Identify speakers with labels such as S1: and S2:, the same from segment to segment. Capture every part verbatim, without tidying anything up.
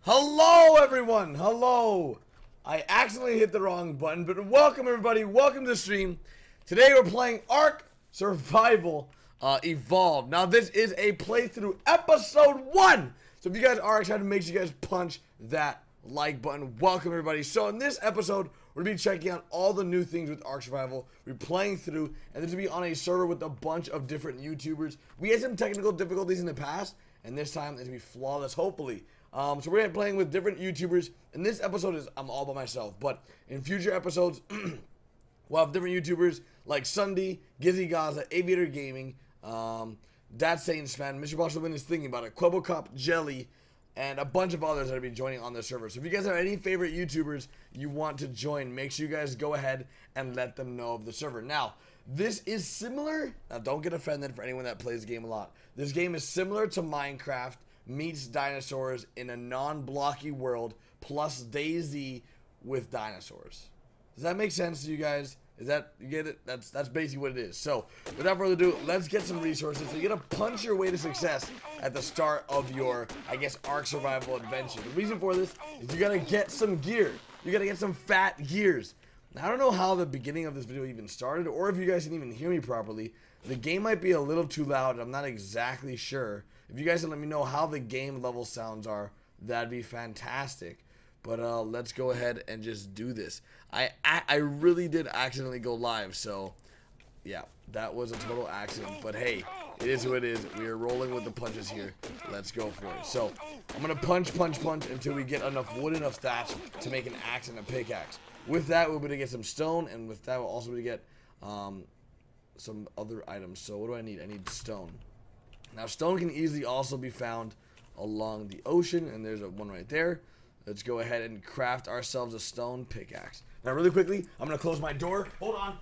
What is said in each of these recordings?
S1: Hello everyone, hello. I accidentally hit the wrong button, but welcome everybody, welcome to the stream. Today we're playing Ark Survival uh, Evolved. Now this is a playthrough episode one. So if you guys are excited, make sure you guys punch that like button. Welcome everybody. So in this episode, we're gonna be checking out all the new things with Ark Survival. We're playing through, and this will be on a server with a bunch of different YouTubers. We had some technical difficulties in the past, and this time it's gonna be flawless, hopefully. Um, so we're gonna be playing with different YouTubers. And this episode is I'm all by myself, but in future episodes, we'll have different YouTubers like Sunday, Gizzy Gaza, Aviator Gaming, um, Dad Saints Fan, Mister Boss is thinking about it, Quibble Cup, Jelly, and a bunch of others that will be joining on the server. So if you guys have any favorite YouTubers you want to join, make sure you guys go ahead and let them know of the server. Now, this is similar. Now, don't get offended for anyone that plays the game a lot. This game is similar to Minecraft meets dinosaurs in a non-blocky world plus DayZ with dinosaurs. Does that make sense to you guys? Is that, you get it? That's that's basically what it is. So without further ado, let's get some resources. So you gotta punch your way to success at the start of your, I guess, Ark Survival adventure. The reason for this is you gotta get some gear. You gotta get some fat gears. Now, I don't know how the beginning of this video even started, or if you guys can even hear me properly. The game might be a little too loud. I'm not exactly sure. If you guys can let me know how the game level sounds are, that'd be fantastic. But uh, let's go ahead and just do this. I, I I really did accidentally go live, so yeah, that was a total accident. But hey, it is what it is. We are rolling with the punches here. Let's go for it. So I'm gonna punch, punch, punch until we get enough wood, enough thatch to make an axe and a pickaxe. With that, we're gonna get some stone, and with that, we're also gonna get um, some other items. So what do I need? I need stone. Now, stone can easily also be found along the ocean, and there's a one right there. Let's go ahead and craft ourselves a stone pickaxe. Now, really quickly, I'm going to close my door. Hold on.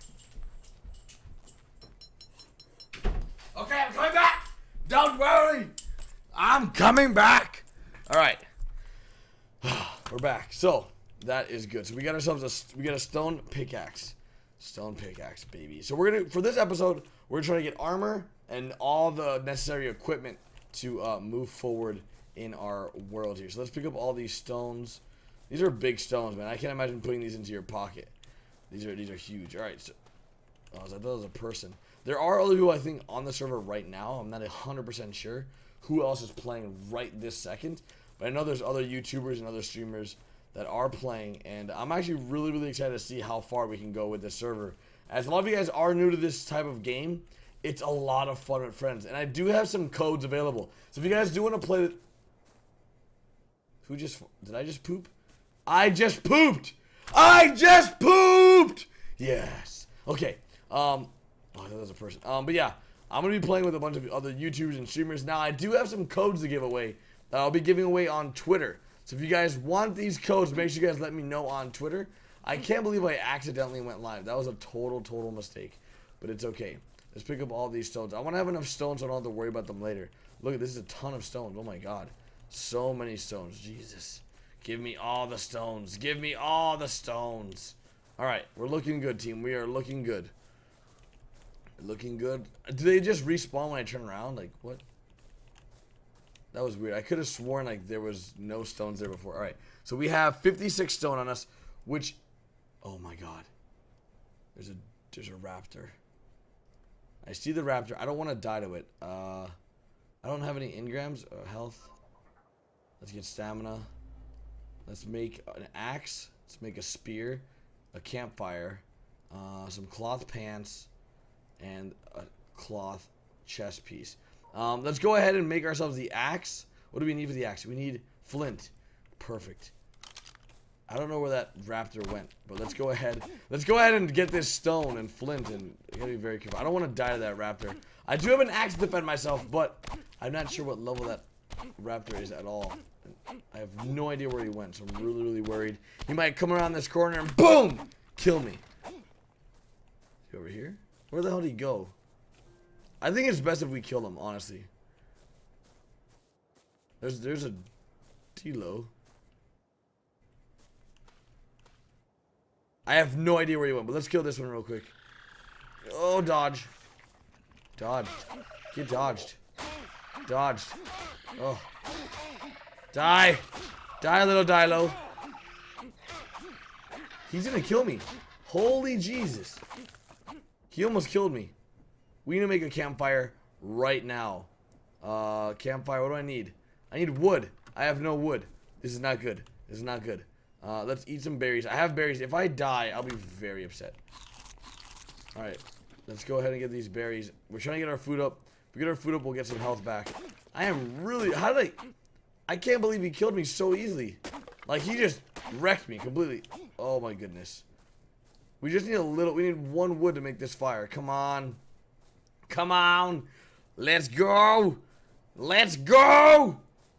S1: Okay, I'm coming back. Don't worry. I'm coming back. All right. We're back. So, that is good. So, we got ourselves a, we got a stone pickaxe. Stone pickaxe, baby. So, we're going to, for this episode, we're trying to get armor and all the necessary equipment to uh, move forward in our world here. So let's pick up all these stones. These are big stones, man. I can't imagine putting these into your pocket. These are these are huge. All right. So, oh, I thought that was a person. There are other people I think on the server right now. I'm not one hundred percent sure who else is playing right this second, but I know there's other YouTubers and other streamers that are playing, and I'm actually really really excited to see how far we can go with this server. As a lot of you guys are new to this type of game, it's a lot of fun with friends. And I do have some codes available. So if you guys do want to play it. Who just. Did I just poop? I just pooped! I just pooped! Yes. Okay. Um. Oh, that was a person. Um. But yeah. I'm going to be playing with a bunch of other YouTubers and streamers. Now, I do have some codes to give away that I'll be giving away on Twitter. So if you guys want these codes, make sure you guys let me know on Twitter. I can't believe I accidentally went live. That was a total, total mistake. But it's okay. Let's pick up all these stones. I want to have enough stones so I don't have to worry about them later. Look, this is a ton of stones. Oh my god. So many stones. Jesus. Give me all the stones. Give me all the stones. Alright. We're looking good, team. We are looking good. Looking good. Do they just respawn when I turn around? Like, what? That was weird. I could have sworn like there was no stones there before. Alright. So we have fifty-six stone on us, which... Oh my god. There's a, there's a raptor. I see the raptor. I don't want to die to it. Uh, I don't have any engrams or health. Let's get stamina. Let's make an axe. Let's make a spear, a campfire, uh, some cloth pants, and a cloth chest piece. Um, let's go ahead and make ourselves the axe. What do we need for the axe? We need flint. Perfect. I don't know where that raptor went, but let's go ahead. Let's go ahead and get this stone and flint, and I gotta be very careful. I don't want to die to that raptor. I do have an axe to defend myself, but I'm not sure what level that raptor is at all. I have no idea where he went, so I'm really, really worried. He might come around this corner and boom! Kill me. Is he over here? Where the hell did he go? I think it's best if we kill him, honestly. There's, there's a T-Lo. I have no idea where he went, but let's kill this one real quick. Oh, dodge. Dodged. Get dodged. Dodged. Oh. Die. Die, little Dilo. He's gonna kill me. Holy Jesus. He almost killed me. We need to make a campfire right now. Uh, campfire, what do I need? I need wood. I have no wood. This is not good. This is not good. Uh, let's eat some berries. I have berries. If I die, I'll be very upset. Alright. Let's go ahead and get these berries. We're trying to get our food up. If we get our food up, we'll get some health back. I am really... How did I... I can't believe he killed me so easily. Like, he just wrecked me completely. Oh, my goodness. We just need a little... We need one wood to make this fire. Come on. Come on. Let's go. Let's go.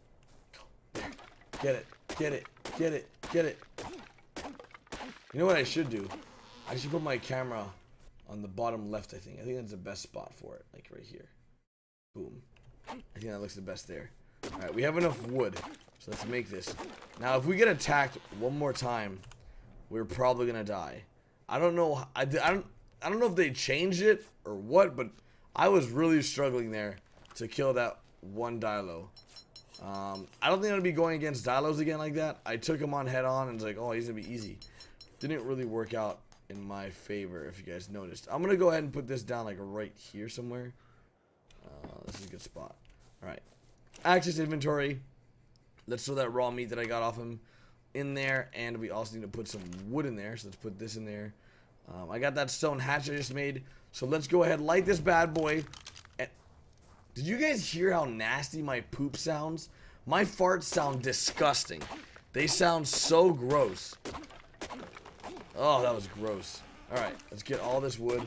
S1: Get it. Get it. Get it. Get it. You know what I should do? I should put my camera on the bottom left, I think. I think that's the best spot for it. Like right here. Boom. I think that looks the best there. Alright, we have enough wood. So let's make this. Now, if we get attacked one more time, we're probably going to die. I don't know. I, I, don't, I don't know if they changed it or what, but I was really struggling there to kill that one Dilo. Um, I don't think I'm going to be going against Dilos again like that. I took him on head on and was like, oh, he's going to be easy. Didn't really work out in my favor, if you guys noticed. I'm going to go ahead and put this down like right here somewhere. Uh, this is a good spot. Alright. Access inventory. Let's throw that raw meat that I got off him in there. And we also need to put some wood in there. So let's put this in there. Um, I got that stone hatch I just made. So let's go ahead, light this bad boy. And did you guys hear how nasty my poop sounds? My farts sound disgusting. They sound so gross. Oh, that was gross. Alright, let's get all this wood.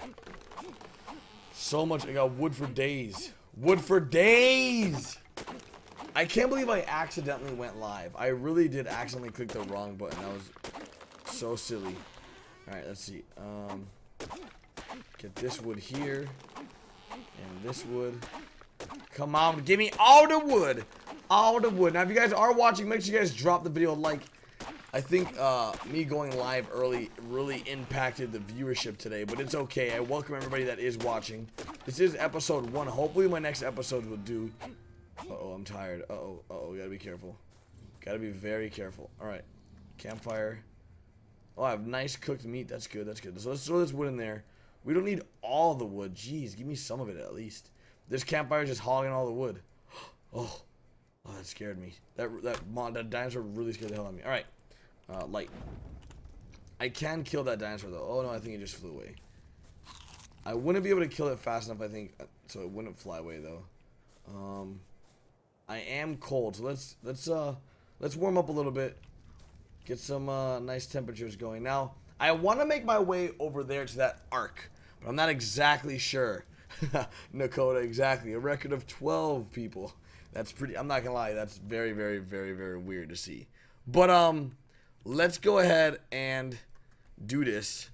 S1: So much. I got wood for days. Wood for days! I can't believe I accidentally went live. I really did accidentally click the wrong button. That was so silly. Alright, let's see. Um, get this wood here. And this wood. Come on, give me all the wood. All the wood. Now, if you guys are watching, make sure you guys drop the video a like. I think uh, me going live early really impacted the viewership today, but it's okay. I welcome everybody that is watching. This is episode one. Hopefully my next episode will do. Uh-oh, I'm tired. Uh-oh, uh-oh, gotta be careful. Gotta be very careful. Alright, campfire. Oh, I have nice cooked meat. That's good, that's good. So let's throw this wood in there. We don't need all the wood. Jeez, give me some of it at least. This campfire is just hogging all the wood. Oh, oh, that scared me. That, that, that dinosaur really scared the hell out of me. Alright. Uh, light. I can kill that dinosaur though. Oh no, I think it just flew away. I wouldn't be able to kill it fast enough, I think, so it wouldn't fly away though. Um, I am cold, so let's let's uh let's warm up a little bit. Get some uh, nice temperatures going. Now, I want to make my way over there to that ark, but I'm not exactly sure. Nakota, exactly. A record of twelve people. That's pretty. I'm not gonna lie. That's very, very, very, very weird to see. But um. Let's go ahead and do this.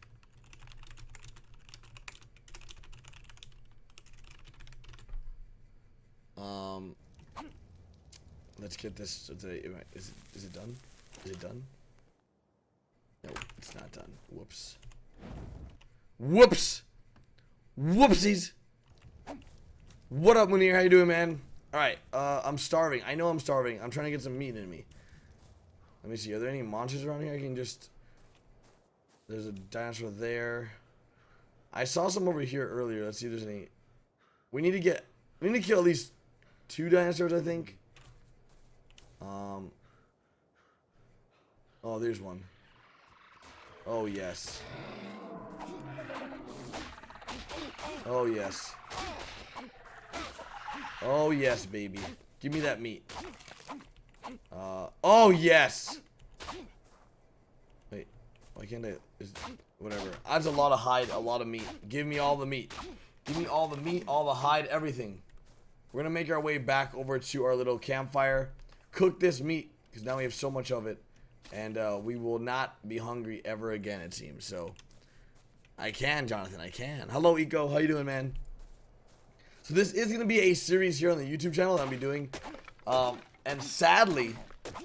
S1: Um, let's get this. Is it, is it done? Is it done? No, it's not done. Whoops. Whoops. Whoopsies. What up, Munir? How you doing, man? All right. Uh, I'm starving. I know I'm starving. I'm trying to get some meat in me. Let me see, are there any monsters around here? I can just... There's a dinosaur there. I saw some over here earlier. Let's see if there's any... We need to get... We need to kill at least two dinosaurs, I think. Um... Oh, there's one. Oh, yes. Oh, yes. Oh, yes, baby. Give me that meat. Uh, oh, yes! Wait, why can't I... Is, whatever. That's a lot of hide, a lot of meat. Give me all the meat. Give me all the meat, all the hide, everything. We're gonna make our way back over to our little campfire. Cook this meat, because now we have so much of it. And uh, we will not be hungry ever again, it seems. So, I can, Jonathan, I can. Hello, Eco. How you doing, man? So this is gonna be a series here on the YouTube channel that I'll be doing. Um... And sadly,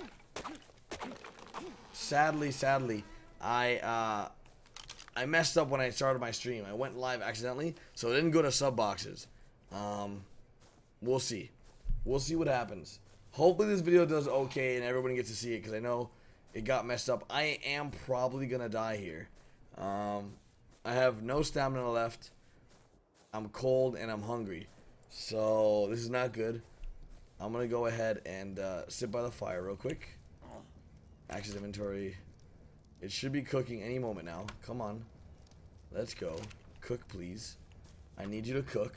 S1: sadly, sadly, I uh, I messed up when I started my stream. I went live accidentally, so it didn't go to sub boxes. Um, we'll see. We'll see what happens. Hopefully this video does okay and everybody gets to see it, because I know it got messed up. I am probably going to die here. Um, I have no stamina left. I'm cold and I'm hungry. So this is not good. I'm going to go ahead and uh, sit by the fire real quick. Access inventory. It should be cooking any moment now. Come on. Let's go. Cook, please. I need you to cook.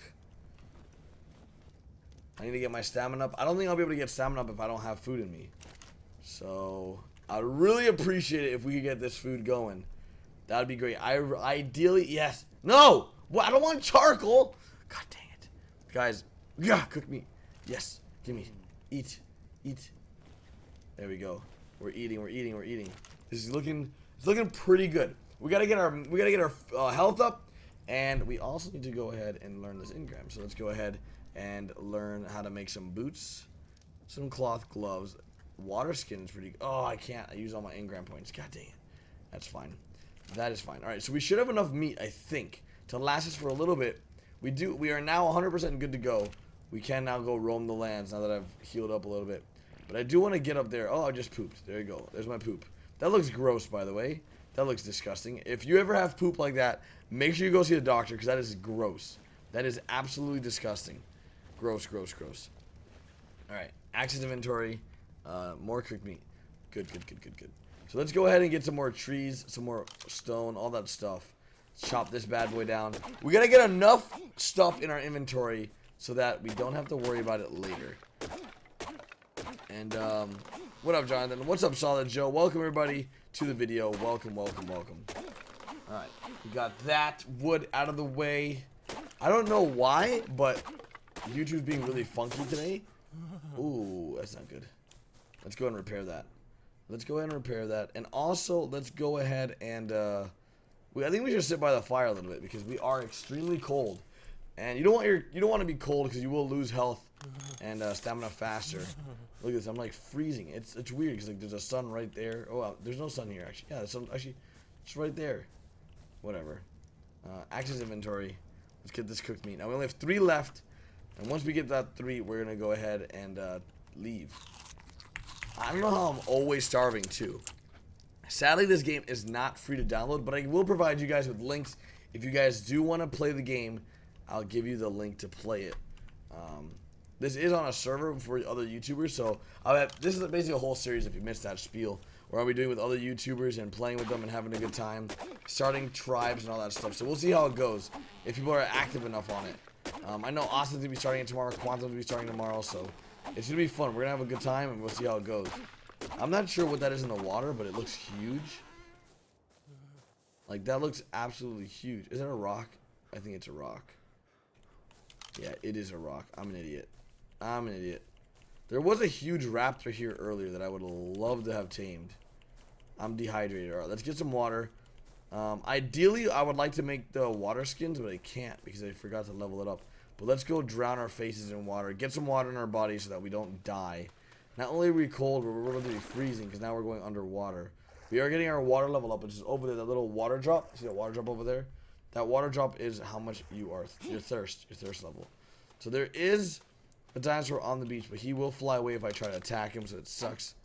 S1: I need to get my stamina up. I don't think I'll be able to get stamina up if I don't have food in me. So I'd really appreciate it if we could get this food going. That'd be great. I ideally, yes. No! Well, I don't want charcoal. God dang it. Guys, yeah, cook me. Yes. Give me. Eat. Eat. There we go. We're eating, we're eating, we're eating. This is looking it's looking pretty good. We gotta get our we gotta get our uh, health up, and we also need to go ahead and learn this engram. So let's go ahead and learn how to make some boots, some cloth gloves. Water skin is pretty. Oh, I can't. I use all my engram points. God dang it. That's fine. That is fine. All right, so we should have enough meat, I think, to last us for a little bit. We do. We are now one hundred percent good to go. We can now go roam the lands now that I've healed up a little bit. But I do want to get up there. Oh, I just pooped. There you go. There's my poop. That looks gross, by the way. That looks disgusting. If you ever have poop like that, make sure you go see the doctor, because that is gross. That is absolutely disgusting. Gross, gross, gross. Alright. Access inventory. Uh, more cooked meat. Good, good, good, good, good. So let's go ahead and get some more trees, some more stone, all that stuff. Let's chop this bad boy down. We gotta get enough stuff in our inventory so that we don't have to worry about it later. And, um, what up, Jonathan? What's up, Solid Joe? Welcome, everybody, to the video. Welcome, welcome, welcome. Alright, we got that wood out of the way. I don't know why, but YouTube's being really funky today. Ooh, that's not good. Let's go ahead and repair that. Let's go ahead and repair that. And also, let's go ahead and, uh, we, I think we should sit by the fire a little bit, because we are extremely cold. And you don't want your, you don't want to be cold, because you will lose health and uh, stamina faster. Look at this, I'm like freezing. It's it's weird, because like there's a sun right there. Oh, wow, there's no sun here actually. Yeah, the sun actually, it's right there. Whatever. Uh, access inventory. Let's get this cooked meat. Now we only have three left, and once we get that three, we're gonna go ahead and uh, leave. I don't know how I'm always starving too. Sadly, this game is not free to download, but I will provide you guys with links. If you guys do want to play the game, I'll give you the link to play it. Um, this is on a server for other YouTubers, so I'll have, this is basically a whole series, if you missed that spiel, where I'll be doing with other YouTubers and playing with them and having a good time, starting tribes and all that stuff. So we'll see how it goes, if people are active enough on it. Um, I know Austin's going to be starting it tomorrow, Quantum's going to be starting tomorrow, so it's going to be fun. We're going to have a good time, and we'll see how it goes. I'm not sure what that is in the water, but it looks huge. Like, that looks absolutely huge. Is that a rock? I think it's a rock. Yeah, it is a rock. I'm an idiot. I'm an idiot. There was a huge raptor here earlier that I would love to have tamed. I'm dehydrated. All right, let's get some water. Um, ideally, I would like to make the water skins, but I can't because I forgot to level it up. But let's go drown our faces in water. Get some water in our bodies so that we don't die. Not only are we cold, but we're going to be freezing because now we're going underwater. We are getting our water level up, which is over there. That little water drop. See that water drop over there? That water drop is how much you are, your thirst, your thirst level. So there is a dinosaur on the beach, but he will fly away if I try to attack him, so it sucks.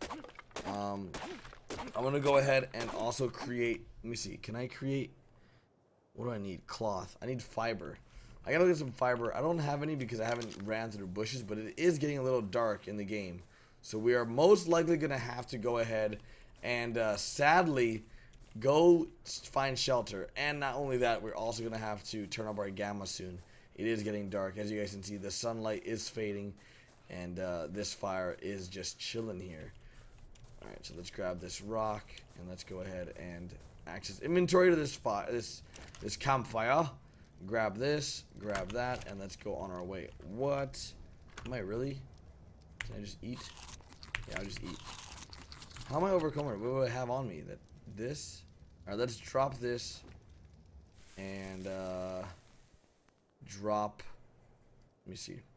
S1: Um, I'm going to go ahead and also create, let me see, can I create, what do I need? Cloth. I need fiber. I got to get some fiber. I don't have any because I haven't ran through bushes, but it is getting a little dark in the game. So we are most likely going to have to go ahead and uh, sadly go find shelter. And not only that, we're also going to have to turn up our gamma soon. It is getting dark. As you guys can see, the sunlight is fading, and uh, this fire is just chilling here. Alright, so let's grab this rock, and let's go ahead and access inventory to this fire, this, this campfire. Grab this, grab that, and let's go on our way. What? Am I really? Can I just eat? Yeah, I'll just eat. How am I overcoming? What do I have on me? That this? Alright, let's drop this. And, uh... drop. Let me see.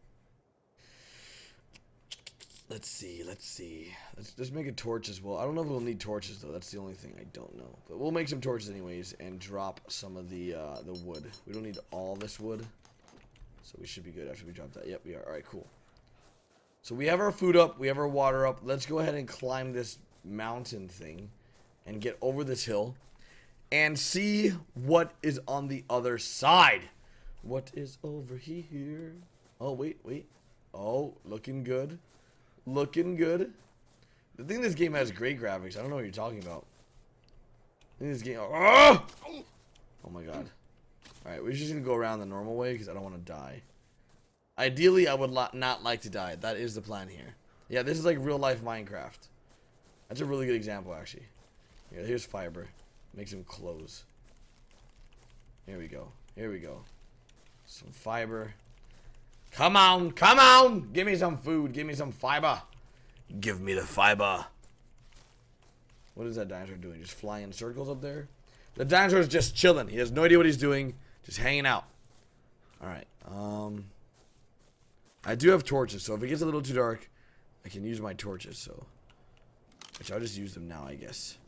S1: Let's see, let's see. Let's just make a torch as well. I don't know if we'll need torches though. That's the only thing I don't know. But we'll make some torches anyways and drop some of the uh, the wood. We don't need all this wood, so we should be good after we drop that. Yep, we are. All right, cool. So we have our food up. We have our water up. Let's go ahead and climb this mountain thing and get over this hill and see what is on the other side. What is over here? Oh, wait, wait. Oh, looking good. Looking good. I think this game has great graphics. I don't know what you're talking about. I think this game... Oh, oh my god. Alright, we're just going to go around the normal way because I don't want to die. Ideally, I would not like to die. That is the plan here. Yeah, this is like real life Minecraft. That's a really good example, actually. Yeah, here's fiber. Make some clothes. Here we go. Here we go. Some fiber. Come on, come on! Give me some food. Give me some fiber. Give me the fiber. What is that dinosaur doing? Just flying in circles up there? The dinosaur is just chilling. He has no idea what he's doing. Just hanging out. Alright. Um, I do have torches, so if it gets a little too dark, I can use my torches, so... Which I'll just use them now, I guess.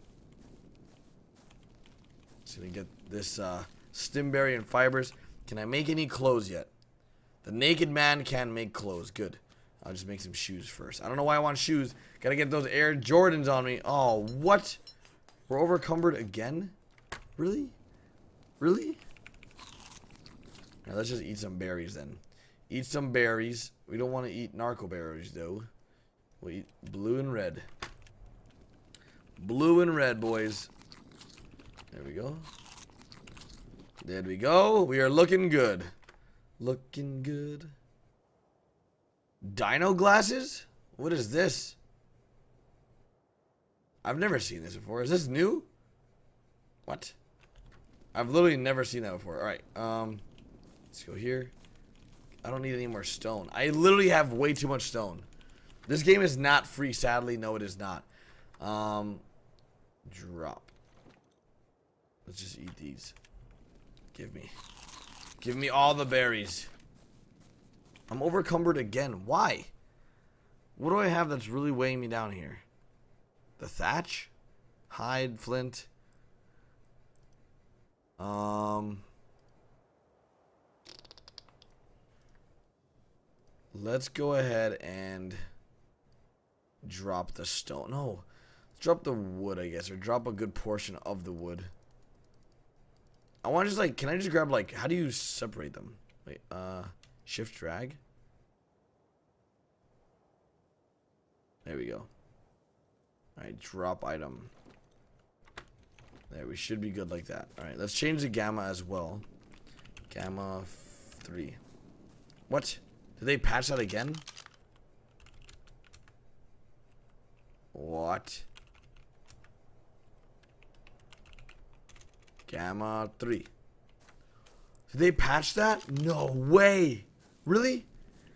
S1: So we get this uh, stimberry and fibers. Can I make any clothes yet? The naked man can make clothes. Good. I'll just make some shoes first. I don't know why I want shoes. Gotta get those Air Jordans on me. Oh, what? We're overcumbered again? Really? Really? Now let's just eat some berries then. Eat some berries. We don't want to eat narco berries though. We'll eat blue and red. Blue and red, boys. There we go. There we go. We are looking good. Looking good. Dino glasses? What is this? I've never seen this before. Is this new? What? I've literally never seen that before. Alright, um, let's go here. I don't need any more stone. I literally have way too much stone. This game is not free, sadly. No, it is not. Um, drop. Let's just eat these. Give me. Give me all the berries. I'm overcumbered again. Why? What do I have that's really weighing me down here? The thatch? Hide, flint. Um. Let's go ahead and drop the stone. No. Let's drop the wood, I guess. Or drop a good portion of the wood. I want to just like, can I just grab like, how do you separate them? Wait, uh, shift drag. There we go. Alright, drop item. There, we should be good like that. Alright, let's change the gamma as well. Gamma three. What? Did they patch that again? What? Gamma three. Did they patch that? No way. Really?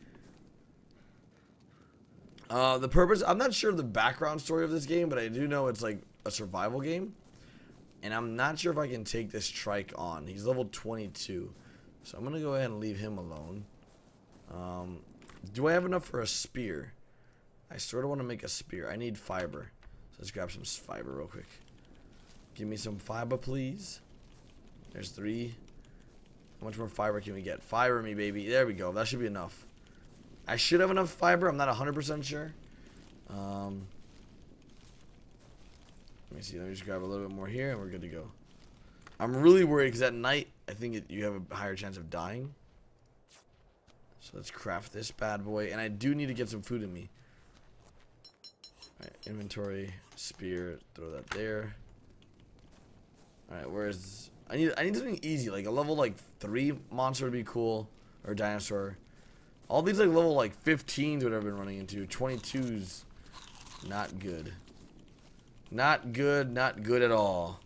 S1: Uh, the purpose, I'm not sure of the background story of this game, but I do know it's like a survival game. And I'm not sure if I can take this trike on. He's level twenty-two. So I'm going to go ahead and leave him alone. Um, do I have enough for a spear? I sort of want to make a spear. I need fiber. So let's grab some fiber real quick. Give me some fiber, please. There's three. How much more fiber can we get? Fiber me, baby. There we go. That should be enough. I should have enough fiber. I'm not one hundred percent sure. Um, let me see. Let me just grab a little bit more here and we're good to go. I'm really worried because at night, I think it, you have a higher chance of dying. So let's craft this bad boy. And I do need to get some food in me. Alright, inventory, spear, throw that there. Alright, where's... I need I need something easy, like a level like three monster would be cool. Or dinosaur. All these like level like fifteens would have been running into. twenty-twos. Not good. Not good, not good at all.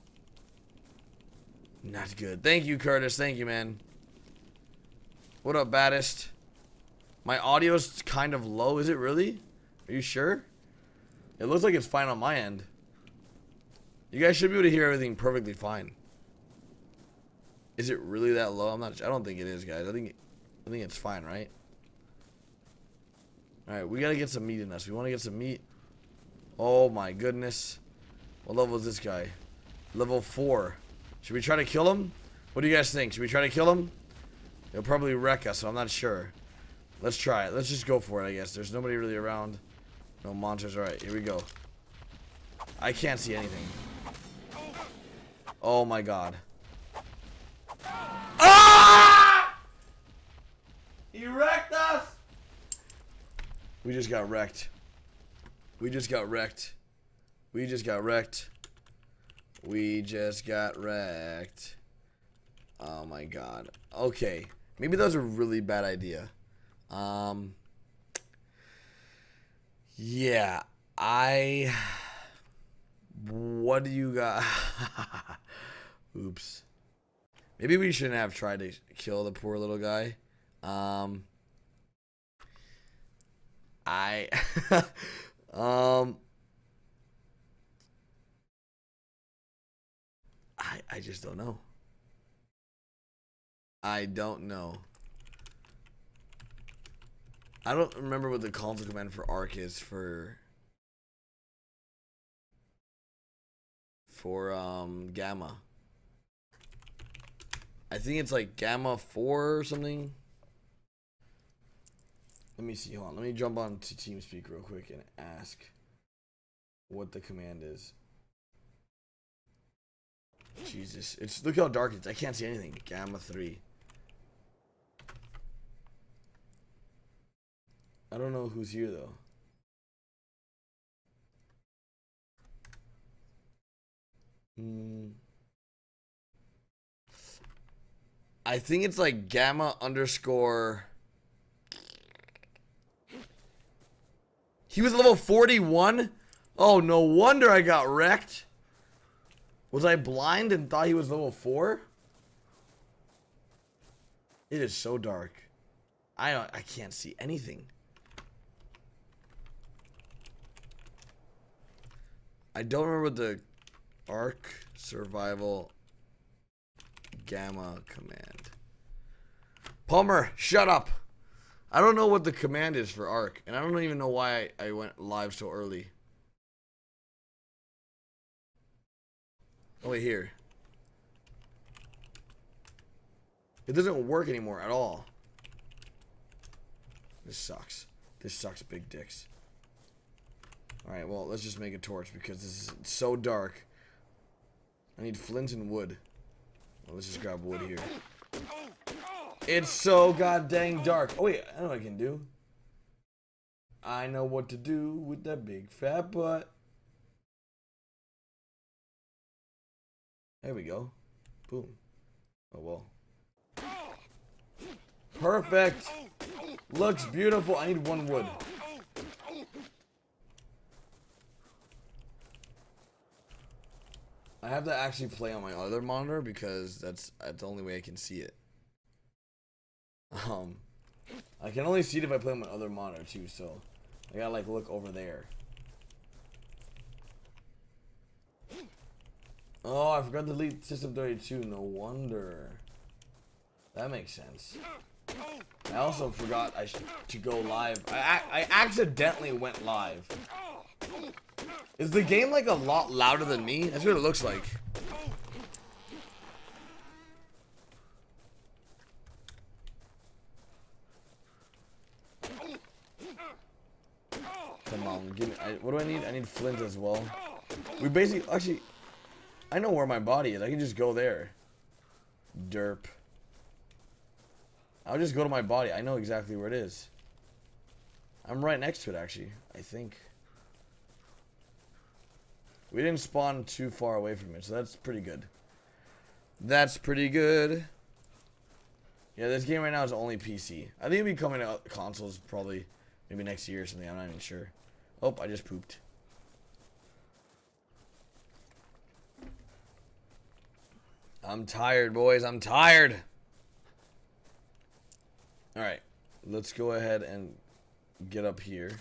S1: Not good. Thank you, Curtis. Thank you, man. What up, baddest? My audio's kind of low. Is it really? Are you sure? It looks like it's fine on my end. You guys should be able to hear everything perfectly fine. Is it really that low? I'm not. I don't think it is, guys. I think. I think it's fine, right? All right, we gotta get some meat in us. We want to get some meat. Oh my goodness. What level is this guy? Level four. Should we try to kill him? What do you guys think? Should we try to kill him? He'll probably wreck us, so I'm not sure. Let's try it. Let's just go for it, I guess. There's nobody really around. No monsters. Alright, here we go. I can't see anything. Oh my god. Ah! He wrecked us! We just got wrecked. We just got wrecked. We just got wrecked. We just got wrecked. Oh my god. Okay. Maybe that was a really bad idea. Um. Yeah. I. What do you got? Oops. Maybe we shouldn't have tried to kill the poor little guy. Um. I. um. I, I just don't know. I don't know. I don't remember what the console command for Ark is for for um Gamma. I think it's like Gamma four or something. Let me see. Hold on. Let me jump on to TeamSpeak real quick and ask what the command is. Jesus, it's look how dark it's. I can't see anything. Gamma three. I don't know who's here though. Hmm. I think it's like Gamma underscore. He was level forty-one? Oh, no wonder I got wrecked. Was I blind and thought he was level four? It is so dark. I don't, I can't see anything. I don't remember what the Ark survival Gamma command. Palmer, shut up. I don't know what the command is for Ark, and I don't even know why I, I went live so early. Oh, wait, here. It doesn't work anymore at all. This sucks. This sucks big dicks. Alright, well, let's just make a torch because this is so dark. I need flint and wood. Well, let's just grab wood here. It's so god dang dark. Oh, wait, I know what I can do. I know what to do with that big fat butt. There we go. Boom. Oh, well. Perfect. Looks beautiful. I need one wood. I have to actually play on my other monitor because that's, that's the only way I can see it. Um, I can only see it if I play on my other monitor too, so I gotta like look over there. Oh, I forgot to delete System thirty-two. No wonder. That makes sense. I also forgot I should to go live. I I accidentally went live. Is the game like a lot louder than me? That's what it looks like. Come on, give me. I, what do I need? I need flint as well. We basically actually. I know where my body is. I can just go there. Derp. I'll just go to my body. I know exactly where it is. I'm right next to it, actually. I think. We didn't spawn too far away from it, so that's pretty good. That's pretty good. Yeah, this game right now is only P C. I think it'll be coming out consoles probably maybe next year or something. I'm not even sure. Oh, I just pooped. I'm tired, boys. I'm tired. All right, let's go ahead and get up here.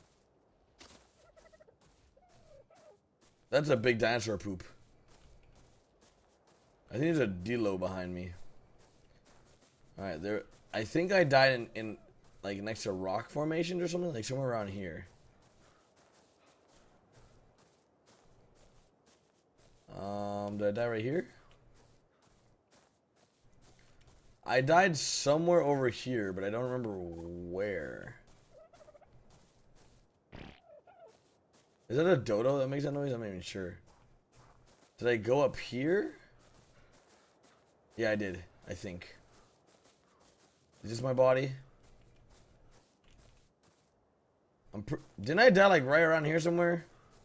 S1: That's a big dinosaur poop. I think there's a D-Lo behind me. All right, there. I think I died in, in like next to rock formations or something, like somewhere around here. Um, did I die right here? I died somewhere over here, but I don't remember where. Is that a dodo that makes that noise? I'm not even sure. Did I go up here? Yeah, I did. I think. Is this my body? I'm pr Didn't I die like right around here somewhere?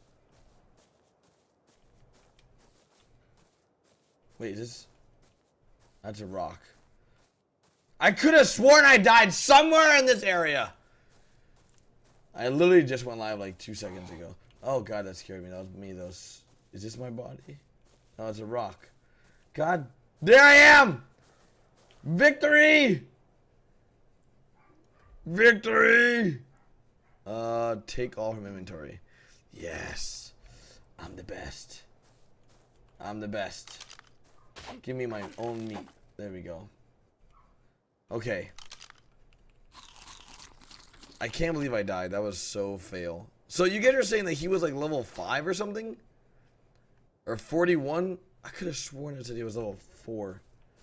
S1: Wait, is this? That's a rock. I could have sworn I died somewhere in this area. I literally just went live like two seconds ago. Oh god, that scared me. That was me. Those. Is this my body? No, it's a rock. God, there I am. Victory. Victory. Uh, take all from inventory. Yes, I'm the best. I'm the best. Give me my own meat. There we go. Okay. I can't believe I died. That was so fail. So you guys are saying that he was like level five or something? Or forty-one? I could have sworn it said he was level four.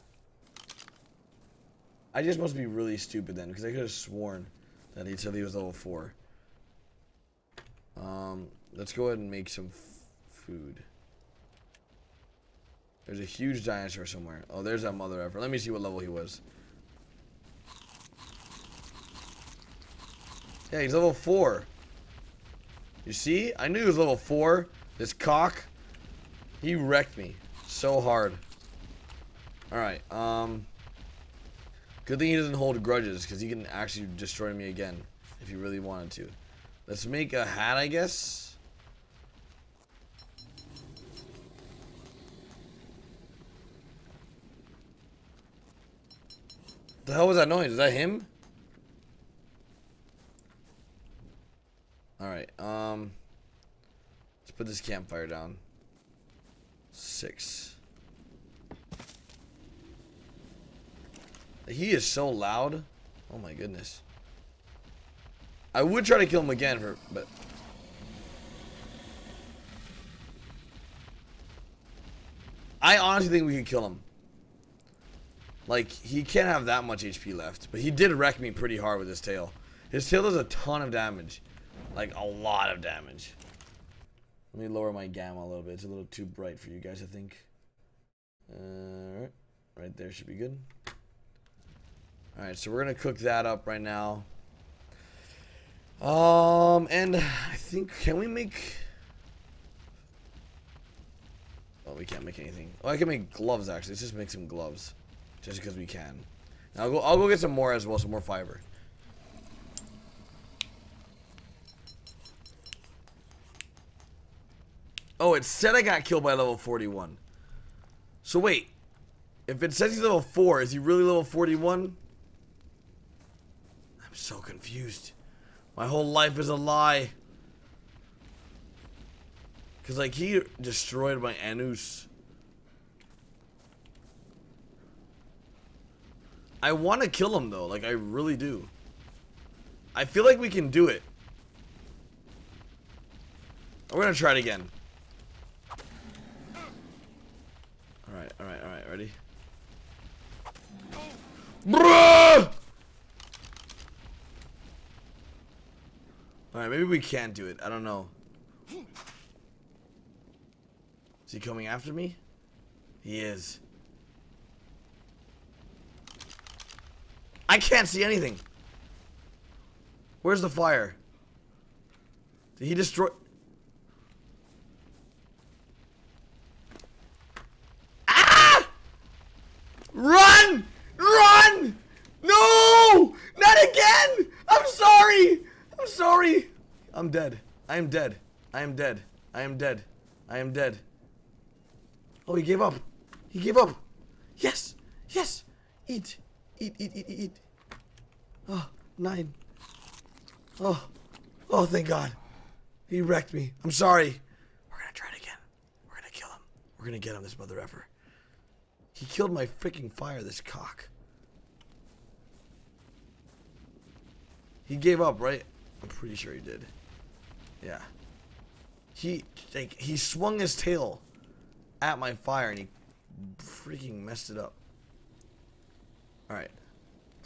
S1: I just must be really stupid then, because I could have sworn that he said he was level four. Um, let's go ahead and make some f food. There's a huge dinosaur somewhere. Oh, there's that mother effer. Let me see what level he was. Yeah, he's level four. You see? I knew he was level four. This cock. He wrecked me so hard. Alright, um... good thing he doesn't hold grudges, because he can actually destroy me again, if he really wanted to. Let's make a hat, I guess. The hell was that noise? Is that him? Alright, um... let's put this campfire down. Six. He is so loud. Oh my goodness. I would try to kill him again, for, but... I honestly think we could kill him. Like, he can't have that much H P left. But he did wreck me pretty hard with his tail. His tail does a ton of damage. Like, a lot of damage. Let me lower my gamma a little bit. It's a little too bright for you guys, I think. Alright. Right there should be good. Alright, so we're going to cook that up right now. Um, and I think, can we make... Oh, we can't make anything. Oh, I can make gloves, actually. Let's just make some gloves. Just because we can. Now, I'll go, I'll go get some more as well, some more fiber. Oh, it said I got killed by level forty-one. So wait, if it says he's level four, is he really level forty-one? I'm so confused. My whole life is a lie. Because, like, he destroyed my Anus. I want to kill him, though. Like, I really do. I feel like we can do it. We're going to try it again. Alright, alright, alright. Ready? Bruh! Alright, maybe we can't do it. I don't know. Is he coming after me? He is. I can't see anything. Where's the fire? Did he destroy... Ah! Run! Run! No! Not again! I'm sorry! I'm sorry. I'm dead. I am dead. I am dead. I am dead. I am dead. Oh, he gave up. He gave up. Yes. Yes. Eat. Eat, eat, eat, eat, eat. Oh, nine. Oh. Oh, thank God. He wrecked me. I'm sorry. We're gonna try it again. We're gonna kill him. We're gonna get him, this mother effer. He killed my freaking fire, this cock. He gave up, right? I'm pretty sure he did. Yeah. He, like, he swung his tail at my fire and he freaking messed it up. Alright.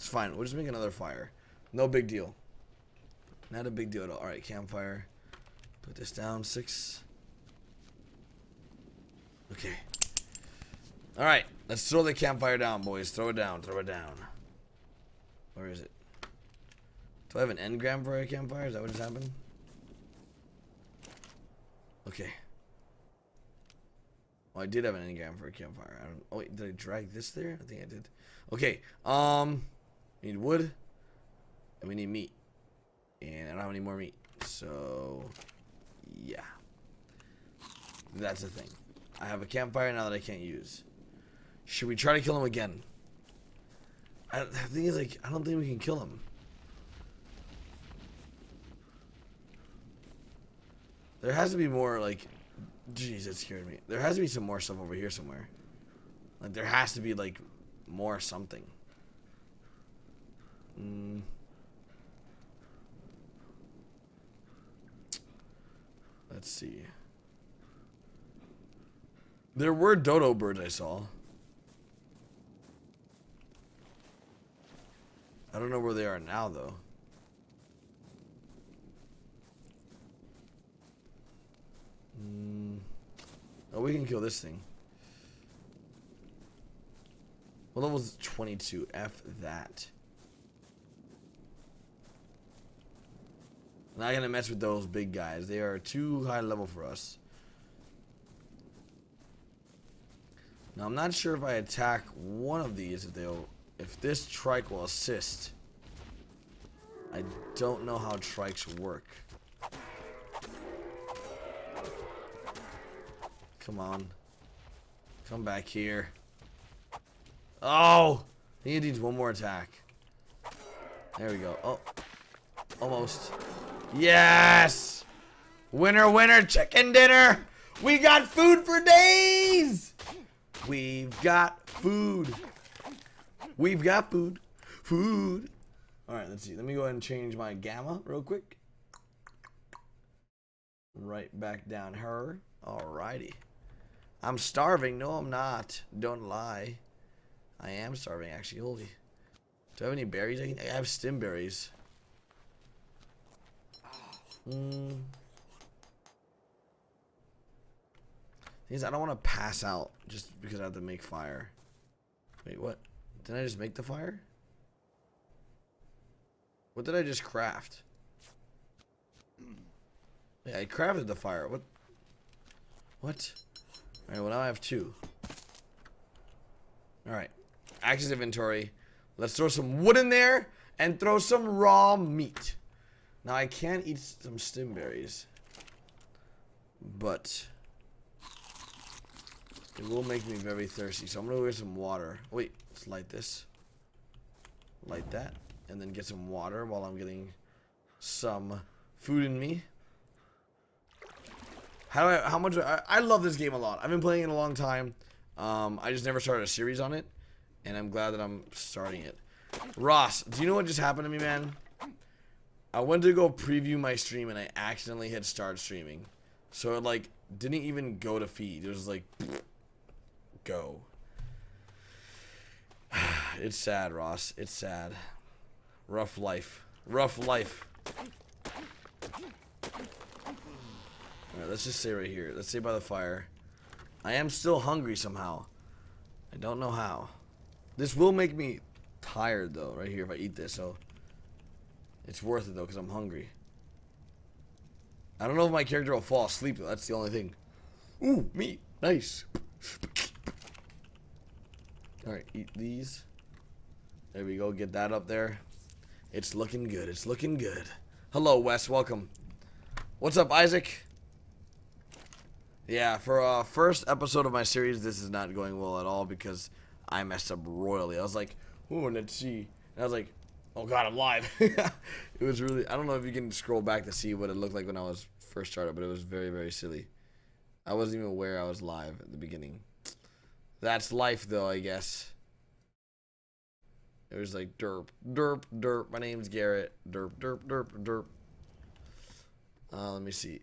S1: It's fine. We'll just make another fire. No big deal. Not a big deal at all. Alright, campfire. Put this down. Six. Okay. Alright. Let's throw the campfire down, boys. Throw it down. Throw it down. Where is it? Do I have an engram for a campfire? Is that what just happened? Okay. Well, I did have an engram for a campfire. I don't. Oh wait, did I drag this there? I think I did. Okay. Um, we need wood, and we need meat, and I don't have any more meat. So, yeah, that's the thing. I have a campfire now that I can't use. Should we try to kill him again? I, the thing is, like, I don't think we can kill him. There has to be more, like, jeez, that scared me. There has to be some more stuff over here somewhere. Like, there has to be, like, more something. Mm. Let's see. There were dodo birds I saw. I don't know where they are now, though. Mm. Oh, we can kill this thing. What level is twenty-two? F that. I'm not gonna mess with those big guys. They are too high level for us. Now I'm not sure if I attack one of these if they'll if this trike will assist. I don't know how trikes work. Come on. Come back here. Oh! He needs one more attack. There we go. Oh. Almost. Yes! Winner, winner, chicken dinner! We got food for days! We've got food. We've got food. Food. Alright, let's see. Let me go ahead and change my gamma real quick. Right back down her. Alrighty. I'm starving. No, I'm not. Don't lie. I am starving, actually. Holy. Do I have any berries? I, can, I have stim berries. Hmm. Thing is, I don't want to pass out just because I have to make fire. Wait, what? Didn't I just make the fire? What did I just craft? Yeah, I crafted the fire. What? What? Alright, well now I have two. Alright. Access inventory. Let's throw some wood in there and throw some raw meat. Now I can eat some stim berries. But it will make me very thirsty. So I'm gonna go get some water. Wait, let's light this. Light that. And then get some water while I'm getting some food in me. How do I, how much I, I love this game a lot. I've been playing it a long time. Um, I just never started a series on it, and I'm glad that I'm starting it. Ross, do you know what just happened to me, man? I went to go preview my stream and I accidentally hit start streaming, so it like didn't even go to feed. It was like go. It's sad, Ross. It's sad. Rough life. Rough life. Alright, let's just stay right here. Let's stay by the fire. I am still hungry somehow. I don't know how. This will make me tired though, right here if I eat this, so it's worth it though, because I'm hungry. I don't know if my character will fall asleep though, that's the only thing. Ooh, meat. Nice. Alright, eat these. There we go, get that up there. It's looking good, it's looking good. Hello, Wes, welcome. What's up, Isaac? Yeah, for a first episode of my series, this is not going well at all because I messed up royally. I was like, ooh, let's see. And I was like, oh god, I'm live. It was really, I don't know if you can scroll back to see what it looked like when I was first started, but it was very, very silly. I wasn't even aware I was live at the beginning. That's life, though, I guess. It was like, derp, derp, derp. My name's Garrett. Derp, derp, derp, derp. Uh, let me see.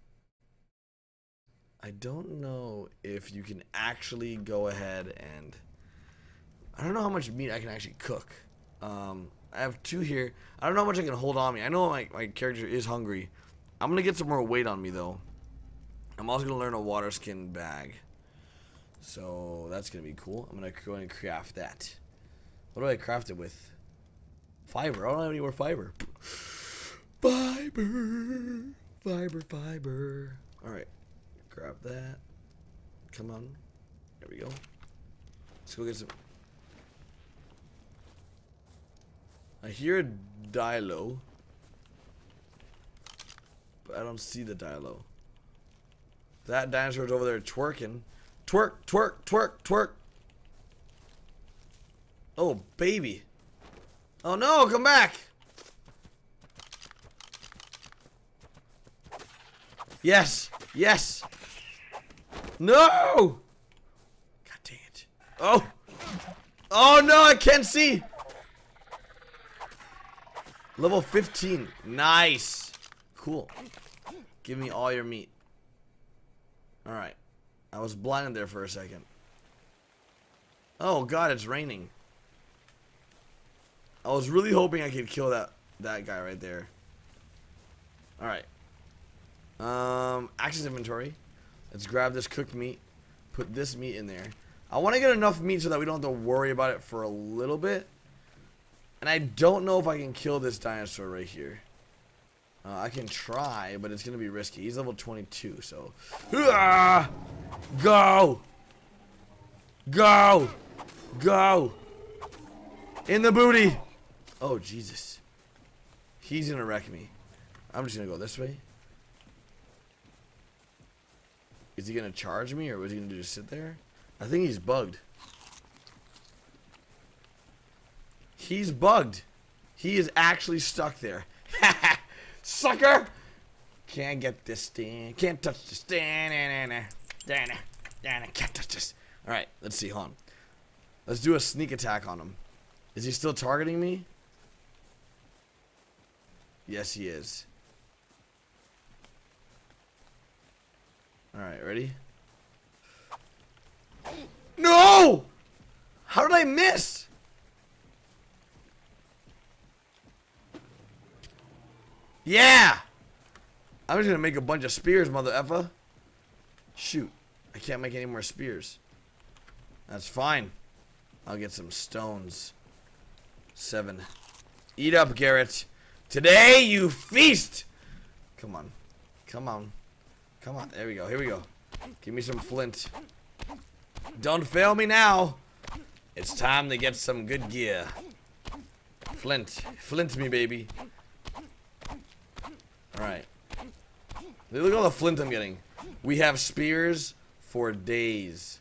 S1: I don't know if you can actually go ahead and... I don't know how much meat I can actually cook. Um, I have two here. I don't know how much I can hold on me. I know my, my character is hungry. I'm going to get some more weight on me, though. I'm also going to learn a water skin bag. So, that's going to be cool. I'm going to go and craft that. What do I craft it with? Fiber. I don't have any more fiber. Fiber. Fiber, fiber. Alright. Grab that. Come on. There we go. Let's go get some. I hear a Dilo, but I don't see the Dilo. That dinosaur's over there twerking. Twerk, twerk, twerk, twerk. Oh, baby. Oh no, come back. Yes, yes. No! God dang it. Oh! Oh no, I can't see! Level fifteen. Nice. Cool. Give me all your meat. Alright. I was blinded there for a second. Oh god, it's raining. I was really hoping I could kill that that guy right there. Alright. Um, access inventory. Let's grab this cooked meat. Put this meat in there. I want to get enough meat so that we don't have to worry about it for a little bit. And I don't know if I can kill this dinosaur right here. Uh, I can try, but it's going to be risky. He's level twenty-two, so. Ah! Go! Go! Go! In the booty! Oh, Jesus. He's going to wreck me. I'm just going to go this way. Is he going to charge me, or was he going to just sit there? I think he's bugged. He's bugged. He is actually stuck there. Sucker! Can't get this thing. Can't touch this thing. Can't touch this. Alright, let's see. Hold on. Let's do a sneak attack on him. Is he still targeting me? Yes, he is. Alright, ready? No! How did I miss? Yeah! I'm just gonna make a bunch of spears, mother effer. Shoot. I can't make any more spears. That's fine. I'll get some stones. Seven. Eat up, Garrett. Today you feast! Come on. Come on. Come on. There we go. Here we go. Give me some flint. Don't fail me now. It's time to get some good gear. Flint. Flint me, baby. Alright. Look at all the flint I'm getting. We have spears for days.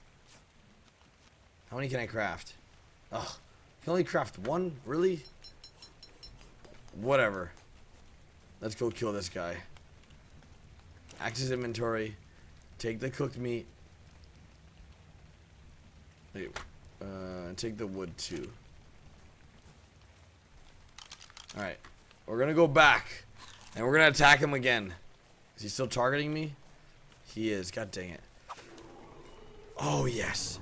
S1: How many can I craft? Ugh. I can only craft one? Really? Whatever. Let's go kill this guy. Access inventory. Take the cooked meat. Wait, uh, take the wood too. Alright. We're gonna go back. And we're gonna attack him again. Is he still targeting me? He is. God dang it. Oh, yes.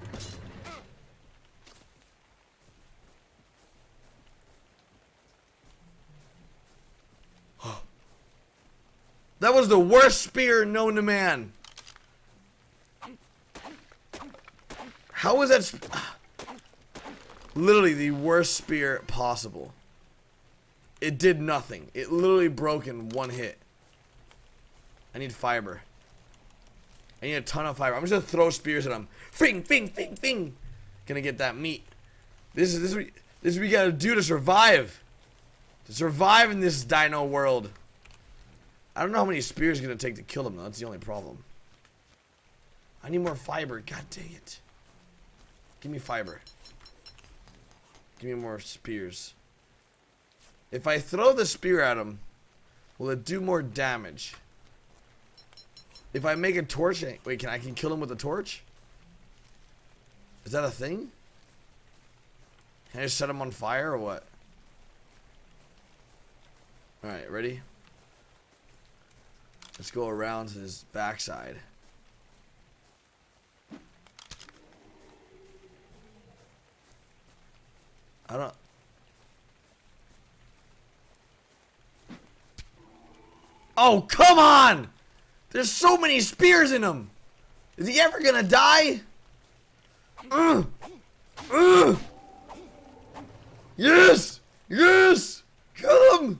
S1: That was the worst spear known to man. How was that sp literally the worst spear possible? It did nothing. It literally broke in one hit. I need fiber. I need a ton of fiber. I'm just gonna throw spears at him. Fing, fing, fing, fing. Gonna get that meat. This is this is what, this is what we gotta do to survive. To survive in this dino world. I don't know how many spears it's gonna take to kill him though. That's the only problem. I need more fiber. God dang it. Give me fiber. Give me more spears. If I throw the spear at him, will it do more damage? If I make a torch, wait, can I can kill him with a torch? Is that a thing? Can I just set him on fire or what? Alright, ready? Let's go around to his backside. I don't Oh, come on! There's so many spears in him. Is he ever gonna die? Uh, uh. Yes! Yes! Kill him!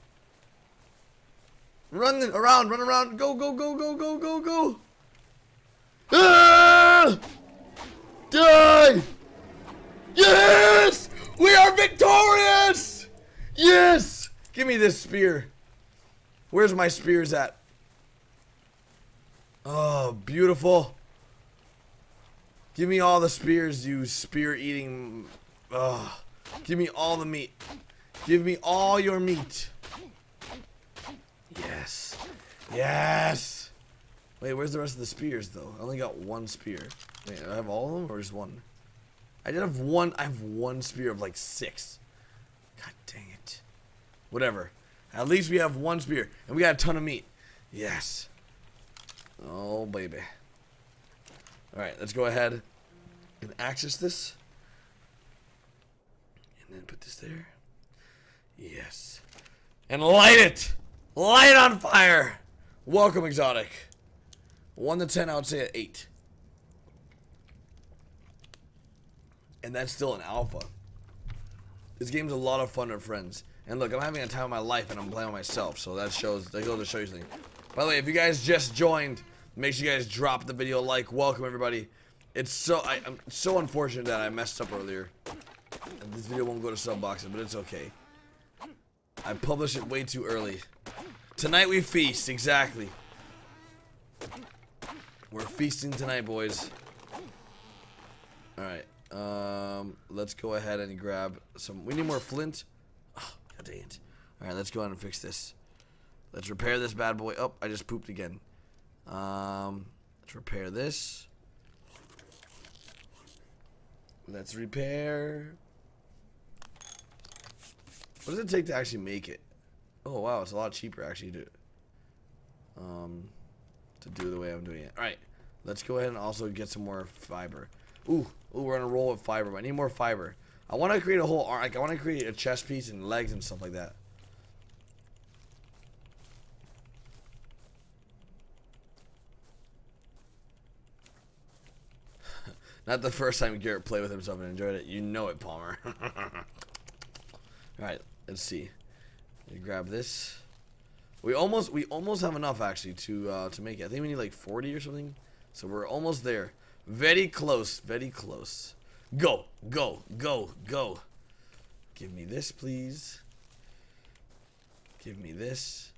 S1: Run around, run around. Go, go, go, go, go, go, go. Ah! Die! Yes! We are victorious! Yes! Give me this spear. Where's my spears at? Oh, beautiful. Give me all the spears, you spear-eating... Oh, give me all the meat. Give me all your meat. Yes. Yes! Wait, where's the rest of the spears, though? I only got one spear. Wait, I have all of them, or just one? I did have one. I have one spear of like six. God dang it. Whatever. At least we have one spear, and we got a ton of meat. Yes. Oh, baby. Alright, let's go ahead and access this. And then put this there. Yes. And light it! Light it on fire! Welcome, Exotic. one to ten, I would say at eight. And that's still an alpha. This game's a lot of fun with friends. And look, I'm having a time of my life and I'm playing by myself. So that shows, that goes to show you something. By the way, if you guys just joined, make sure you guys drop the video a like. Welcome, everybody. It's so, I, I'm so unfortunate that I messed up earlier. And this video won't go to sub boxes, but it's okay. I published it way too early. Tonight we feast, exactly. We're feasting tonight, boys. Alright, um, let's go ahead and grab some, we need more flint. Oh, god dang it. Alright, let's go ahead and fix this. Let's repair this bad boy. Oh, I just pooped again. Um, let's repair this. Let's repair. What does it take to actually make it? Oh wow, it's a lot cheaper actually to um to do the way I'm doing it. All right, let's go ahead and also get some more fiber. Ooh, ooh, we're gonna roll with fiber. But I need more fiber. I want to create a whole arm. Like I want to create a chest piece and legs and stuff like that. Not the first time Garrett played with himself and enjoyed it. You know it, Palmer. Alright, let's see. Let me grab this. We almost we almost have enough actually to uh, to make it. I think we need like forty or something. So we're almost there. Very close, very close. Go, go, go, go. Give me this, please. Give me this.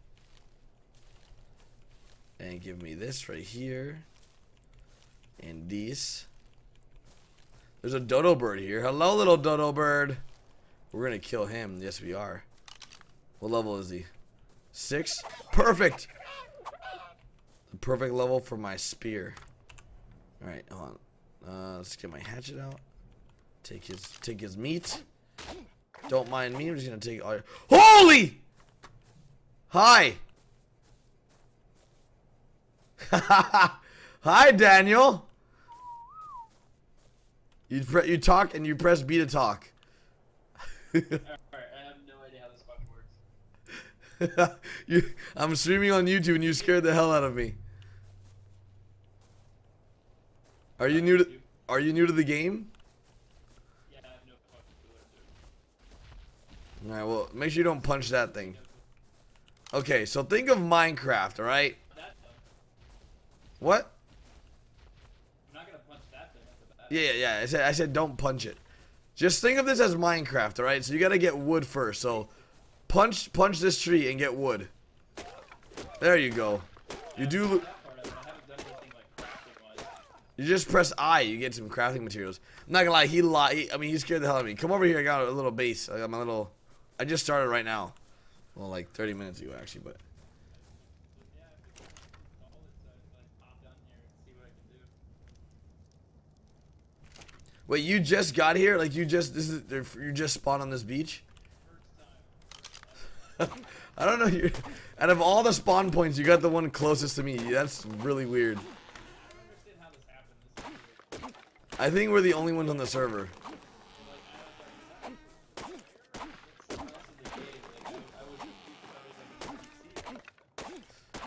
S1: And give me this right here. And these. There's a dodo bird here. Hello, little dodo bird. We're gonna kill him. Yes, we are. What level is he? Six? Perfect! The perfect level for my spear. Alright, hold on. Uh, let's get my hatchet out. Take his take his meat. Don't mind me. I'm just gonna take all your... Holy! Hi! Hi, Daniel! You pre you talk and you press B to talk.
S2: Alright, I have no idea how this fucking works.
S1: you, I'm streaming on YouTube and you scared the hell out of me. Are you new to Are you new to the game?
S2: Yeah, I have no fucking clue.
S1: Alright, well, make sure you don't punch that thing. Okay, so think of Minecraft, alright? What? Yeah, yeah, yeah. I said, I said, don't punch it. Just think of this as Minecraft, all right? So you gotta get wood first. So, punch, punch this tree and get wood. There you go. You do. You just press I. You get some crafting materials. I'm not gonna lie. He lied. I mean, he scared the hell out of me. Come over here. I got a little base. I got my little. I just started right now. Well, like thirty minutes ago, actually, but. Wait, you just got here? Like you just this is you just spawned on this beach? I don't know. You out of all the spawn points, you got the one closest to me. That's really weird. I think we're the only ones on the server.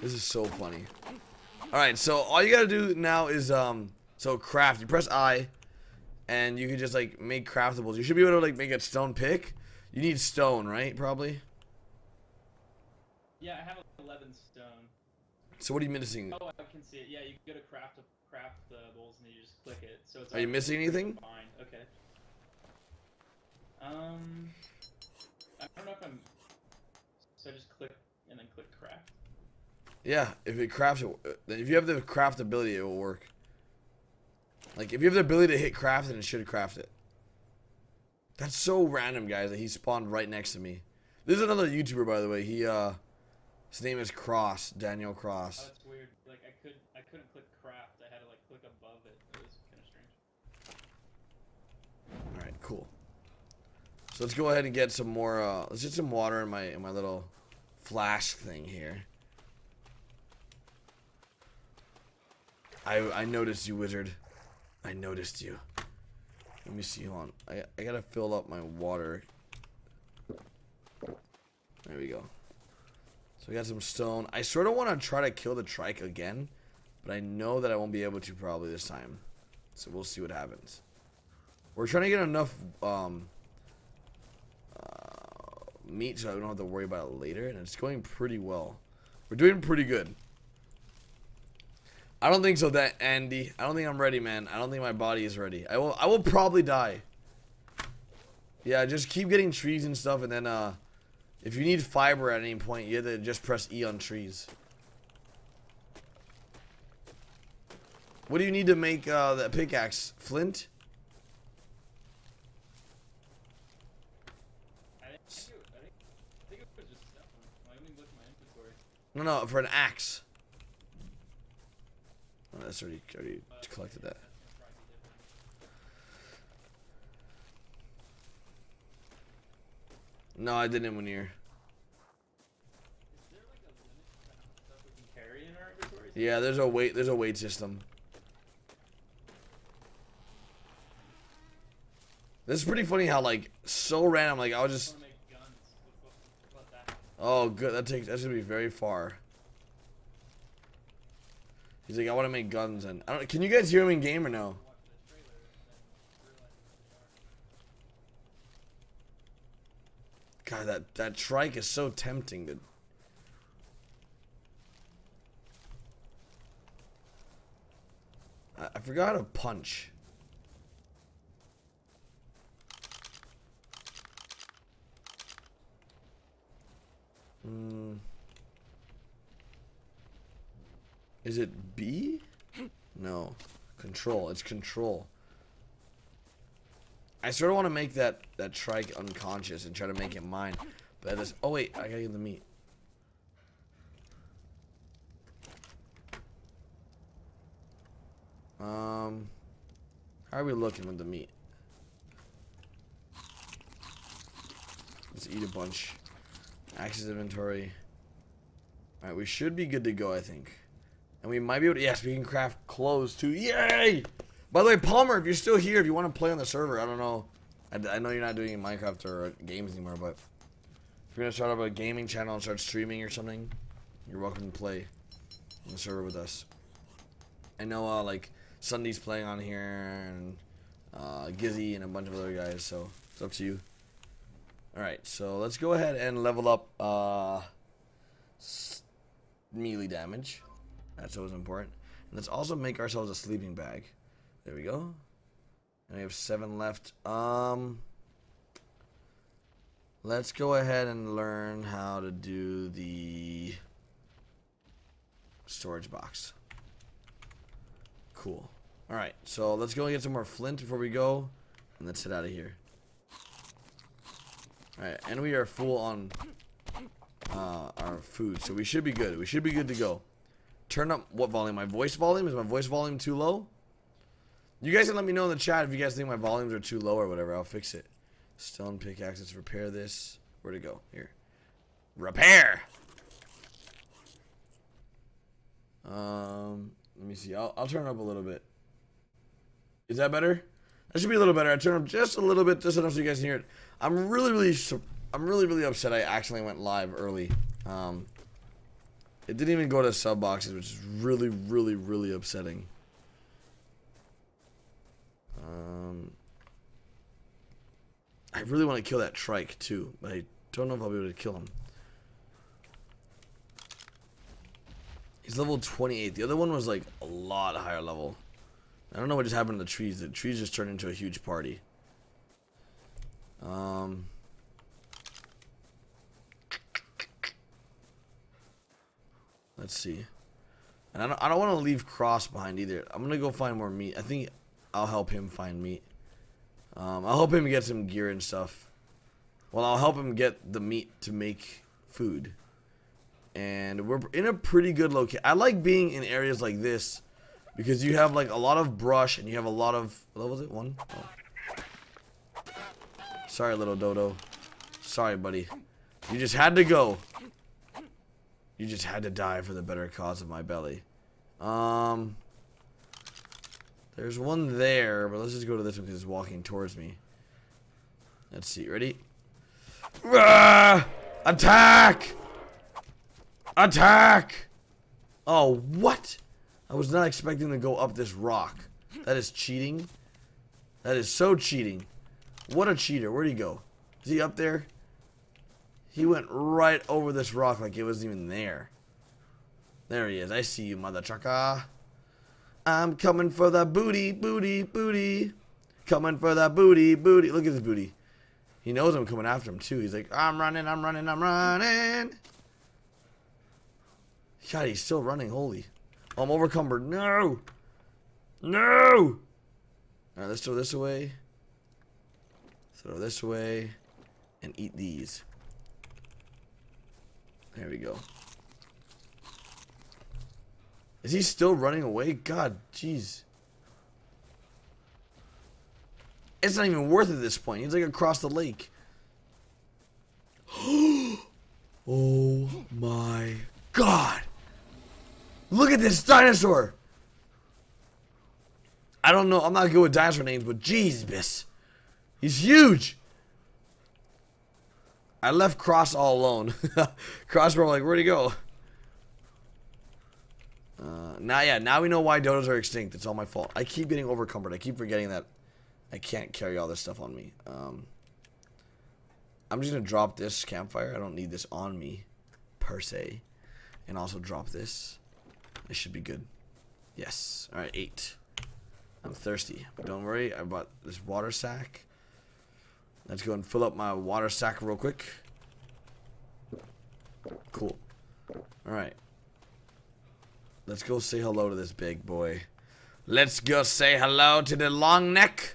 S1: This is so funny. Alright, so all you gotta do now is, um, so craft. You press I, and you can just, like, make craftables. You should be able to, like, make a stone pick. You need stone, right? Probably?
S2: Yeah, I have eleven stone.
S1: So what are you missing?
S2: Oh, I can see it. Yeah, you go to craft craft the bowls and you just click it. So it's
S1: Are you missing anything?
S2: Fine. Okay. Um, I don't know if I'm. So I just click and then click craft.
S1: Yeah, if it crafts, it, if you have the craft ability, it will work. Like, if you have the ability to hit craft, then it should craft it. That's so random, guys, that he spawned right next to me. This is another YouTuber, by the way. He, uh, his name is Cross, Daniel Cross.
S2: Oh, that's weird. Like, I could, I couldn't click craft. I had to, like, click above it. It was kind of strange.
S1: Alright, cool. So let's go ahead and get some more, uh, let's get some water in my, in my little flask thing here. I, I noticed you, wizard. I noticed you. Let me see, hold on. I, I gotta fill up my water. There we go. So we got some stone. I sort of want to try to kill the trike again, but I know that I won't be able to probably this time. So we'll see what happens. We're trying to get enough um, uh, meat so I don't have to worry about it later, and it's going pretty well. We're doing pretty good. I don't think so, that Andy. I don't think I'm ready, man. I don't think my body is ready. I will. I will probably die. Yeah, just keep getting trees and stuff, and then uh, if you need fiber at any point, you have to just press E on trees. What do you need to make uh, that pickaxe? Flint?
S2: I think, it, I, think, I think it was just stone. I didn't even look at my inventory.
S1: No, no, for an axe. Oh, that's already, already
S2: Uh,
S1: collected
S2: yeah,
S1: that.
S2: that's gonna probably be different.
S1: No, I didn't when you're.
S2: Is there like a limit to how much stuff we can carry in our inventories?
S1: Yeah, there's a weight. There's a weight system. This is pretty funny how like so random. Like I was
S2: I
S1: just.
S2: want to make guns. What, what, what about that?
S1: Oh, good. That takes. That should be very far. He's like, I want to make guns, and I don't. Can you guys hear him in game or no?
S2: Watch the trailer and then realize what they are.
S1: God, that that trike is so tempting, dude. I, I forgot how to punch. Hmm. Is it B? No. Control. It's control. I sort of want to make that, that trike unconscious and try to make it mine. But that is... Oh, wait. I gotta get the meat. Um... How are we looking with the meat? Let's eat a bunch. Access inventory. Alright, we should be good to go, I think. And we might be able to... Yes, we can craft clothes, too. Yay! By the way, Palmer, if you're still here, if you want to play on the server, I don't know. I, I know you're not doing Minecraft or games anymore, but... If you're going to start up a gaming channel and start streaming or something, you're welcome to play on the server with us. I know, uh, like, Sunday's playing on here, and uh, Gizzy, and a bunch of other guys, so it's up to you. Alright, so let's go ahead and level up uh, melee damage. That's always important. And let's also make ourselves a sleeping bag. There we go. And we have seven left. Um, let's go ahead and learn how to do the storage box. Cool. Alright, so let's go and get some more flint before we go. And let's head out of here. Alright, and we are full on uh, our food, so we should be good. We should be good to go. Turn up what volume? My voice volume? Is my voice volume too low? You guys can let me know in the chat if you guys think my volumes are too low or whatever. I'll fix it. Stone pickaxe. Let's repair this. Where'd it go? Here. Repair! Um, let me see. I'll, I'll turn it up a little bit. Is that better? That should be a little better. I turn up just a little bit, just enough so you guys can hear it. I'm really, really, I'm really, really upset I accidentally went live early. Um, It didn't even go to sub boxes, which is really, really, really upsetting. Um, I really want to kill that trike too, but I don't know if I'll be able to kill him. He's level twenty-eight. The other one was like a lot higher level. I don't know what just happened to the trees. The trees just turned into a huge party. Um, let's see. And I don't, I don't want to leave Cross behind either. I'm gonna go find more meat. I think I'll help him find meat. Um, I'll help him get some gear and stuff. Well, I'll help him get the meat to make food. And we're in a pretty good location. I like being in areas like this because you have like a lot of brush and you have a lot of. What was it? One? Oh. Sorry, little Dodo. Sorry, buddy. You just had to go. You just had to die for the better cause of my belly. Um, there's one there, but let's just go to this one because it's walking towards me. Let's see. Ready? Ah! Attack! Attack! Oh, what? I was not expecting to go up this rock. That is cheating. That is so cheating. What a cheater. Where'd he go? Is he up there? He went right over this rock like it wasn't even there. There he is. I see you, mother trucker. I'm coming for the booty, booty, booty. Coming for the booty, booty. Look at this booty. He knows I'm coming after him, too. He's like, I'm running, I'm running, I'm running. God, he's still running. Holy. Oh, I'm overcumbered. No. No. Alright, let's throw this away. Throw this away. And eat these. There we go. Is he still running away? God, jeez. It's not even worth it at this point. He's like across the lake. Oh my God. Look at this dinosaur. I don't know. I'm not good with dinosaur names, but jeez, bis. He's huge. I left Cross all alone. Cross were like, where'd he go? Uh, now, yeah, now we know why dodos are extinct. It's all my fault. I keep getting overcumbered. I keep forgetting that I can't carry all this stuff on me. Um, I'm just going to drop this campfire. I don't need this on me, per se. And also drop this. It should be good. Yes. Alright, eight. I'm thirsty. But don't worry, I bought this water sack. Let's go and fill up my water sack real quick. Cool. Alright. Let's go say hello to this big boy. Let's go say hello to the long neck.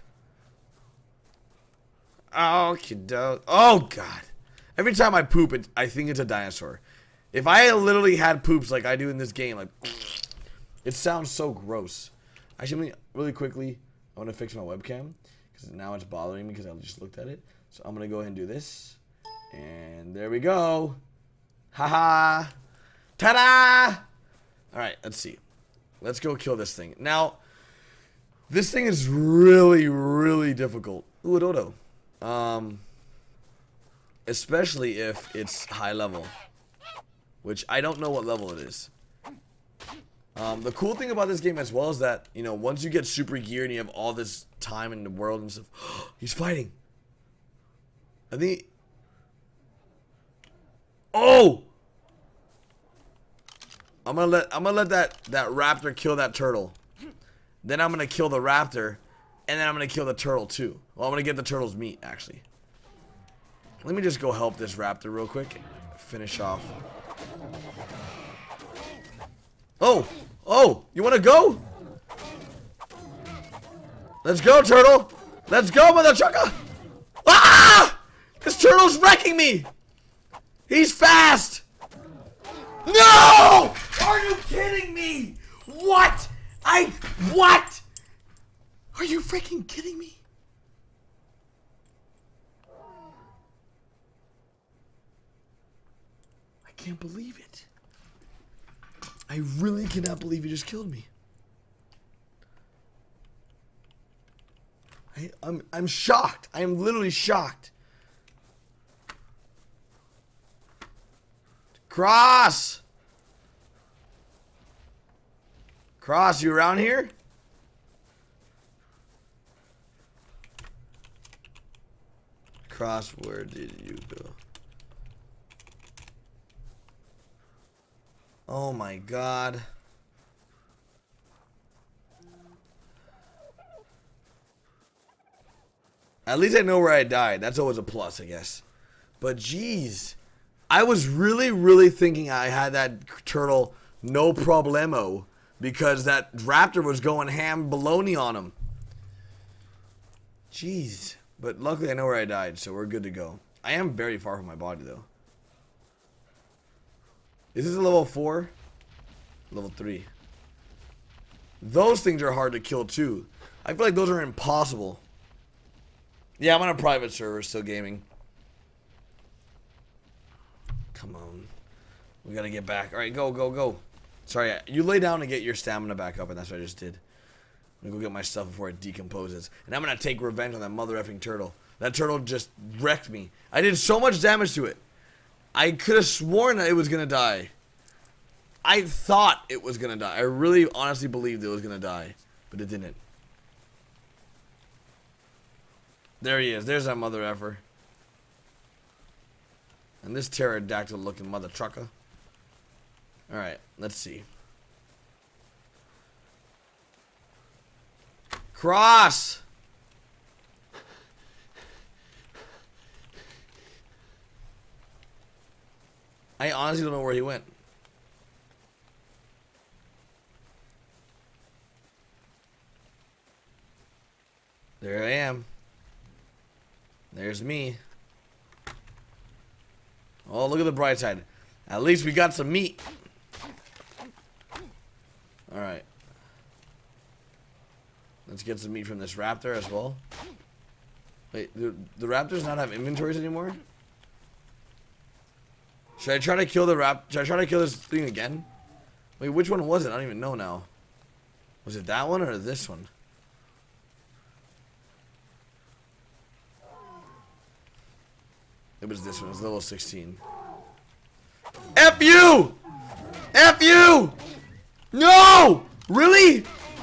S1: Oh, kiddo. Oh, God. Every time I poop, it, I think it's a dinosaur. If I literally had poops like I do in this game, like, it sounds so gross. Actually, really quickly, I want to fix my webcam. Because now it's bothering me because I just looked at it. So I'm going to go ahead and do this. And there we go. Haha. Ta-da! Alright, let's see. Let's go kill this thing. Now, this thing is really, really difficult. Ooh, a dodo. Um, especially if it's high level. Which I don't know what level it is. Um, the cool thing about this game as well is that, you know, once you get super gear and you have all this time in the world and stuff. He's fighting. I think. Oh! I'm gonna let I'm gonna let that that raptor kill that turtle. Then I'm gonna kill the raptor, and then I'm gonna kill the turtle too. Well, I'm gonna get the turtle's meat actually. Let me just go help this raptor real quick. Finish off. Oh, oh, you wanna go? Let's go, turtle. Let's go, mother trucker. Ah! This turtle's wrecking me. He's fast. No! Are you kidding me? What? I what? Are you freaking kidding me? I can't believe it. I really cannot believe you just killed me. I, I'm I'm shocked. I am literally shocked. Cross! Cross, you around here? Cross, where did you go? Oh my god. At least I know where I died. That's always a plus, I guess. But jeez. I was really, really thinking I had that turtle no problemo. Because that raptor was going ham baloney on him. Jeez. But luckily I know where I died, so we're good to go. I am very far from my body, though. Is this a level four? Level three. Those things are hard to kill, too. I feel like those are impossible. Yeah, I'm on a private server still gaming. Come on. We gotta get back. Alright, go, go, go. Sorry, you lay down and get your stamina back up, and that's what I just did. I'm gonna go get my stuff before it decomposes. And I'm gonna take revenge on that mother effing turtle. That turtle just wrecked me. I did so much damage to it. I could have sworn that it was gonna die. I thought it was gonna die. I really honestly believed it was gonna die. But it didn't. There he is. There's that mother effer. And this pterodactyl looking mother trucker. Alright, let's see. Cross! I honestly don't know where he went. There I am. There's me. Oh, look at the bright side. At least we got some meat. Alright. Let's get some meat from this raptor as well. Wait, do the raptors not have inventories anymore? Should I try to kill the rap? Should I try to kill this thing again? Wait, which one was it? I don't even know now. Was it that one or this one? It was this one. It was level sixteen. F you! F you! No! Really?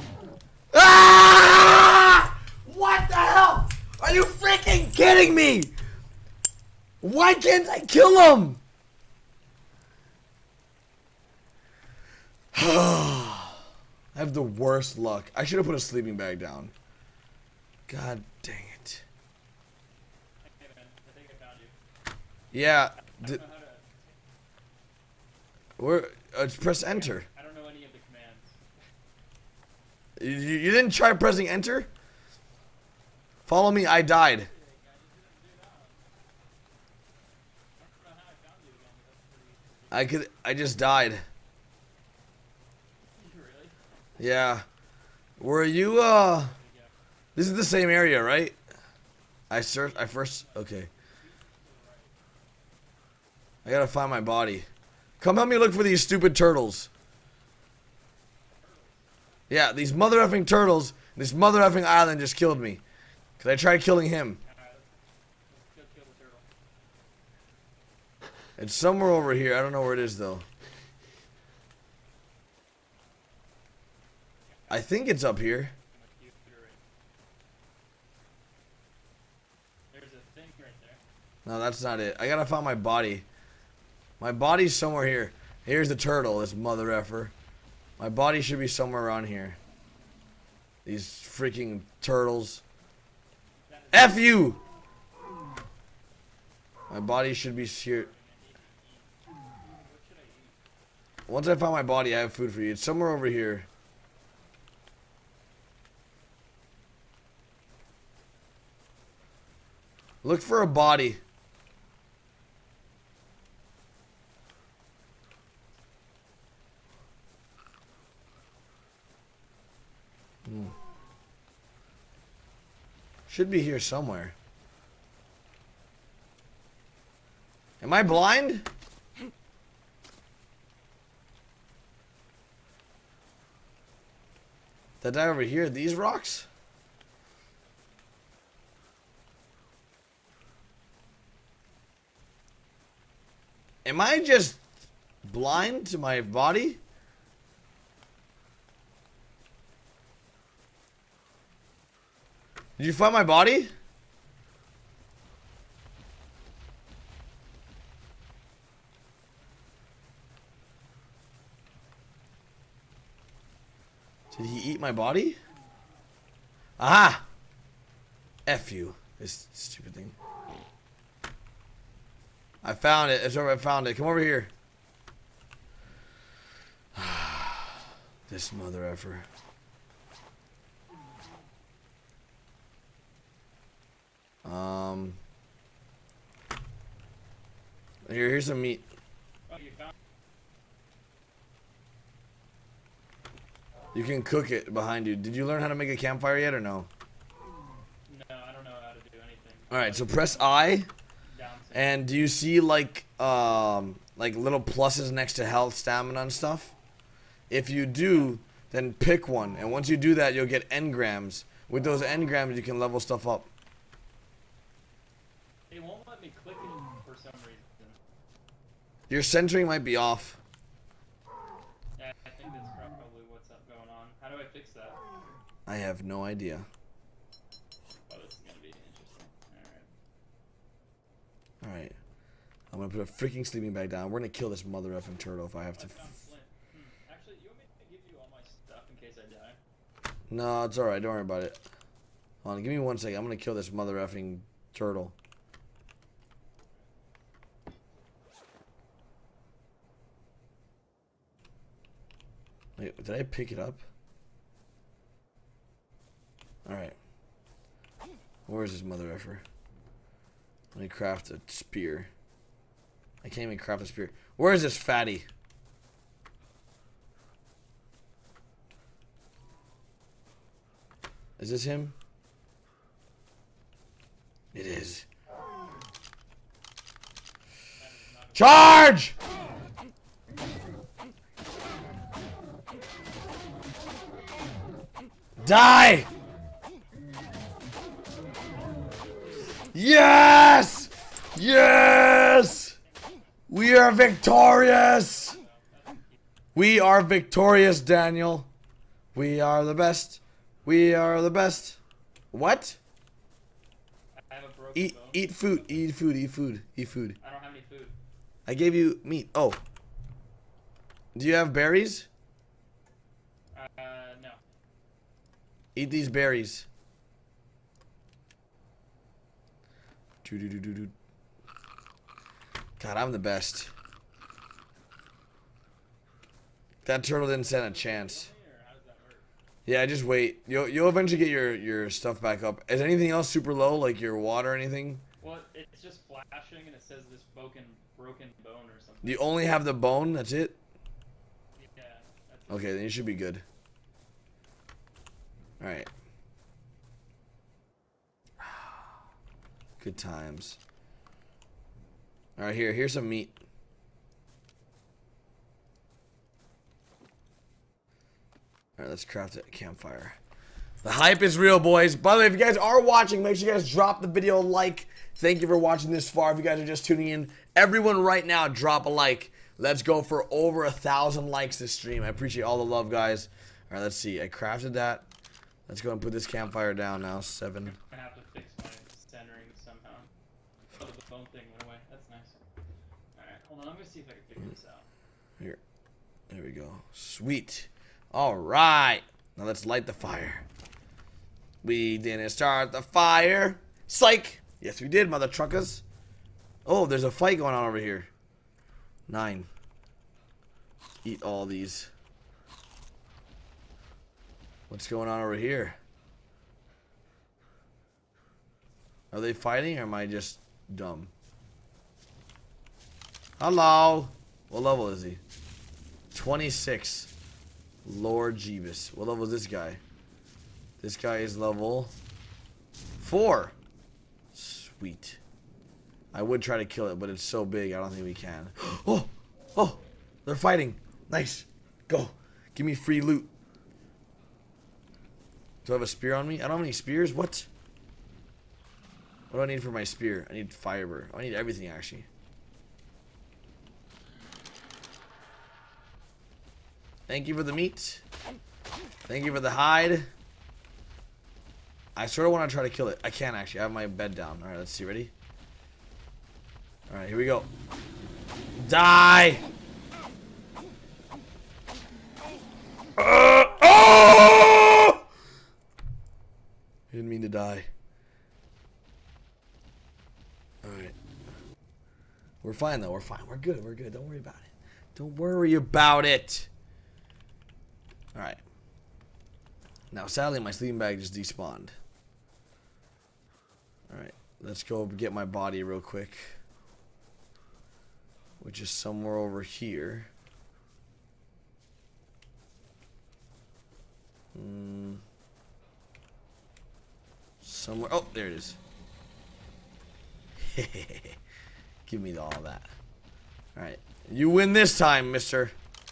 S1: Ah! What the hell? Are you freaking kidding me? Why can't I kill him? I have the worst luck. I should have put a sleeping bag down. God dang it.
S2: Okay, man. I think I found you.
S1: Yeah.
S2: I don't know how to...
S1: Where? Uh, press enter.
S2: I don't know any of the commands.
S1: You, you didn't try pressing enter? Follow me, I died. I could, I just died.
S2: Really?
S1: Yeah. Were you, uh... This is the same area, right? I searched, I first, okay. I gotta find my body. Come help me look for these stupid turtles. Yeah, these mother effing turtles. This mother effing island just killed me. Cause I tried killing him.
S2: Alright, let's, let's go kill the turtle.
S1: It's somewhere over here. I don't know where it is though. I think it's up here.
S2: There's a thing right there.
S1: No, that's not it. I gotta find my body. My body's somewhere here. Here's the turtle, this mother effer. My body should be somewhere around here. These freaking turtles. F you! My body should be here. Once I find my body, I have food for you. It's somewhere over here. Look for a body. Hmm. Should be here somewhere. Am I blind? That guy over here, these rocks? Am I just blind to my body? Did you find my body? Did he eat my body? Aha! F you. This stupid thing. I found it. It's over. I found it. Come over here. This mother effer. Um. Here, here's some meat.
S2: Oh, you found.
S1: You can cook it behind you. Did you learn how to make a campfire yet or no?
S2: No, I don't know how to do anything.
S1: Alright, so press I.
S2: Down to-
S1: And do you see like um like little pluses next to health, stamina, and stuff? If you do, then pick one. And once you do that, you'll get engrams. With those engrams, you can level stuff up.
S2: It won't let me click it for some reason.
S1: Your centering might be off.
S2: Yeah, I think that's probably what's up going on. How do I fix that?
S1: I have no idea.
S2: Oh, this is gonna be interesting. Alright.
S1: Alright. I'm gonna put a freaking sleeping bag down. We're gonna kill this mother effing turtle if I have to.
S2: I found flint. Hmm. Actually, you want me to give you all my stuff in case I die?
S1: No, it's alright. Don't worry about it. Hold on, give me one second. I'm gonna kill this mother effing turtle. Wait, did I pick it up? Alright. Where's this mother effer? Let me craft a spear. I can't even craft a spear. Where is this fatty? Is this him? It is. Charge! Die! Yes! Yes! We are victorious! We are victorious, Daniel. We are the best. We are the best. What?
S2: I have a broken
S1: Eat,
S2: bone.
S1: eat food. Eat food. Eat food. Eat food.
S2: I don't have any food.
S1: I gave you meat. Oh. Do you have berries?
S2: Uh, no.
S1: Eat these berries. Doo -doo -doo -doo -doo. God, I'm the best. That turtle didn't stand a chance.
S2: Or how does that work?
S1: Yeah, just wait. You'll you'll eventually get your your stuff back up. Is anything else super low, like your water or anything?
S2: Well, it's just flashing and it says this broken broken bone or something.
S1: You only have the bone. That's it.
S2: Yeah. That's
S1: Okay, then you should be good. All right. Good times. All right, here, here's some meat. All right, let's craft a campfire. The hype is real, boys. By the way, if you guys are watching, make sure you guys drop the video a like. Thank you for watching this far. If you guys are just tuning in, everyone right now, drop a like. Let's go for over a thousand likes this stream. I appreciate all the love, guys. All right, let's see. I crafted that. Let's go and put this campfire down now. Seven.
S2: I have to fix my centering somehow. Oh, the bone thing went away. That's nice. Alright, hold on. I'm gonna see if I can figure this out.
S1: Here. There we go. Sweet. All right. Now let's light the fire. We didn't start the fire. Psych. Yes, we did, mother truckers. Oh, there's a fight going on over here. Nine. Eat all these. What's going on over here? Are they fighting or am I just dumb? Hello. What level is he? twenty-six. Lord Jeebus. What level is this guy? This guy is level four. Sweet. I would try to kill it, but it's so big, I don't think we can. Oh! Oh! They're fighting. Nice. Go. Give me free loot. Do I have a spear on me? I don't have any spears? What? What do I need for my spear? I need fiber. I need everything, actually. Thank you for the meat. Thank you for the hide. I sort of want to try to kill it. I can't actually. I have my bed down. All right, let's see. Ready? All right, here we go. Die! Uh, oh! I didn't mean to die. All right. We're fine though. We're fine. We're good. We're good. Don't worry about it. Don't worry about it. All right. Now, sadly, my sleeping bag just despawned. All right. Let's go get my body real quick, which is somewhere over here. Hmm. Somewhere. Oh, there it is. Give me all that. All right. You win this time, mister.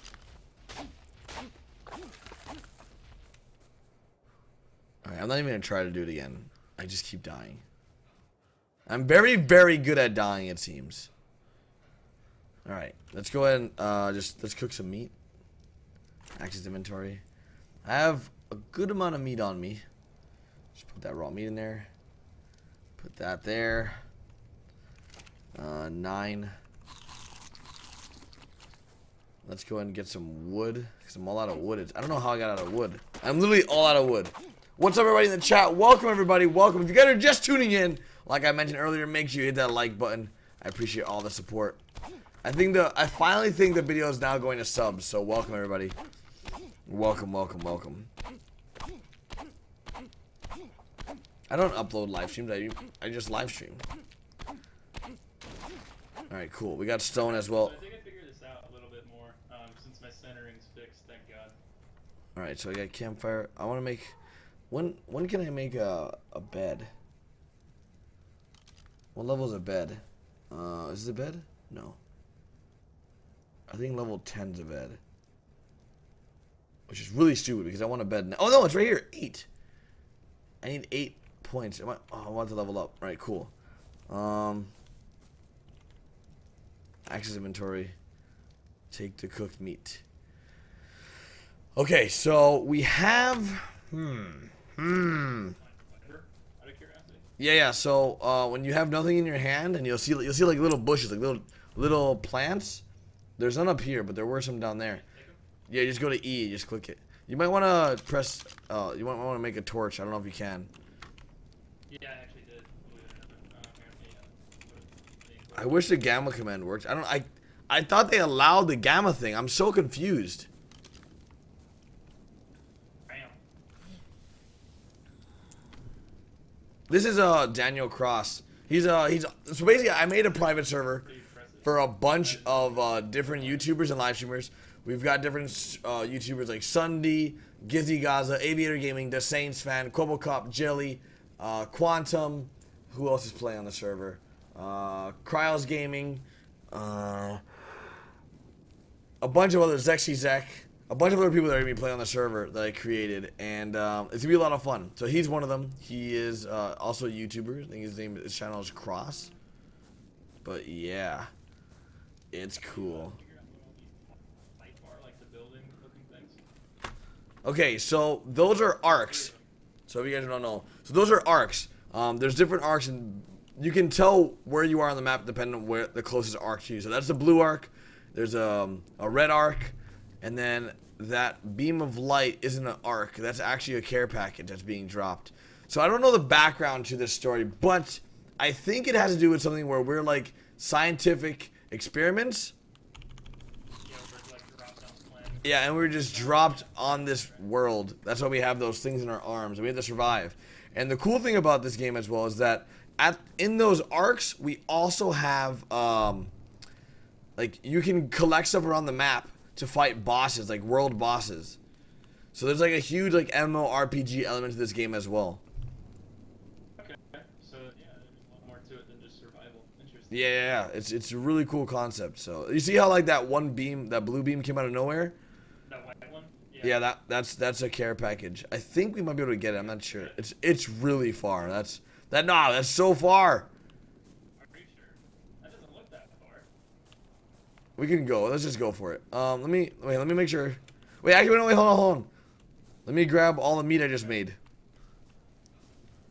S1: Alright, I'm not even gonna try to do it again. I just keep dying. I'm very, very good at dying, it seems. Alright, let's go ahead and uh, just let's cook some meat. Access inventory. I have a good amount of meat on me. Just put that raw meat in there. Put that there. Uh, nine. Let's go ahead and get some wood, because I'm all out of wood. I don't know how I got out of wood. I'm literally all out of wood. What's up, everybody in the chat? Welcome, everybody. Welcome. If you guys are just tuning in, like I mentioned earlier, make sure you hit that like button. I appreciate all the support. I think the I finally think the video is now going to subs, so welcome, everybody. Welcome, welcome, welcome. I don't upload live streams. I I just live stream. All right, cool. We got stone as well.
S2: I think I figured this out a little bit more um, since my centering's fixed. Thank God.
S1: All right, so I got campfire. I want to make. When when can I make a a bed? What level is a bed? Uh, is it a bed? No. I think level ten's a bed. Which is really stupid because I want a bed now. Oh no, it's right here. Eight. I need eight points. Am I, oh, I want to level up. All right, cool. Um. Access inventory. Take the cooked meat. Okay, so we have. Hmm. Hmm. Yeah, yeah. So uh, when you have nothing in your hand, and you'll see, you'll see like little bushes, like little little plants. There's none up here, but there were some down there. Yeah, just go to E, just click it. You might want to press. Uh, you might want to make a torch. I don't know if you can.
S2: Yeah, I actually did.
S1: I wish the gamma command worked. I don't. I I thought they allowed the gamma thing. I'm so confused. This is uh Daniel Cross. He's uh he's so basically I made a private server for a bunch of uh, different YouTubers and live streamers. We've got different uh, YouTubers like Sunday, Gizzy Gaza, Aviator Gaming, The Saints Fan, Quobocop, Jelly, uh, Quantum. Who else is playing on the server? Uh, Cryos Gaming, uh, a bunch of other Zexy Zek, a bunch of other people that are gonna be playing on the server that I created, and um, it's gonna be a lot of fun. So he's one of them. He is uh, also a YouTuber. I think his name, his channel is Cross. But yeah, it's cool. Okay, so those are arcs. So if you guys don't know, so those are arcs. Um, there's different arcs, and you can tell where you are on the map depending on where the closest arc to you. So that's the blue arc. There's a, a red arc, and then that beam of light isn't an arc. That's actually a care package that's being dropped. So I don't know the background to this story, but I think it has to do with something where we're like scientific experiments. Yeah, and we were just dropped on this world. That's why we have those things in our arms. We have to survive. And the cool thing about this game as well is that at in those arcs, we also have, um, like, you can collect stuff around the map to fight bosses, like world bosses. So there's like a huge like MMORPG element to this game as well.
S2: Okay, so yeah, there's a lot more to it than just survival. Interesting.
S1: Yeah, yeah, yeah. It's, it's a really cool concept. So you see how like that one beam, that blue beam came out of nowhere?
S2: That white one? Yeah,
S1: yeah that that's that's a care package. I think we might be able to get it. I'm not sure. It's it's really far. That's that nah, that's so far.
S2: Are you sure? That doesn't look that far.
S1: We can go. Let's just go for it. Um, let me wait. Let me make sure. Wait, actually, wait, wait, hold on, hold on. Let me grab all the meat I just made.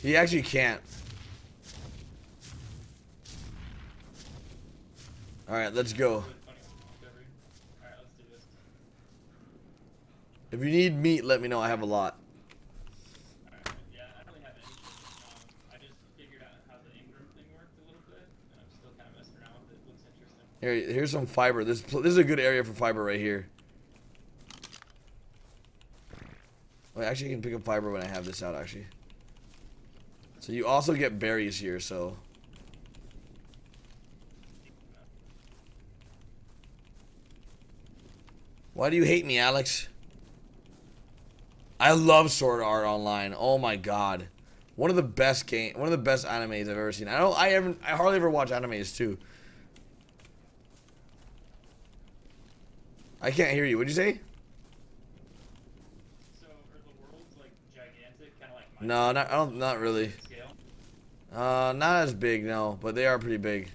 S1: He actually can't. Alright, let's go.
S2: Alright, let's do this.
S1: If you need meat, let me know. I have a lot.
S2: Alright, yeah, I don't really have anything. Um, I just figured out how the Ingram thing worked a little bit, and I'm still kind of messing around with it. It looks interesting.
S1: Here, here's some fiber. This this is a good area for fiber right here. Wait, actually, I can pick up fiber when I have this out, actually. So you also get berries here, so. Why do you hate me, Alex? I love Sword Art Online. Oh my god. One of the best game, one of the best animes I've ever seen. I don't I ever I hardly ever watch animes too. I can't hear you. What'd you say?
S2: So, are the worlds like gigantic, kind of like
S1: No, not I don't not really.
S2: scale?
S1: Uh not as big, no, but they are pretty big.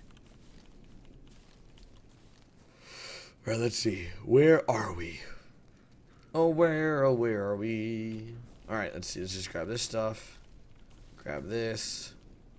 S1: Alright, let's see. Where are we? Oh, where, oh, where are we? Alright, let's see. Let's just grab this stuff. Grab this.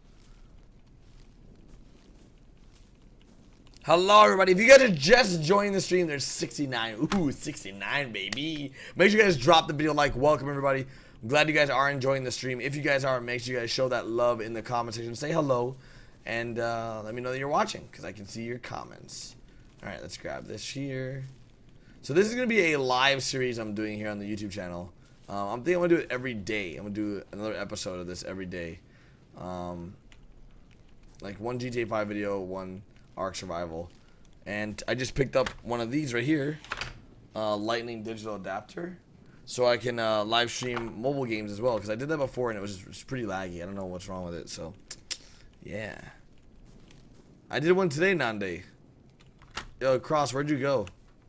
S1: Hello, everybody. If you guys are just joining the stream, there's sixty-nine. Ooh, sixty-nine, baby. Make sure you guys drop the video like. Welcome, everybody. I'm glad you guys are enjoying the stream. If you guys are, make sure you guys show that love in the comment section. Say hello. And uh, let me know that you're watching, because I can see your comments. Alright, let's grab this here. So this is going to be a live series I'm doing here on the YouTube channel. Um, I'm thinking I'm going to do it every day. I'm going to do another episode of this every day. Um, like one G T A five video, one Ark Survival. And I just picked up one of these right here. Uh, Lightning digital adapter. So I can uh, live stream mobile games as well. Because I did that before and it was, just, it was pretty laggy. I don't know what's wrong with it. So, yeah. I did one today, Nande. Yo, Cross, where'd you go?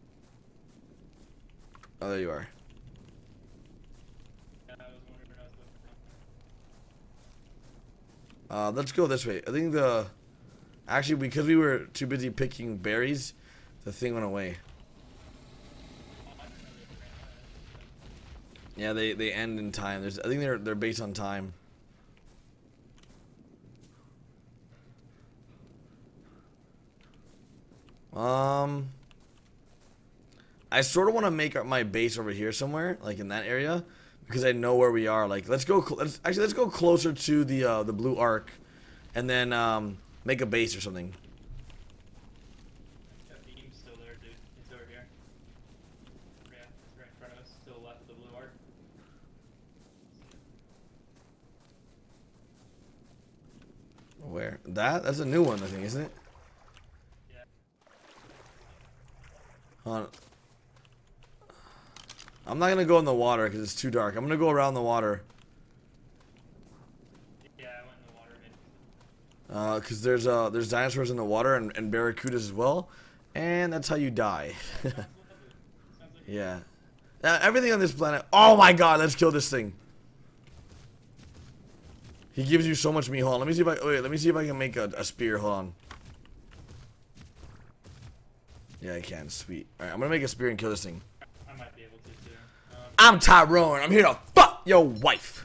S1: Oh, there you are.
S2: Yeah, I was wondering where I was looking from.
S1: Uh, let's go this way. I think the... Actually, because we were too busy picking berries, the thing went away. Yeah, they, they end in time. There's, I think they're they're based on time. Um... I sort of want to make my base over here somewhere, like in that area, because I know where we are. Like, let's go. Let's actually let's go closer to the uh, the blue arc, and then um, make a base or something.
S2: That beam's still there, dude. It's over here. Yeah, it's right in front of us. Still left of the blue arc.
S1: Where? That? That's a new one, I think, isn't it?
S2: Yeah.
S1: Hold on. I'm not gonna go in the water because it's too dark. I'm gonna go around the water.
S2: Yeah, I went in the water. Maybe.
S1: Uh, cause there's uh there's dinosaurs in the water and, and barracudas as well, and that's how you die.
S2: Sounds lovely. Sounds like
S1: Yeah. Uh, everything on this planet. Oh my God! Let's kill this thing. He gives you so much meat. Hold on. Let me see if I wait. Let me see if I can make a, a spear. Hold on. Yeah, I can. Sweet. All right, I'm gonna make a spear and kill this thing.
S2: I might be able to too. Um,
S1: I'm Tyrone. I'm here to fuck your wife.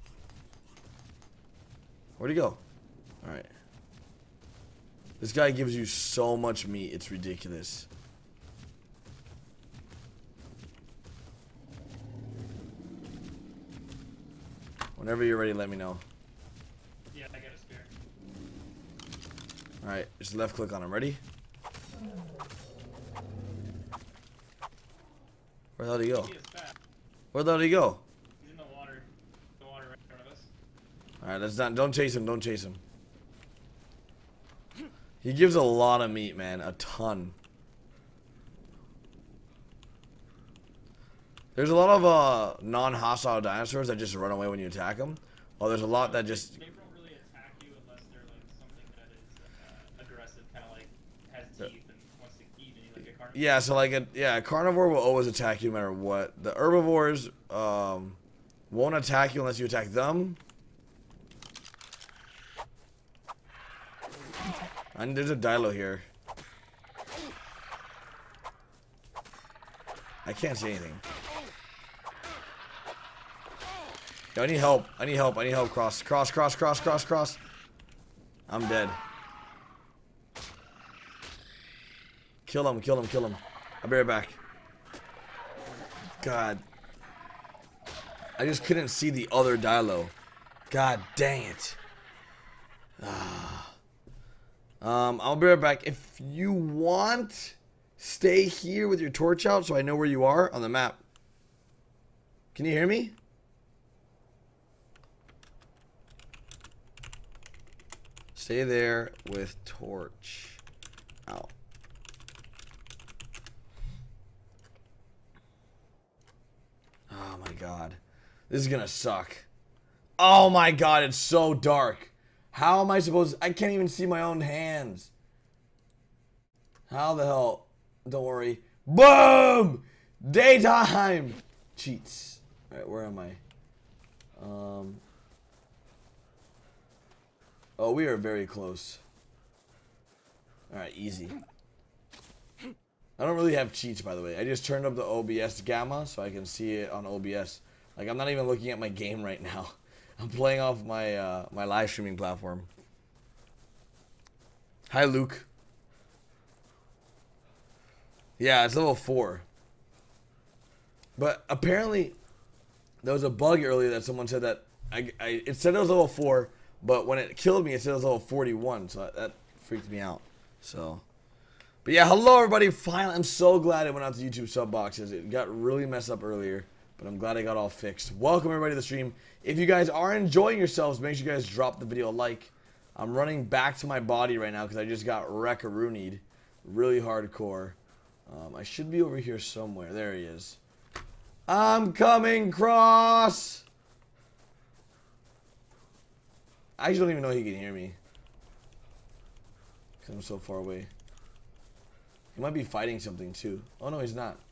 S1: Where'd he go? Alright. This guy gives you so much meat, it's ridiculous. Whenever you're ready, let me know.
S2: yeah, I got a spear.
S1: Alright, just left click on him. Ready? Where the hell did he go?
S2: He is fat.
S1: Where the hell did he go?
S2: He's in the water. The water right in front of us.
S1: Alright, let's not. Don't chase him. Don't chase him. He gives a lot of meat, man. A ton. There's a lot of uh, non-hostile dinosaurs that just run away when you attack them. While there's a lot that just...
S2: They don't really attack you unless they're like something that is uh, aggressive, kind of like has teeth and wants to eat you, like a carnivore.
S1: Yeah, so like a yeah, a carnivore will always attack you no matter what. The herbivores um, won't attack you unless you attack them. And there's a Dilo here. I can't see anything. Yo, I need help. I need help. I need help. Cross, cross, cross, cross, cross, cross. I'm dead. Kill him, kill him, kill him. I'll be right back. God. I just couldn't see the other Dilo. God dang it. Ah. Um, I'll be right back. If you want, stay here with your torch out so I know where you are on the map. Can you hear me? Stay there with torch out. Oh my god. This is gonna suck. Oh my god, it's so dark. How am I supposed to, I can't even see my own hands. How the hell? Don't worry. Boom! Daytime! Cheats. Alright, where am I? Um. Oh, we are very close. Alright, easy. I don't really have cheats, by the way. I just turned up the O B S gamma so I can see it on O B S. Like, I'm not even looking at my game right now. I'm playing off my uh, my live streaming platform. Hi, Luke. Yeah, it's level four. But apparently, there was a bug earlier that someone said that I, I it said it was level four, but when it killed me, it said it was level forty-one. So that, that freaked me out. So, but yeah, hello everybody. Finally, I'm so glad it went out to YouTube sub boxes. It got really messed up earlier, but I'm glad I got all fixed. Welcome everybody to the stream. If you guys are enjoying yourselves, make sure you guys drop the video a like. I'm running back to my body right now because I just got wreck-a-roonied. Really hardcore. Um, I should be over here somewhere. There he is. I'm coming, Cross! I just don't even know he can hear me. Because I'm so far away. He might be fighting something too. Oh no, he's not.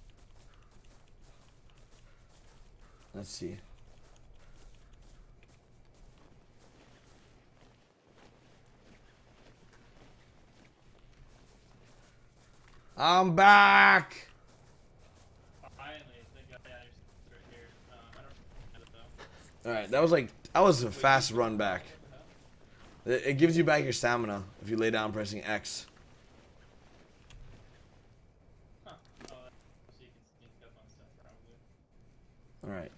S1: Let's see. I'm back!
S2: Finally, thank God, yeah, you're right here. Um, I don't know though.
S1: Alright, that was like, that was a fast run back. It, it gives you back your stamina if you lay down pressing X.
S2: Huh. Oh, that, so you can sneak up on stuff probably.
S1: Alright.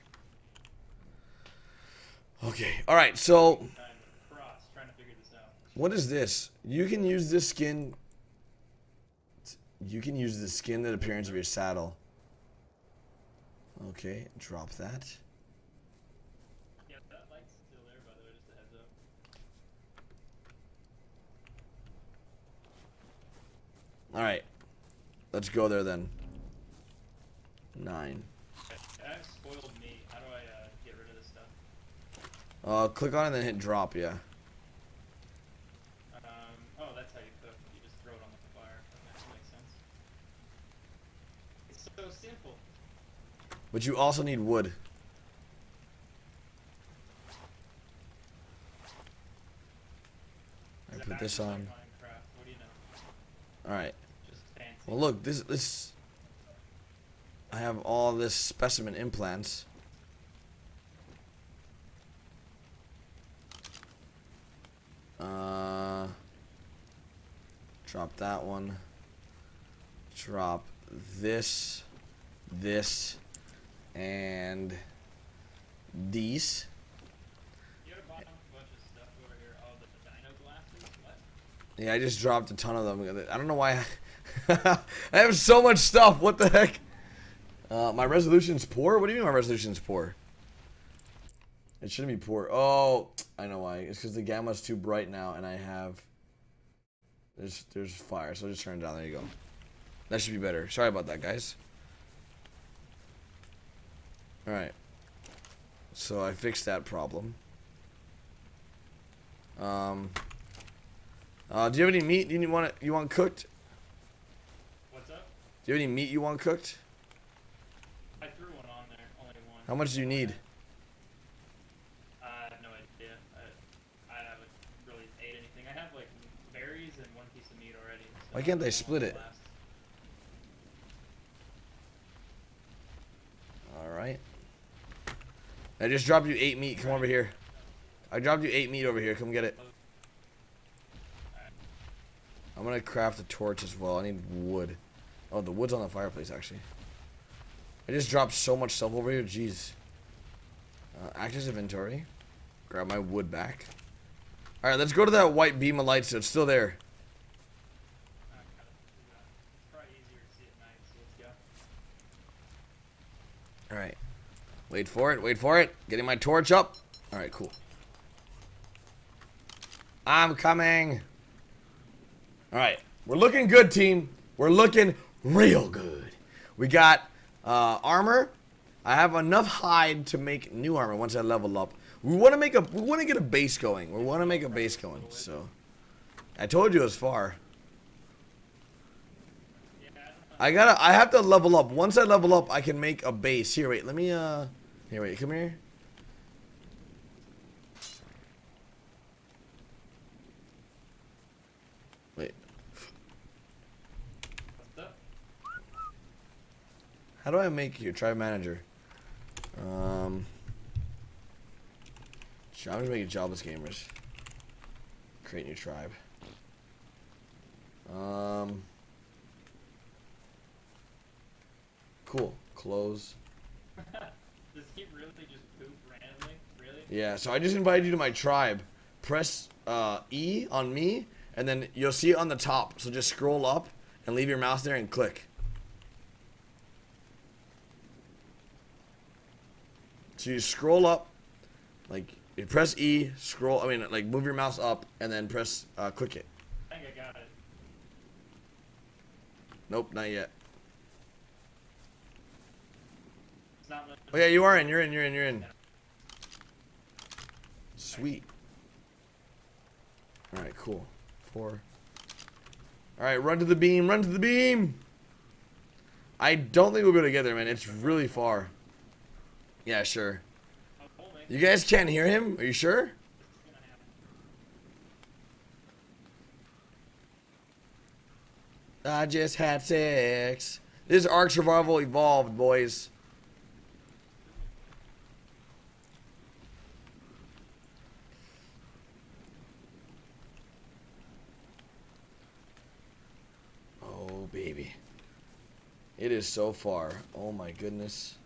S1: Okay, alright, so
S2: Time to cross, trying to figure this out.
S1: what is this? You can use this skin. You can use the skin that appearance of your saddle. Okay, drop that.
S2: Yeah, that light's still there, by the way, just a heads up.
S1: Alright. Let's go there then. Nine.
S2: Okay, that spoiled me. How do I uh, get rid of this stuff?
S1: Uh, click on it and then hit drop, yeah.
S2: Um, oh, that's how you cook. You just throw it on the fire. That makes sense. It's so simple.
S1: But you also need wood. I put this on.
S2: Minecraft. What do you know?
S1: Alright.
S2: Just fancy.
S1: Well, look, this this. I have all this specimen implants. Uh, drop that one. Drop this, this, and these.
S2: You gotta buy a bunch of stuff over here. Oh, the dino glasses? What?
S1: Yeah, I just dropped a ton of them. I don't know why. I, I have so much stuff. What the heck? Uh, my resolution's poor? What do you mean my resolution's poor? It shouldn't be poor. Oh, I know why. It's because the gamma's too bright now, and I have... There's, there's fire, so just turn it down. There you go. That should be better. Sorry about that, guys. Alright. So I fixed that problem. Um... Uh, do you have any meat you want it, you want cooked?
S2: What's up?
S1: Do you have any meat you want cooked?
S2: I threw one on there. Only one.
S1: How much do you need?
S2: I have no idea. I, I haven't really ate anything. I have like berries and one piece of meat already. So
S1: Why can't they
S2: I don't know
S1: split
S2: what
S1: it?
S2: lasts.
S1: Alright. I just dropped you eight meat. Come over here. I dropped you eight meat over here. Come get it. I'm gonna craft a torch as well. I need wood. Oh, the wood's on the fireplace actually. I just dropped so much stuff over here. Jeez. Uh, active inventory. Grab my wood back. All right, let's go to that white beam of light so it's still there. All right. Wait for it. Wait for it. Getting my torch up. All right, cool. I'm coming. All right. We're looking good, team. We're looking real good. We got uh, armor. I have enough hide to make new armor once I level up. We want to make a. We want to get a base going. We want to make a base going. So, I told you it was far. I gotta. I have to level up. Once I level up, I can make a base. Here, wait. Let me. Uh. Here, wait. Come here. Wait. How do I make you tribe manager? Um. I'm gonna make it jobless gamers. Create new tribe. Um. Cool. Close.
S2: Does he really just poop randomly? Really?
S1: Yeah. So I just invited you to my tribe. Press uh, E on me, and then you'll see it on the top. So just scroll up and leave your mouse there and click. So you scroll up, like. You press E, scroll, I mean, like, move your mouse up, and then press, uh, click it.
S2: I think I got it.
S1: Nope, not yet.
S2: It's not much.
S1: Oh, yeah, you are in, you're in, you're in, you're in. Sweet. Alright, cool. Four. Alright, run to the beam, run to the beam! I don't think we'll be able to get there, man. It's really far. Yeah, sure. You guys can't hear him? Are you sure? I just had sex. This is Ark Survival Evolved, boys. Oh, baby. It is so far. Oh, my goodness.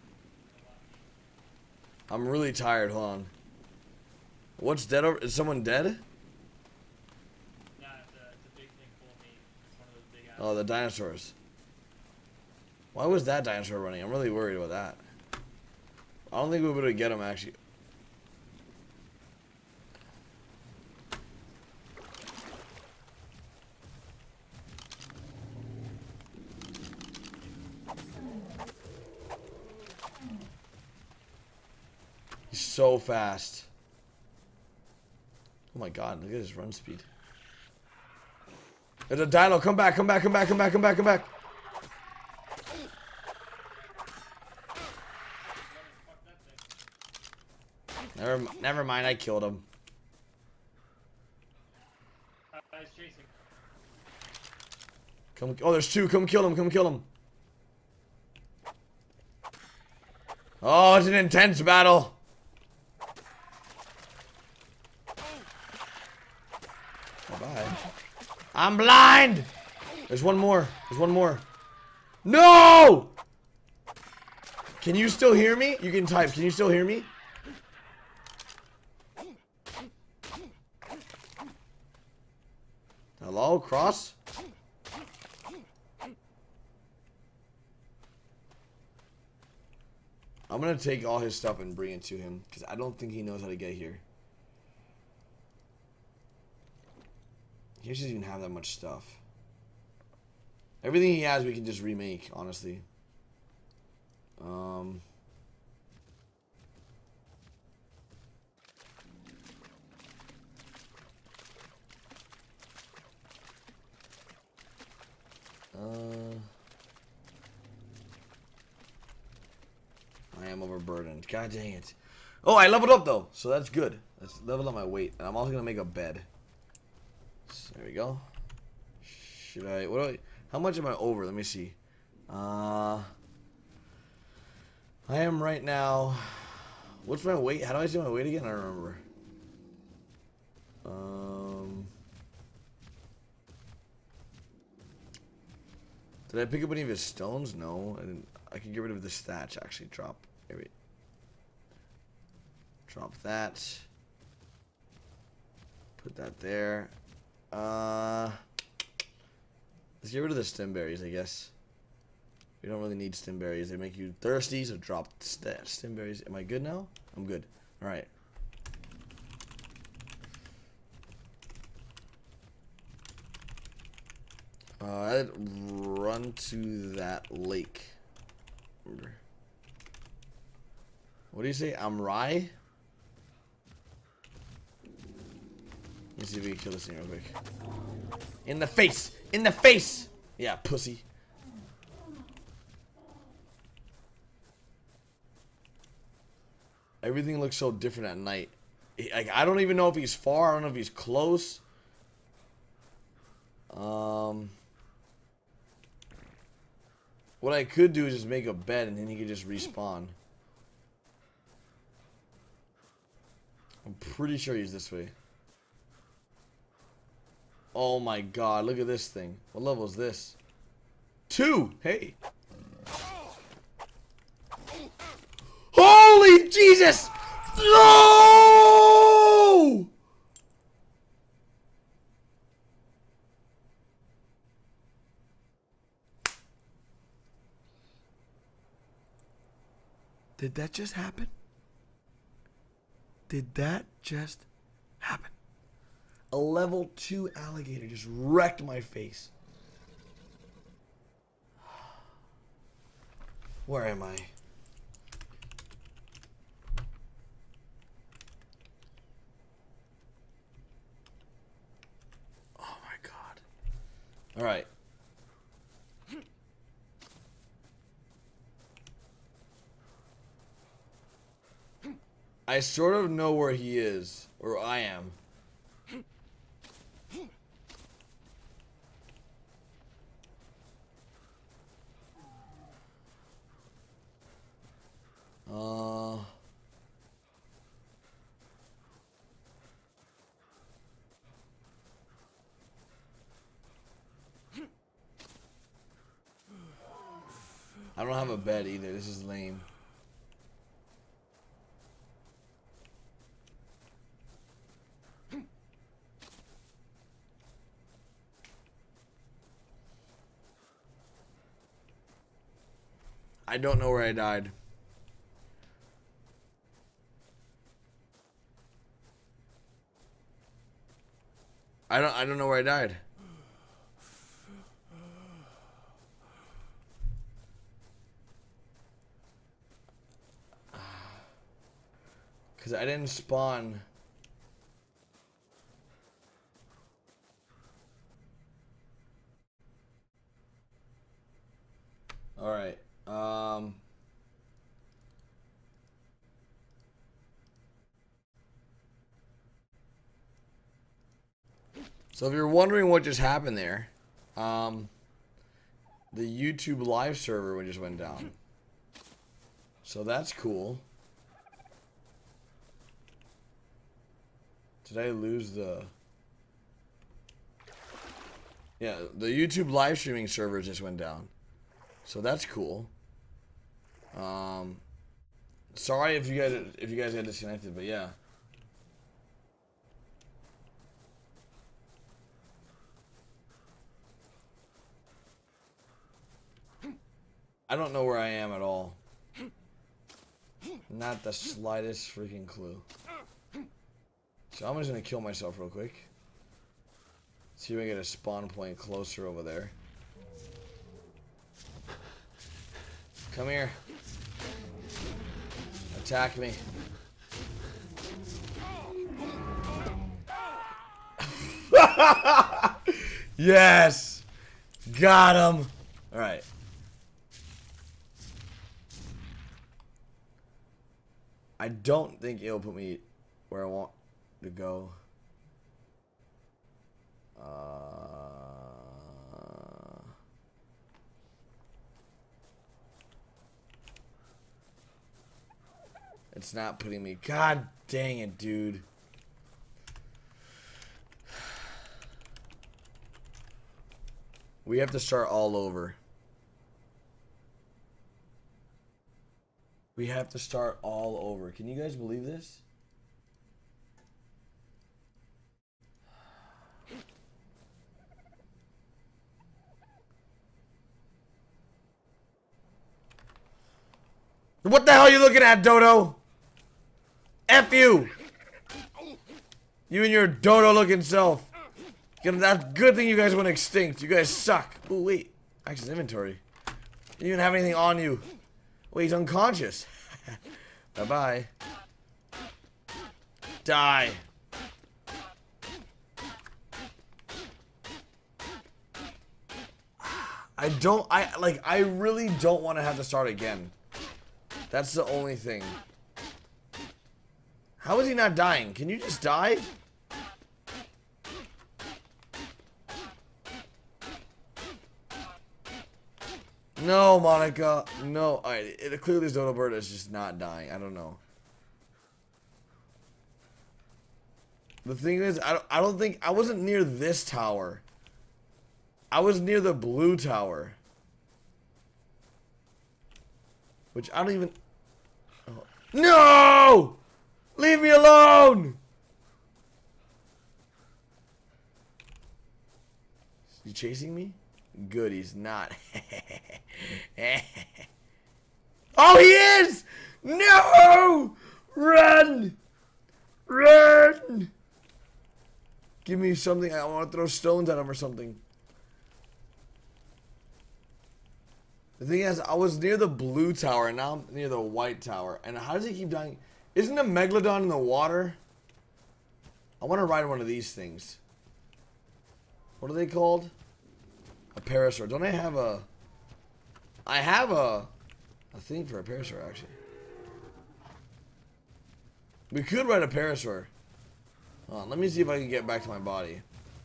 S1: I'm really tired, hold on. What's dead over? Is someone dead?
S2: Nah, it's a, it's a big thing full of meat. It's one of those big
S1: Oh, the dinosaurs. Why was that dinosaur running? I'm really worried about that. I don't think we'll be able to get him, actually. So fast. Oh my god, look at his run speed. There's a dino. Come back, come back, come back, come back, come back, come back. Never, never mind, I killed him.
S2: Uh, he's chasing.
S1: Come, oh, there's two. Come kill him, come kill him. Oh, it's an intense battle. Bye. I'm blind! There's one more. There's one more. No! Can you still hear me? You can type. Can you still hear me? Hello? Cross? I'm gonna take all his stuff and bring it to him, because I don't think he knows how to get here. He doesn't even have that much stuff. Everything he has we can just remake, honestly. Um... Uh... I am overburdened. God dang it. Oh, I leveled up though, so that's good. Let's level up my weight. And I'm also gonna make a bed. So, there we go. Should I? What do I? How much am I over? Let me see. Uh, I am right now What's my weight? How do I say my weight again? I don't remember. Um, did I pick up any of his stones? No. I didn't. I can get rid of the stats. Actually, drop. Here we. Drop that. Put that there. Uh, let's get rid of the stem berries, I guess. We don't really need stem berries. They make you thirsty, so drop st stem berries. Am I good now? I'm good. All right. Uh, I'd run to that lake. Remember. What do you say? I'm Rai? Let's see if we can kill this thing real quick. In the face! In the face! Yeah, pussy. Everything looks so different at night. Like, I don't even know if he's far. I don't know if he's close. Um, what I could do is just make a bed and then he could just respawn. I'm pretty sure he's this way. Oh my god, look at this thing. What level is this? Two! Hey! Holy Jesus! No! Did that just happen? Did that just happen? A level two alligator just wrecked my face. Where am I? Oh my god. All right. I sort of know where he is, or I am. Uh, I don't have a bed either. This is lame. I don't know where I died. I don't I don't know where I died. Cause I didn't spawn. All right. Um So if you're wondering what just happened there, um, the YouTube live server just went down. So that's cool. Did I lose the... Yeah, the YouTube live streaming server just went down. So that's cool. Um, sorry if you guys if you guys got disconnected, but yeah. I don't know where I am at all. Not the slightest freaking clue. So I'm just gonna kill myself real quick. See if I get a spawn point closer over there. Come here. Attack me. Yes! Got him! Alright. I don't think it'll put me where I want to go. Uh, It's not putting me. God dang it, dude. We have to start all over. We have to start all over. Can you guys believe this? What the hell are you looking at, Dodo? F you! You and your Dodo-looking self. That's a good thing you guys went extinct. You guys suck. Oh, wait. Access inventory. You didn't even have anything on you. Wait, he's unconscious. Bye-bye. Die. I don't, I, like, I really don't want to have to start again. That's the only thing. How is he not dying? Can you just die? No, Monica. No. Alright, it, clearly this Dodo bird is just not dying. I don't know. The thing is, I don't, I don't think... I wasn't near this tower. I was near the blue tower. Which I don't even... Oh. No! Leave me alone! Is he chasing me? Good, he's not. Oh, he is! No! Run! Run! Give me something. I want to throw stones at him or something. The thing is, I was near the blue tower, and now I'm near the white tower. And how does he keep dying? Isn't a Megalodon in the water? I want to ride one of these things. What are they called? A parasaur. Don't I have a... I have a... A thing for a parasaur, actually. We could ride a parasaur. Hold on, let me see if I can get back to my body.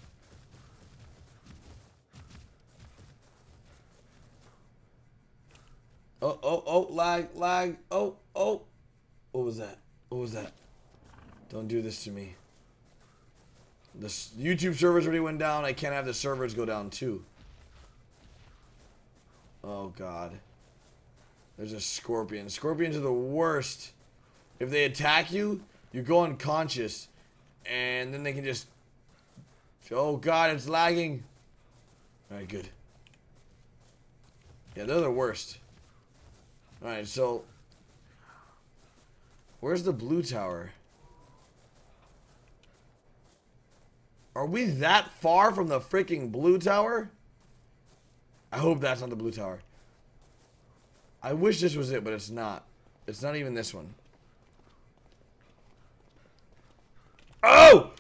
S1: Oh, oh, oh, lag, lag. Oh, oh. What was that? What was that? Don't do this to me. The YouTube servers already went down. I can't have the servers go down too. Oh, God. There's a scorpion. Scorpions are the worst. If they attack you, you go unconscious. And then they can just... Oh, God, it's lagging. Alright, good. Yeah, they're the worst. Alright, so... Where's the blue tower? Are we that far from the freaking blue tower? I hope that's not the blue tower. I wish this was it, but it's not. It's not even this one. Oh!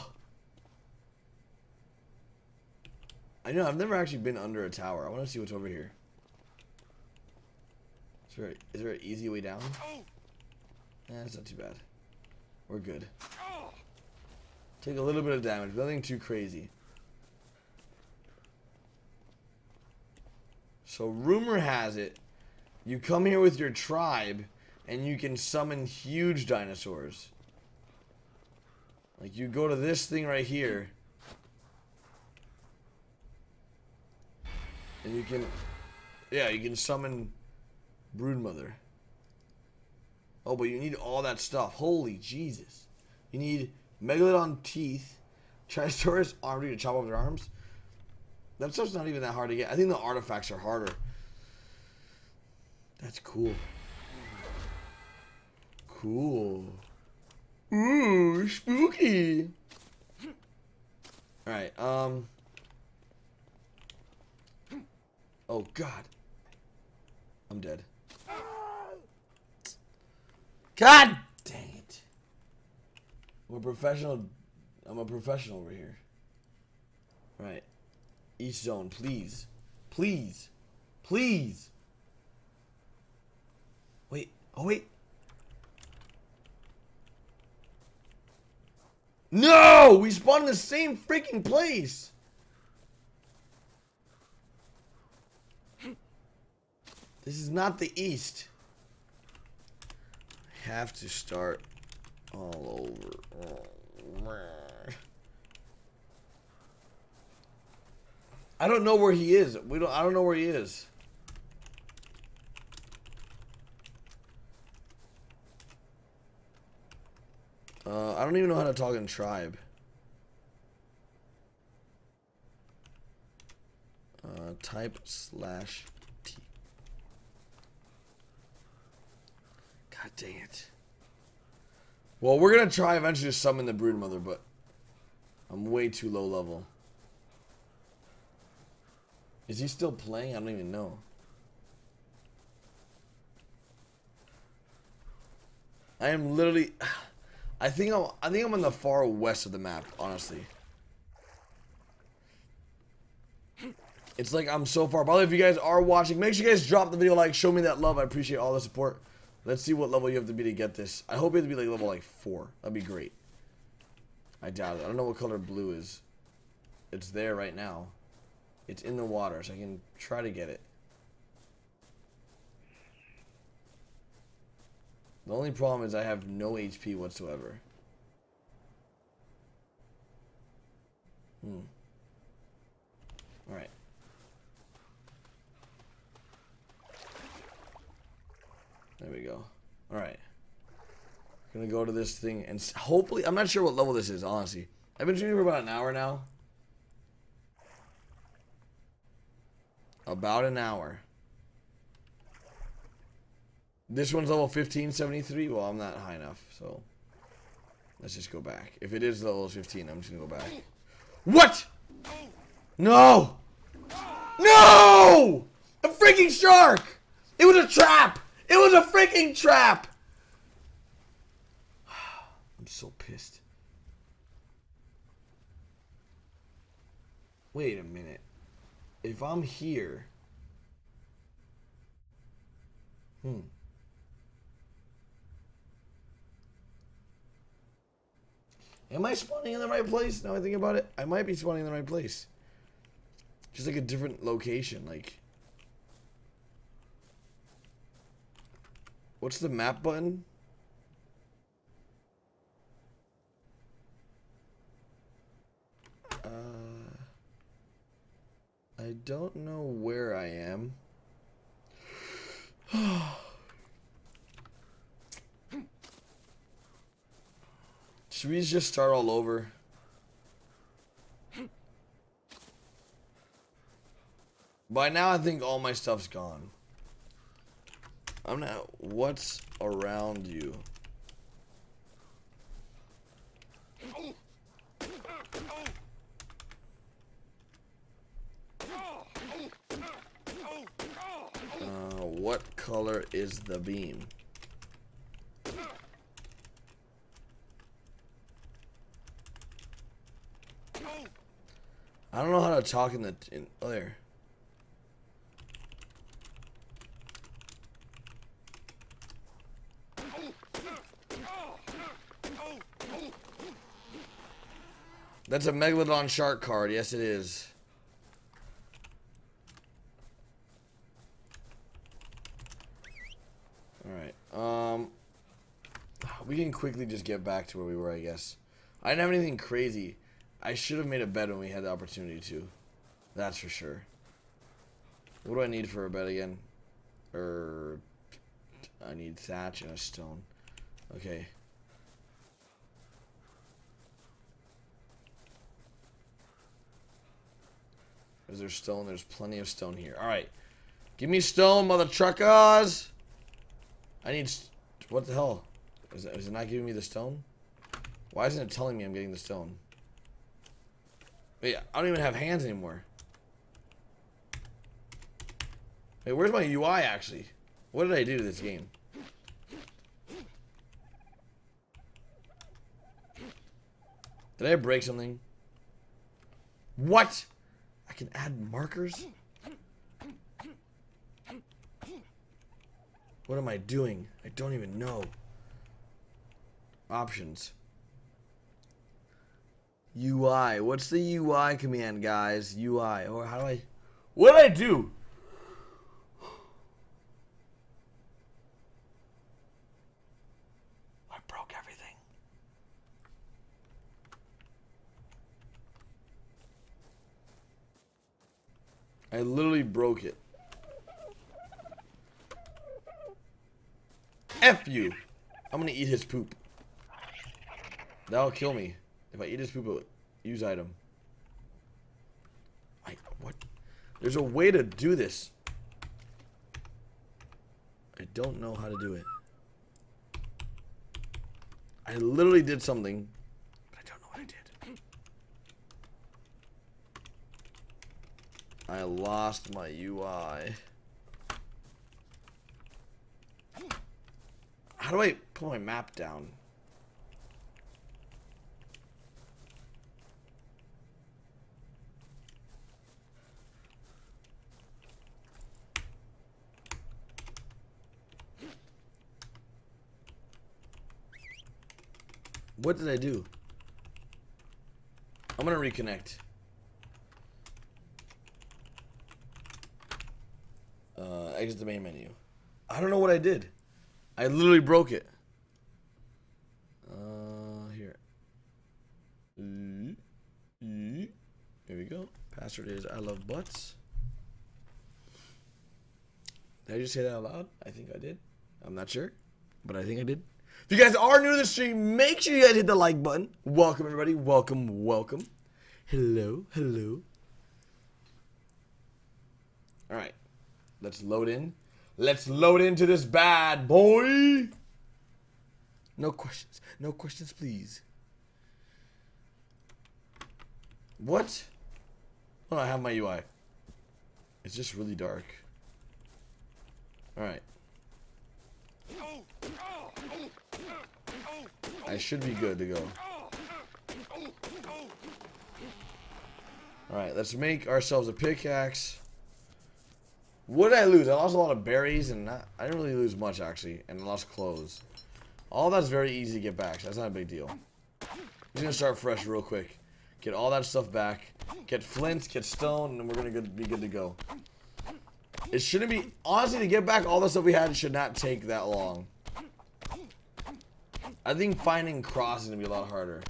S1: I know, I've never actually been under a tower. I want to see what's over here. Is there, a, is there an easy way down? Eh, that's not too bad. We're good. Take a little bit of damage, nothing too crazy. So rumor has it, you come here with your tribe, and you can summon huge dinosaurs. Like, you go to this thing right here, and you can, yeah, you can summon Broodmother. Oh, but you need all that stuff. Holy Jesus. You need Megalodon teeth, Triceratops arm to chop off their arms. That stuff's not even that hard to get. I think the artifacts are harder. That's cool. Cool. Ooh, spooky. Alright, um. Oh, God. I'm dead. God dang it. I'm a professional. I'm a professional over here. Right. East zone, please. Please. Please. Wait. Oh, wait. No! We spawned in the same freaking place. This is not the east. I have to start all over. I don't know where he is. We don't. I don't know where he is. Uh, I don't even know how to talk in tribe. Uh, type slash T. God dang it. Well, we're gonna try eventually to summon the Broodmother, but I'm way too low level. Is he still playing? I don't even know. I am literally. I think I'm. I think I'm in the far west of the map. Honestly, it's like I'm so far. By the way, if you guys are watching, make sure you guys drop the video like, show me that love. I appreciate all the support. Let's see what level you have to be to get this. I hope you have to be like level like four. That'd be great. I doubt it. I don't know what color blue is. It's there right now. It's in the water, so I can try to get it. The only problem is I have no H P whatsoever. Hmm. Alright. There we go. Alright. Gonna go to this thing and hopefully, I'm not sure what level this is, honestly. I've been streaming for about an hour now. About an hour. This one's level fifteen seventy-three. Well, I'm not high enough, so let's just go back. If it is level fifteen, I'm just gonna go back. What? No! No! A freaking shark! It was a trap! It was a freaking trap! I'm so pissed. Wait a minute. If I'm here... Hmm. Am I spawning in the right place? Now I think about it, I might be spawning in the right place. Just like a different location, like... What's the map button? Uh... I don't know where I am. Should we just start all over? By now I think all my stuff's gone. I'm not. What's around you? Uh, what color is the beam? I don't know how to talk in the in oh there. That's a Megalodon shark card. Yes, it is. All right. Um, we can quickly just get back to where we were, I guess. I didn't have anything crazy. I should have made a bed when we had the opportunity to. That's for sure. What do I need for a bed again? Er, I need thatch and a stone. Okay. Is there stone? There's plenty of stone here. Alright. Give me stone, mother truckers! I need... What the hell? Is it, is it not giving me the stone? Why isn't it telling me I'm getting the stone? Wait, I don't even have hands anymore. Wait, where's my U I actually? What did I do to this game? Did I break something? What? I can add markers? What am I doing? I don't even know. Options. U I. What's the U I command, guys? U I. Or how do I... What did I do? I literally broke it. F you. I'm gonna eat his poop. That'll kill me. If I eat his poop, use item. I, what? There's a way to do this. I don't know how to do it. I literally did something, but I don't know what I did. I lost my U I. How do I pull my map down? What did I do? I'm gonna reconnect. Uh, exit the main menu. I don't know what I did. I literally broke it. Uh, here. Here we go. Password is I love butts. Did I just say that out loud? I think I did. I'm not sure, but I think I did. If you guys are new to the stream, make sure you guys hit the like button. Welcome, everybody. Welcome, welcome. Hello, hello. All right. Let's load in. Let's load into this bad boy. No questions. No questions, please. What? Oh, I have my U I. It's just really dark. All right. I should be good to go. Alright, let's make ourselves a pickaxe. What did I lose? I lost a lot of berries, and not, I didn't really lose much, actually. And I lost clothes. All that's very easy to get back, so that's not a big deal. I'm just going to start fresh real quick. Get all that stuff back. Get flint, get stone, and then we're going to be good to go. It shouldn't be... Honestly, to get back all the stuff we had should not take that long. I think finding cross is going to be a lot harder.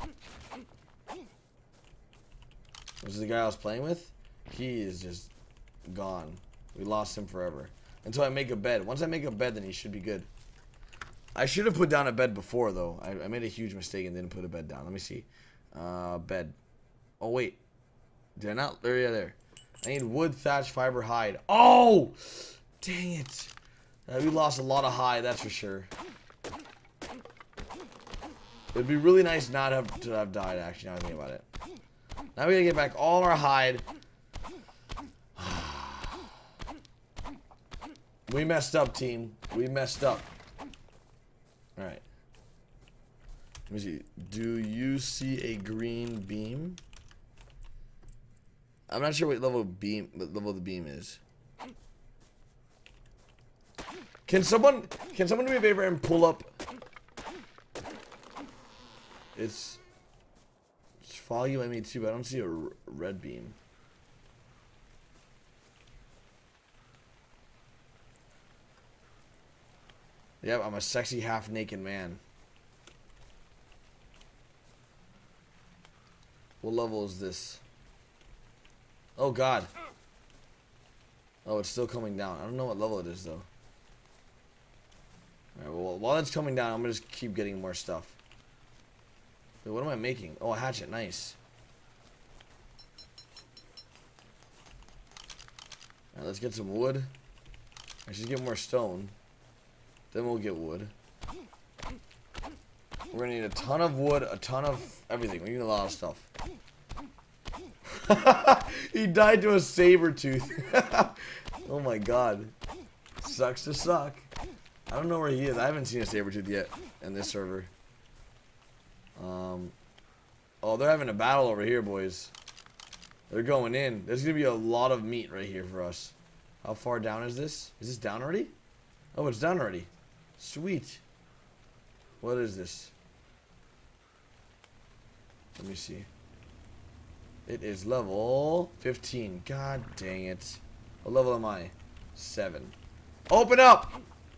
S1: This is the guy I was playing with. He is just gone. We lost him forever. Until I make a bed. Once I make a bed, then he should be good. I should have put down a bed before, though. I, I made a huge mistake and didn't put a bed down. Let me see. Uh, bed. Oh, wait. Did I not? There, yeah, there. I need wood, thatch, fiber, hide. Oh! Dang it. Uh, we lost a lot of hide, that's for sure. It'd be really nice not have to have died, actually, now I think about it. Now we gotta get back all our hide. We messed up, team. We messed up. Alright. Let me see. Do you see a green beam? I'm not sure what level beam what level the beam is. Can someone can someone do me a favor and pull up? It's, it's foggy by me too, but I don't see a r red beam. Yep, I'm a sexy half-naked man. What level is this? Oh god. Oh, it's still coming down. I don't know what level it is though. Alright, well, while it's coming down, I'm gonna just keep getting more stuff. Wait, what am I making? Oh, a hatchet. Nice. Alright, let's get some wood. I should get more stone. Then we'll get wood. We're gonna need a ton of wood, a ton of everything. We need a lot of stuff. He died to a saber tooth. Oh my god. Sucks to suck. I don't know where he is. I haven't seen a saber tooth yet in this server. Um, oh, they're having a battle over here, boys. They're going in. There's gonna be a lot of meat right here for us. How far down is this? Is this down already? Oh, it's down already. Sweet. What is this? Let me see. It is level fifteen. God dang it. What level am I? seven. Open up!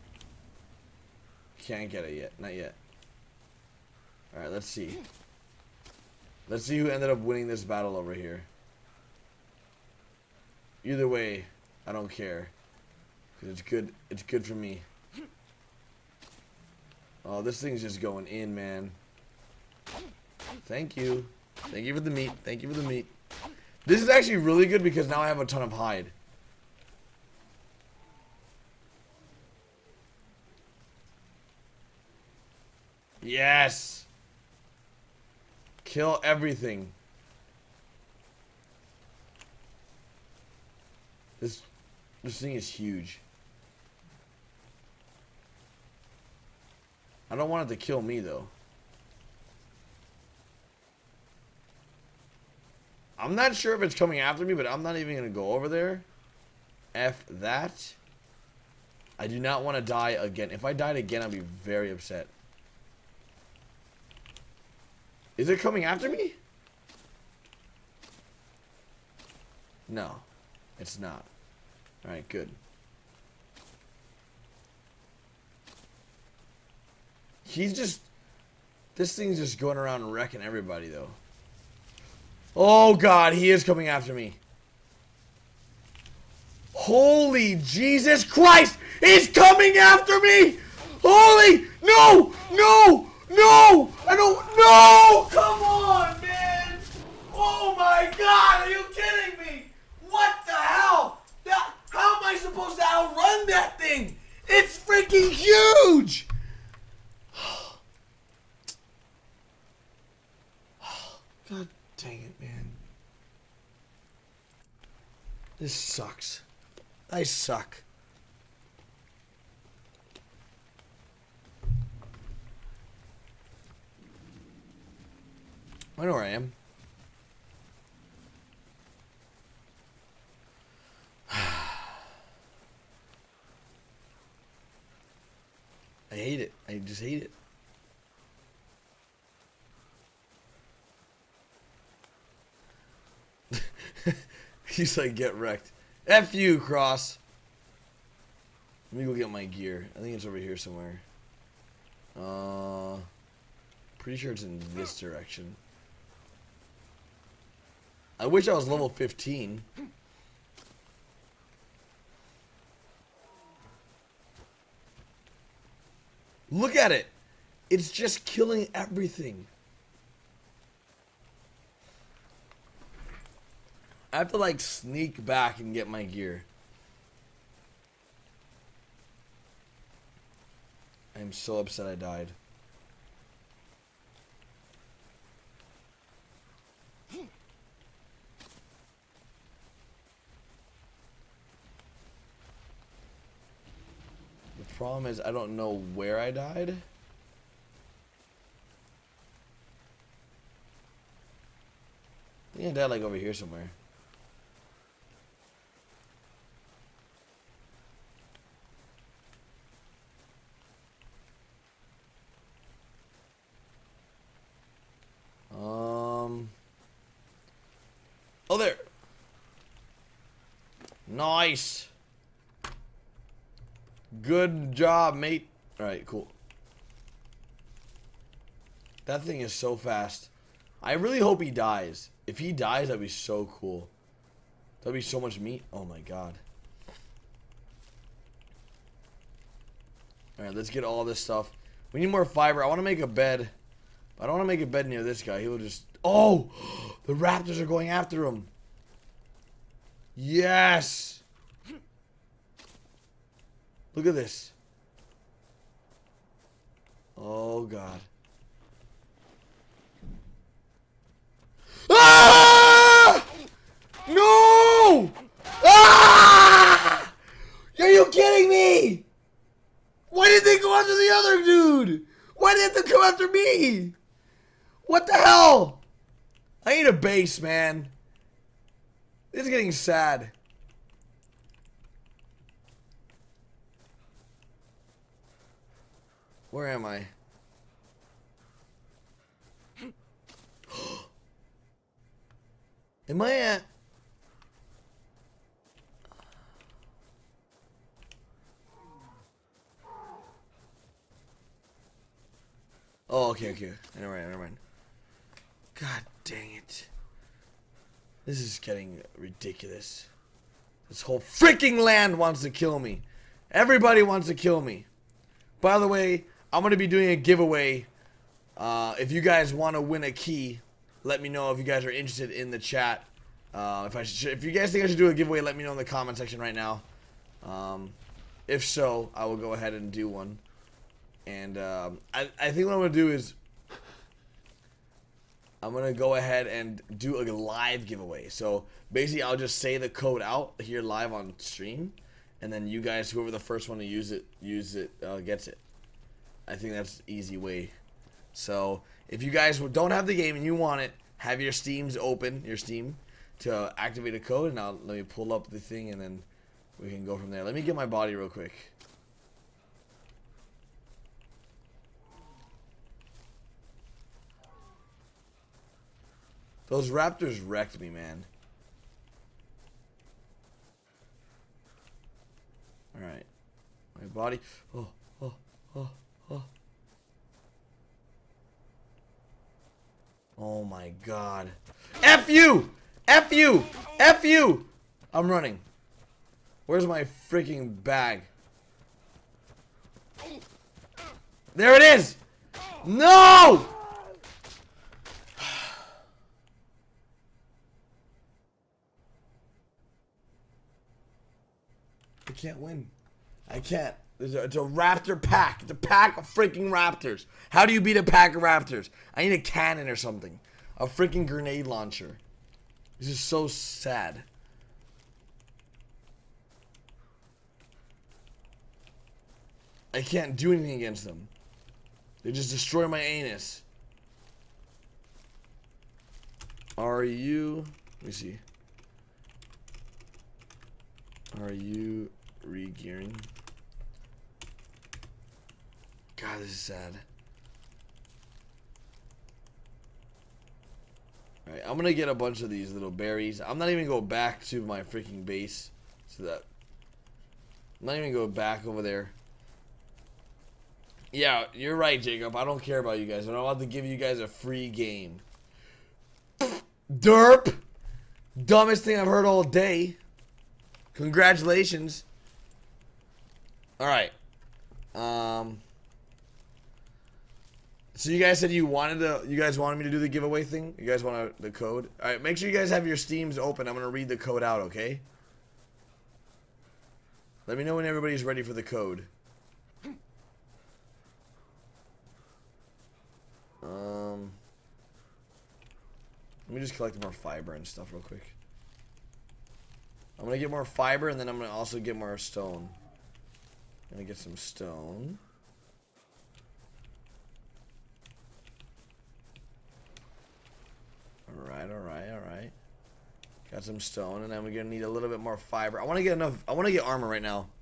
S1: Can't get it yet. Not yet. Alright, let's see. Let's see who ended up winning this battle over here. Either way, I don't care. Cause it's good. It's good for me. Oh, this thing's just going in, man. Thank you. Thank you for the meat. Thank you for the meat. This is actually really good because now I have a ton of hide. Yes. Kill everything. This this thing is huge. I don't want it to kill me though. I'm not sure if it's coming after me, but I'm not even gonna go over there. F that. I do not want to die again. If I died again, I'd be very upset. Is it coming after me? No, it's not. Alright, good. He's just... This thing's just going around wrecking everybody, though. Oh, God, he is coming after me. Holy Jesus Christ! He's coming after me! Holy... No! No! No! I don't... No! Come on, man! Oh, my God! Are you kidding me? What the hell? That, how am I supposed to outrun that thing? It's freaking huge! God dang it, man. This sucks. I suck. I know where I am. I hate it. I just hate it. He's like, get wrecked. F you, Cross. Let me go get my gear. I think it's over here somewhere. Uh, pretty sure it's in this direction. I wish I was level fifteen. Look at it. It's just killing everything. I have to like sneak back and get my gear. I'm so upset I died. The problem is I don't know where I died. I think I died like over here somewhere. Um. Oh, there. Nice. Good job, mate. All right, cool. That thing is so fast. I really hope he dies. If he dies, that'd be so cool. That'd be so much meat. Oh my god. All right, let's get all this stuff. We need more fiber. I want to make a bed. I don't want to make a bed near this guy. He will just... Oh! The raptors are going after him. Yes! Look at this. Oh, God. Ah! No! Ah! Are you kidding me? Why did they go after the other dude? Why did they come after me? What the hell? I need a base, man. This is getting sad. Where am I? Am I at... Oh, okay, okay. Never mind, never mind. God dang it. This is getting ridiculous. This whole freaking land wants to kill me. Everybody wants to kill me. By the way, I'm going to be doing a giveaway. Uh, if you guys want to win a key, let me know if you guys are interested in the chat. Uh, if I should, if you guys think I should do a giveaway, let me know in the comment section right now. Um, if so, I will go ahead and do one. And um, I, I think what I'm going to do is I'm going to go ahead and do a live giveaway. So basically, I'll just say the code out here live on stream. And then you guys, whoever the first one to use it, use it, uh, gets it. I think that's the easy way. So if you guys don't have the game and you want it, have your Steams open, your Steam, to activate a code. And I'll, let me pull up the thing and then we can go from there. Let me get my body real quick. Those Raptors wrecked me, man. Alright. My body. Oh, oh, oh, oh. Oh my god. F you! F you! F you! I'm running. Where's my freaking bag? There it is! No! I can't win. I can't. There's a, it's a raptor pack. It's a pack of freaking raptors. How do you beat a pack of raptors? I need a cannon or something. A freaking grenade launcher. This is so sad. I can't do anything against them. They just destroy my anus. Are you... Let me see. Are you re-gearing? God, this is sad. Alright, I'm gonna get a bunch of these little berries. I'm not even going back to my freaking base. So that... I'm not even going back over there. Yeah, you're right, Jacob. I don't care about you guys. I'm about to give you guys a free game. Derp! Dumbest thing I've heard all day. Congratulations. Alright. Um... So you guys said you wanted to, you guys wanted me to do the giveaway thing? You guys want the code? Alright, make sure you guys have your Steams open. I'm going to read the code out, okay? Let me know when everybody's ready for the code. Um, let me just collect more fiber and stuff real quick. I'm going to get more fiber and then I'm going to also get more stone. I'm going to get some stone. Alright, alright, alright. Got some stone, and then we're gonna need a little bit more fiber. I wanna get enough I wanna get armor right now.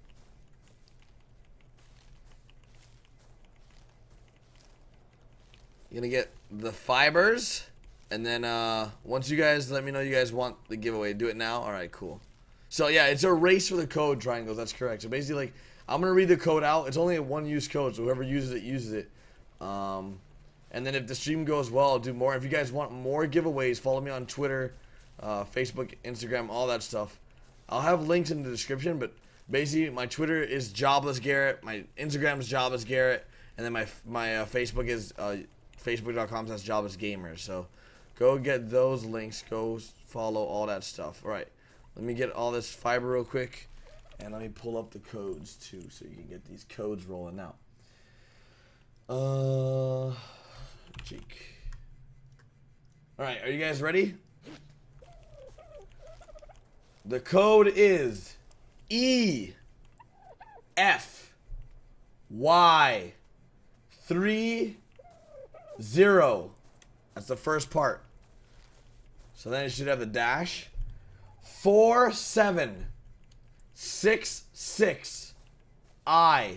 S1: You're gonna get the fibers, and then uh once you guys let me know you guys want the giveaway, do it now. Alright, cool. So yeah, it's a race for the code triangles, that's correct. So basically, like, I'm gonna read the code out. It's only a one use code, so whoever uses it uses it. Um And then if the stream goes well, I'll do more. If you guys want more giveaways, follow me on Twitter, uh, Facebook, Instagram, all that stuff. I'll have links in the description, but basically my Twitter is Jobless Garrett, my Instagram is Jobless Garrett, and then my my uh, Facebook is uh, facebook dot com slash Jobless Gamers. So go get those links, go follow all that stuff. All right, let me get all this fiber real quick, and let me pull up the codes too, so you can get these codes rolling out. Uh... Jake. Alright, are you guys ready? The code is E F Y three zero. That's the first part. So then it should have the dash. Four seven six six I.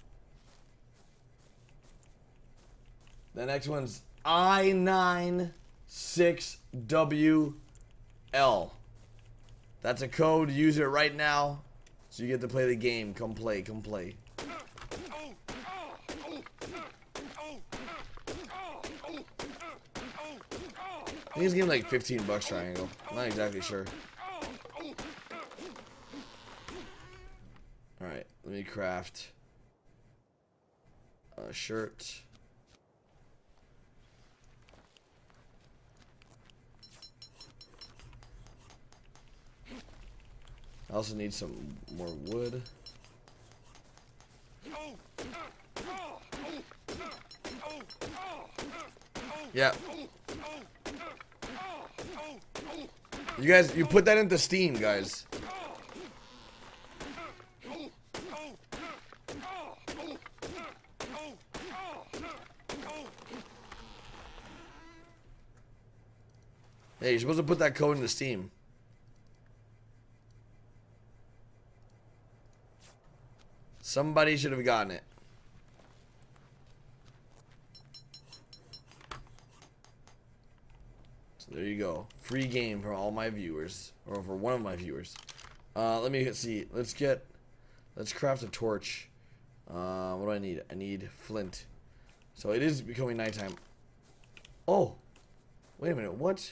S1: The next one's I nine six W L. That's a code. Use it right now so you get to play the game. Come play. Come play. I think this game like fifteen bucks triangle. I'm not exactly sure. me craft a shirt. I also need some more wood. Yeah. You guys, you put that into Steam, guys. Hey, you're supposed to put that code into Steam. Somebody should have gotten it. So there you go. Free game for all my viewers. Or for one of my viewers. Uh, let me see. Let's get... Let's craft a torch. Uh, what do I need? I need flint. So it is becoming nighttime. Oh! Wait a minute. What?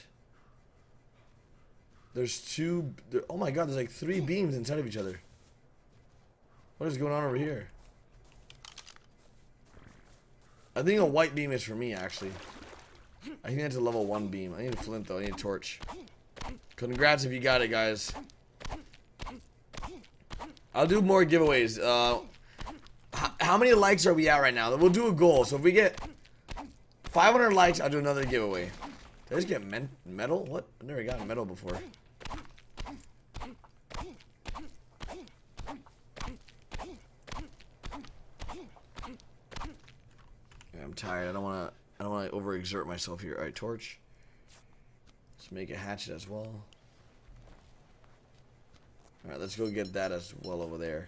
S1: There's two... There, oh my god, there's like three beams inside of each other. What is going on over here? I think a white beam is for me, actually. I think that's a level one beam. I need a flint, though. I need a torch. Congrats if you got it, guys. I'll do more giveaways. Uh, how many likes are we at right now? We'll do a goal. So if we get five hundred likes, I'll do another giveaway. Did I just get men metal? What? I've never gotten metal before. I'm tired. I don't want to. I don't want to overexert myself here. All right, torch. Let's make a hatchet as well. All right, let's go get that as well over there.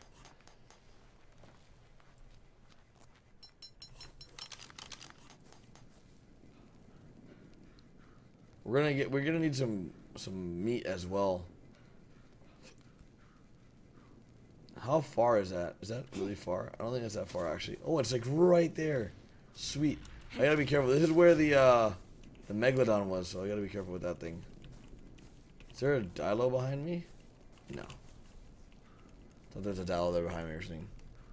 S1: We're gonna get. We're gonna need some some meat as well. How far is that? Is that really far? I don't think it's that far actually. Oh, it's like right there. Sweet. I gotta be careful. This is where the uh, the Megalodon was, so I gotta be careful with that thing. Is there a Dilo behind me? No. Thought there's a Dilo there behind me or something.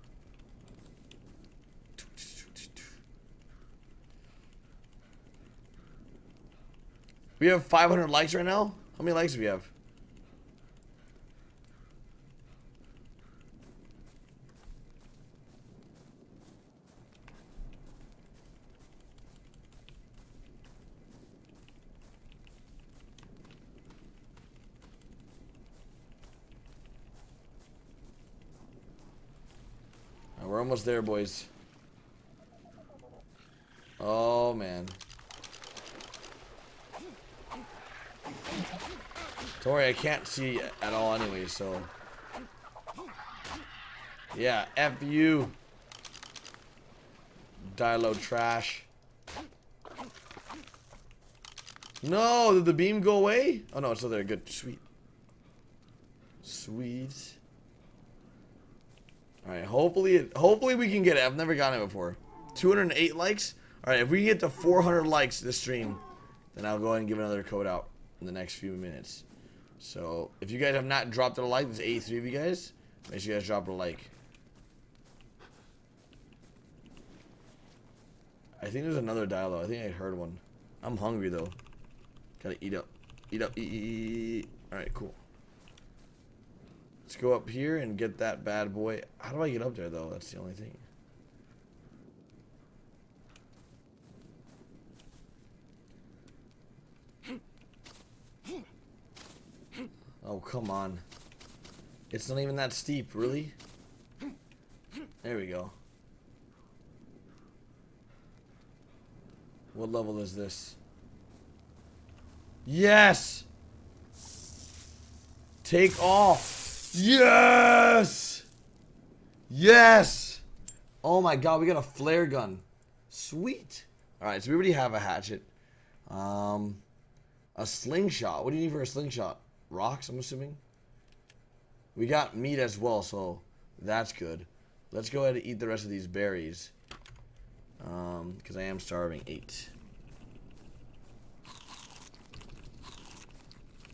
S1: We have five hundred likes right now? How many likes do we have? We're almost there, boys. Oh, man. Don't worry, I can't see at all anyway, so... Yeah, F you. Dilo trash. No, did the beam go away? Oh, no, it's still there. Good. Sweet. Sweet. Alright, hopefully it, hopefully we can get it. I've never gotten it before. two hundred eight likes? Alright, if we get to four hundred likes this stream, then I'll go ahead and give another code out in the next few minutes. So, if you guys have not dropped a like, there's eighty-three of you guys. Make sure you guys drop a like. I think there's another Dilo. I think I heard one. I'm hungry though. Gotta eat up. Eat up. Eat, eat, eat. Alright, cool. Let's go up here and get that bad boy. How do I get up there, though? That's the only thing. Oh, come on. It's not even that steep, really? There we go. What level is this? Yes! Take off! Yes! Yes! Oh my god, we got a flare gun. Sweet. Alright, so we already have a hatchet. Um, a slingshot. What do you need for a slingshot? Rocks, I'm assuming? We got meat as well, so that's good. Let's go ahead and eat the rest of these berries. Um, because I am starving. Eight.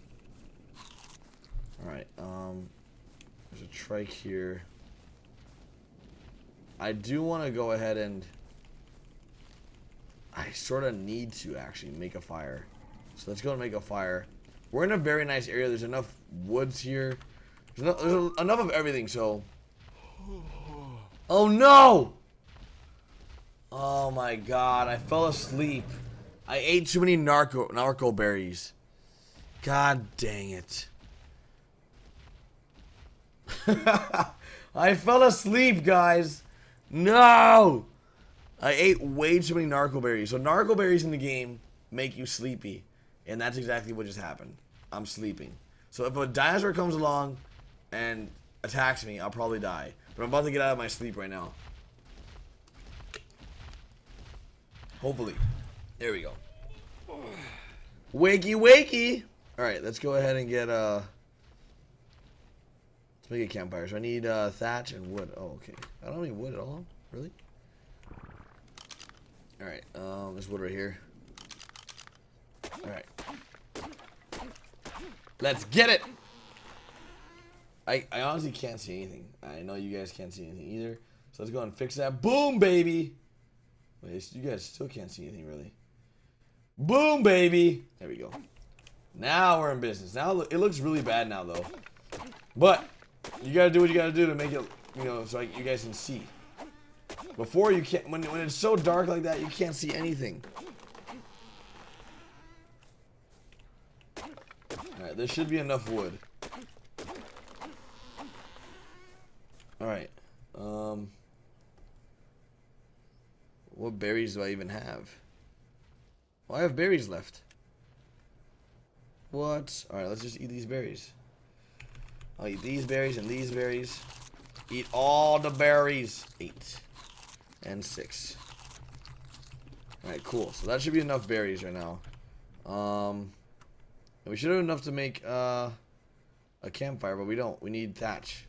S1: Alright, um... there's a trike here. I do want to go ahead and... I sort of need to actually make a fire. So let's go and make a fire. We're in a very nice area. There's enough woods here. There's, no, there's enough of everything, so... Oh no! Oh my god, I fell asleep. I ate too many narco narco berries. God dang it. I fell asleep, guys. No! I ate way too many narco berries. So narco berries in the game make you sleepy. And that's exactly what just happened. I'm sleeping. So if a dinosaur comes along and attacks me, I'll probably die. But I'm about to get out of my sleep right now. Hopefully. There we go. Wakey, wakey. Alright, let's go ahead and get, uh... let's make a campfire. So I need, uh, thatch and wood. Oh, okay. I don't need wood at all. Really? Alright, um, there's wood right here. Alright. Let's get it! I, I honestly can't see anything. I know you guys can't see anything either. So let's go and fix that. Boom, baby! Wait, you guys still can't see anything, really. Boom, baby! There we go. Now we're in business. Now it looks really bad now, though. But you gotta do what you gotta do to make it, you know, so you guys can see. Before you can't, when, when it's so dark like that, you can't see anything. Alright, there should be enough wood. Alright. Um, what berries do I even have? Well, I have berries left. What? Alright, let's just eat these berries. I'll eat these berries and these berries. Eat all the berries. Eight. And six. Alright, cool. So that should be enough berries right now. Um, we should have enough to make uh, a campfire, but we don't. We need thatch.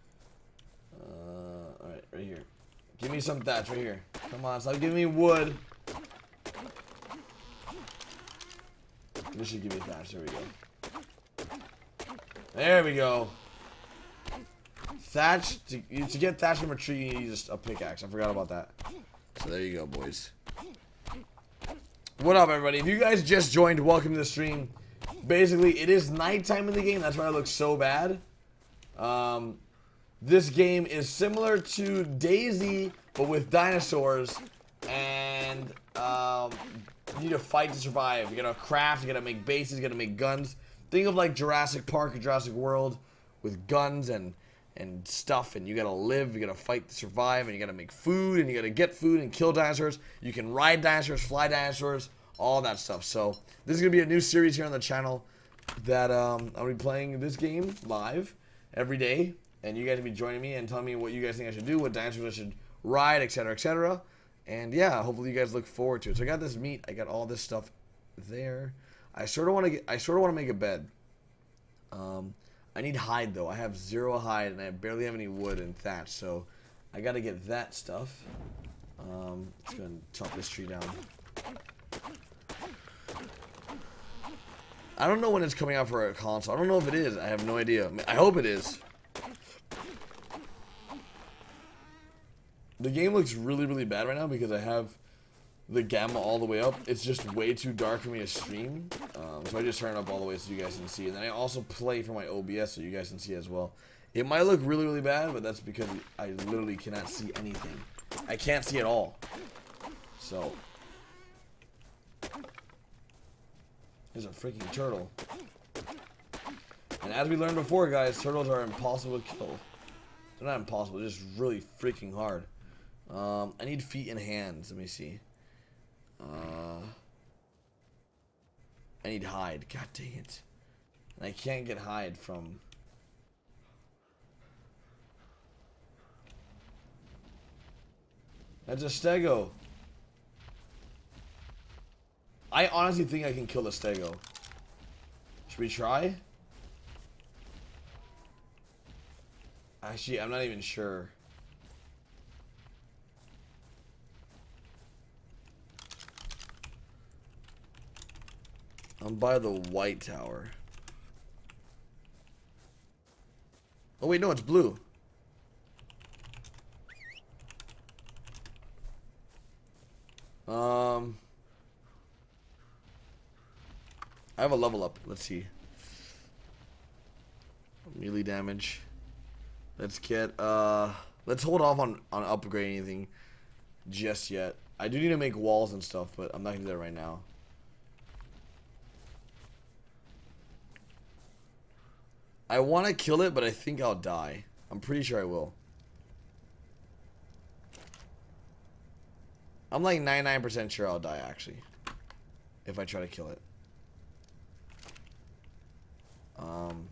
S1: Uh, Alright, right here. Give me some thatch right here. Come on, stop giving me wood. This should give me thatch. There we go. There we go. Thatch, to, to get thatch from a tree, you need just a pickaxe. I forgot about that. So there you go, boys. What up, everybody? If you guys just joined, welcome to the stream. Basically, it is nighttime in the game. That's why it looks so bad. Um, this game is similar to DayZ, but with dinosaurs. And um, you need to fight to survive. You gotta craft, you gotta make bases, you gotta make guns. Think of like Jurassic Park or Jurassic World with guns and and stuff, and you gotta live, you gotta fight to survive, and you gotta make food, and you gotta get food and kill dinosaurs. You can ride dinosaurs, fly dinosaurs, all that stuff. So this is gonna be a new series here on the channel that um, I'll be playing this game live every day, and you guys will be joining me and telling me what you guys think I should do, what dinosaurs I should ride, etc, etc. And yeah, hopefully you guys look forward to it. So I got this meat, I got all this stuff there. I sort of want to get, I sort of want to make a bed. Um, I need hide though. I have zero hide and I barely have any wood and thatch, so I got to get that stuff. Um, let's go and chop this tree down. I don't know when it's coming out for a console. I don't know if it is. I have no idea. I hope it is. The game looks really, really bad right now because I have the gamma all the way up. It's just way too dark for me to stream. Um, so I just turn it up all the way so you guys can see. And then I also play for my O B S so you guys can see as well. It might look really, really bad, but that's because I literally cannot see anything. I can't see at all. So. There's a freaking turtle. And as we learned before, guys, turtles are impossible to kill. They're not impossible, they're just really freaking hard. Um, I need feet and hands. Let me see. Uh, I need hide. God dang it. And I can't get hide from... That's a stego. I honestly think I can kill the stego. Should we try? Actually, I'm not even sure. I'm by the white tower. Oh wait, no, it's blue. Um, I have a level up. Let's see. Melee damage. Let's get, uh, let's hold off on, on upgrading anything just yet. I do need to make walls and stuff, but I'm not going to do that right now. I want to kill it, but I think I'll die. I'm pretty sure I will. I'm like ninety-nine percent sure I'll die, actually. If I try to kill it. Um...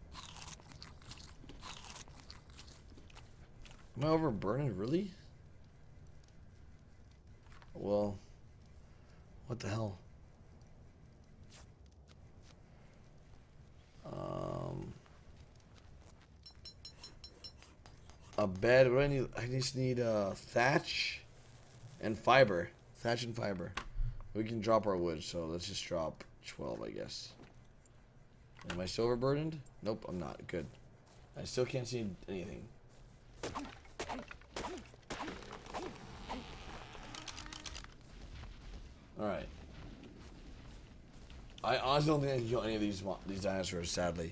S1: Am I overburdened? Really? Well, what the hell? Um, a bed. What do I need? I just need uh, thatch and fiber. Thatch and fiber. We can drop our wood, so let's just drop twelve, I guess. Am I still overburdened? Nope, I'm not. Good. I still can't see anything. Alright. I honestly don't think I can kill any of these these dinosaurs, sadly.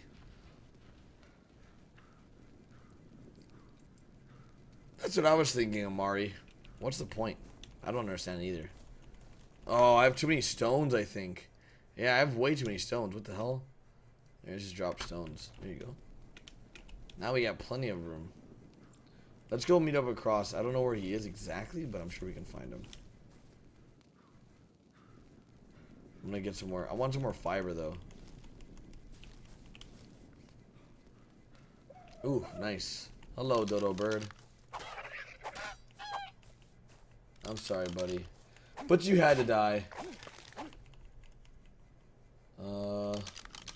S1: That's what I was thinking, Amari. What's the point? I don't understand it either. Oh, I have too many stones, I think. Yeah, I have way too many stones. What the hell? Let's just drop stones. There you go. Now we got plenty of room. Let's go meet up with Cross. I don't know where he is exactly, but I'm sure we can find him. I'm gonna get some more. I want some more fiber, though. Ooh, nice. Hello, dodo bird. I'm sorry, buddy. But you had to die. Uh, let's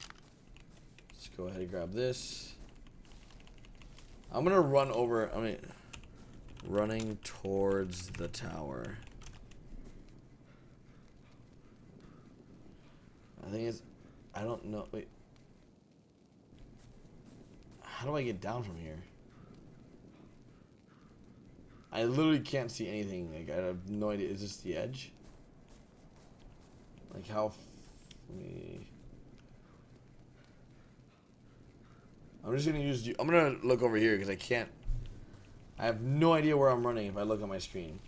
S1: go ahead and grab this. I'm gonna run over. I mean, running towards the tower. I think it's. I don't know. Wait. How do I get down from here? I literally can't see anything. Like, I have no idea. Is this the edge? Like, how. F me. I'm just gonna use. I'm gonna look over here because I can't. I have no idea where I'm running if I look at my screen.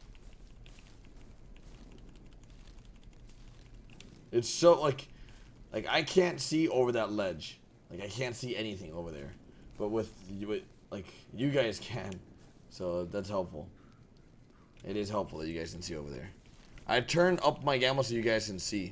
S1: It's so like. Like, I can't see over that ledge. Like, I can't see anything over there. But with, with, like, you guys can. So, that's helpful. It is helpful that you guys can see over there. I turned up my gamma so you guys can see.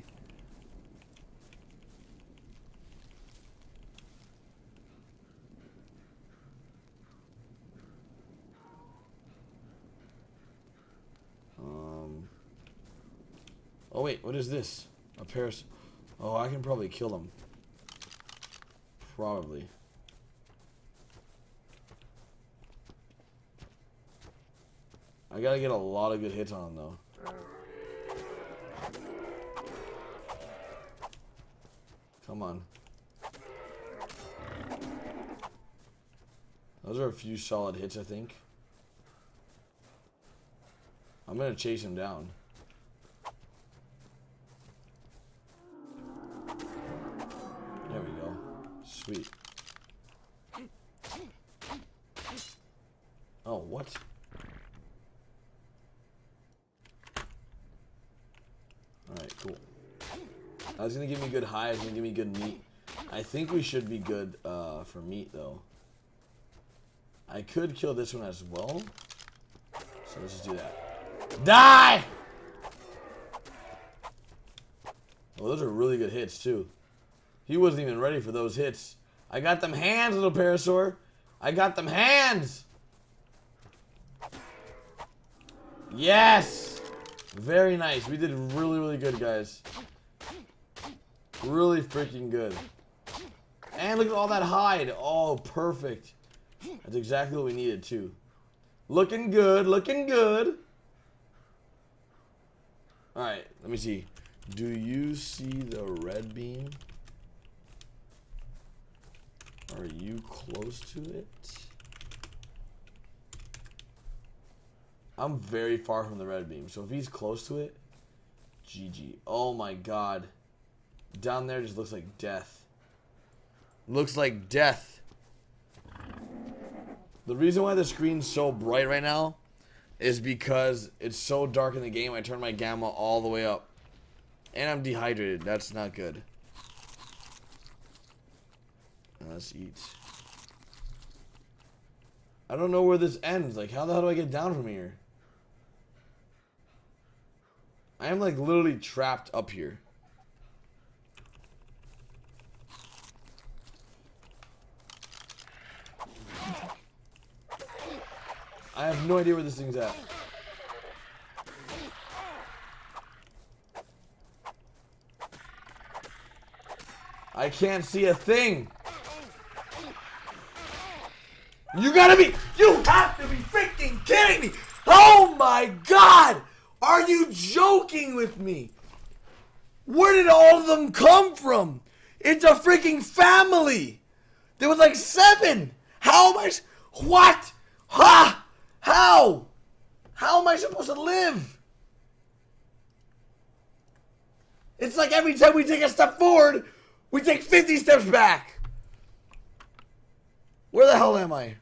S1: Um. Oh, wait. What is this? A paras... Oh, I can probably kill him. Probably. I gotta get a lot of good hits on him, though. Come on. Those are a few solid hits, I think. I'm gonna chase him down. There we go. Sweet. Oh, what? Alright, cool. I was gonna give me good high, I was gonna give me good meat. I think we should be good uh, for meat, though. I could kill this one as well. So let's just do that. Die! Oh, those are really good hits, too. He wasn't even ready for those hits. I got them hands, little Parasaur. I got them hands. Yes! Very nice. We did really, really good, guys. Really freaking good. And look at all that hide. Oh, perfect. That's exactly what we needed, too. Looking good. Looking good. Alright, let me see. Do you see the red beam? Are you close to it? I'm very far from the red beam, so if he's close to it, G G. Oh my god. Down there just looks like death. Looks like death. The reason why the screen's so bright right now is because it's so dark in the game. I turned my gamma all the way up. And I'm dehydrated. That's not good. Let's eat. I don't know where this ends. Like, how the hell do I get down from here? I am, like, literally trapped up here. I have no idea where this thing's at. I can't see a thing. You gotta be, you have to be freaking kidding me. Oh my god. Are you joking with me? Where did all of them come from? It's a freaking family. There was like seven. How am I, what? Ha! How? How am I supposed to live? It's like every time we take a step forward, we take fifty steps back. Where the hell am I?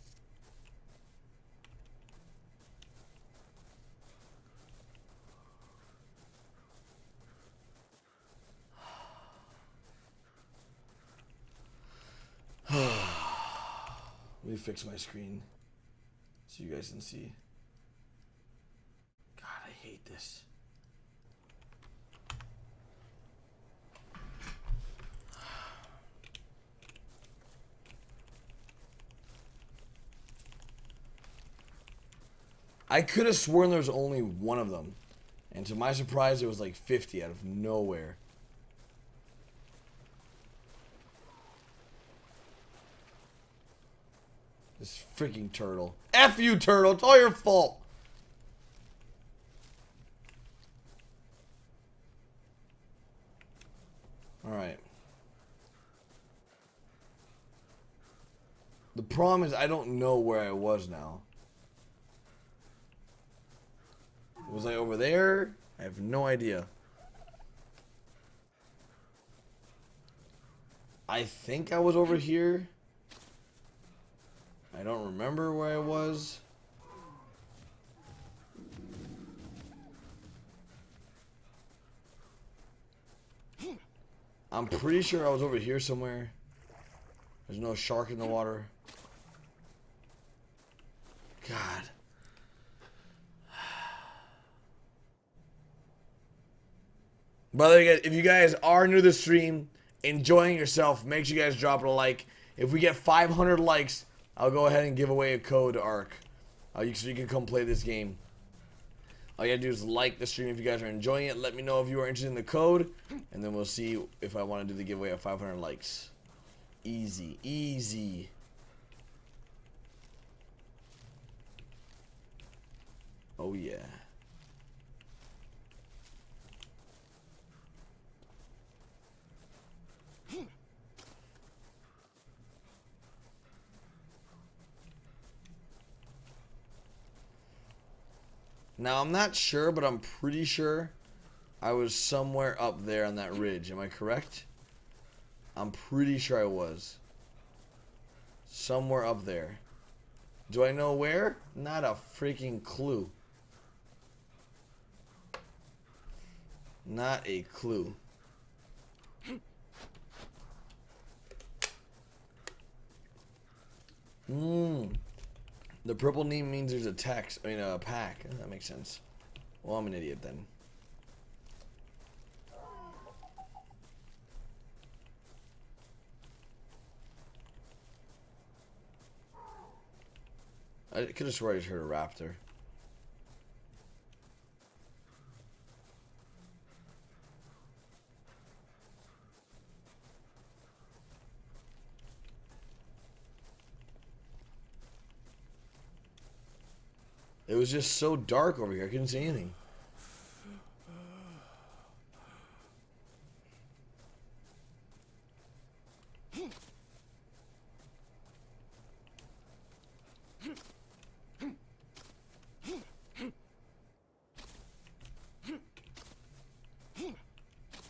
S1: Let me fix my screen so you guys can see. God, I hate this. I could have sworn there was only one of them. And to my surprise, it was like fifty out of nowhere. This freaking turtle. F you, turtle. It's all your fault. Alright. The problem is I don't know where I was now. Was I over there? I have no idea. I think I was over here. I don't remember where I was. I'm pretty sure I was over here somewhere. There's no shark in the water. God. By the way, guys, if you guys are new to the stream, enjoying yourself, make sure you guys drop it a like. If we get five hundred likes, I'll go ahead and give away a code to Ark. Uh, you, so you can come play this game. All you gotta do is like the stream if you guys are enjoying it. Let me know if you are interested in the code. And then we'll see if I want to do the giveaway of five hundred likes. Easy, easy. Oh yeah. Now, I'm not sure, but I'm pretty sure I was somewhere up there on that ridge. Am I correct? I'm pretty sure I was. Somewhere up there. Do I know where? Not a freaking clue. Not a clue. Hmm. The purple name means there's a text, I mean a pack. That makes sense. Well, I'm an idiot then. I could have sworn I just heard a raptor. It was just so dark over here. I couldn't see anything.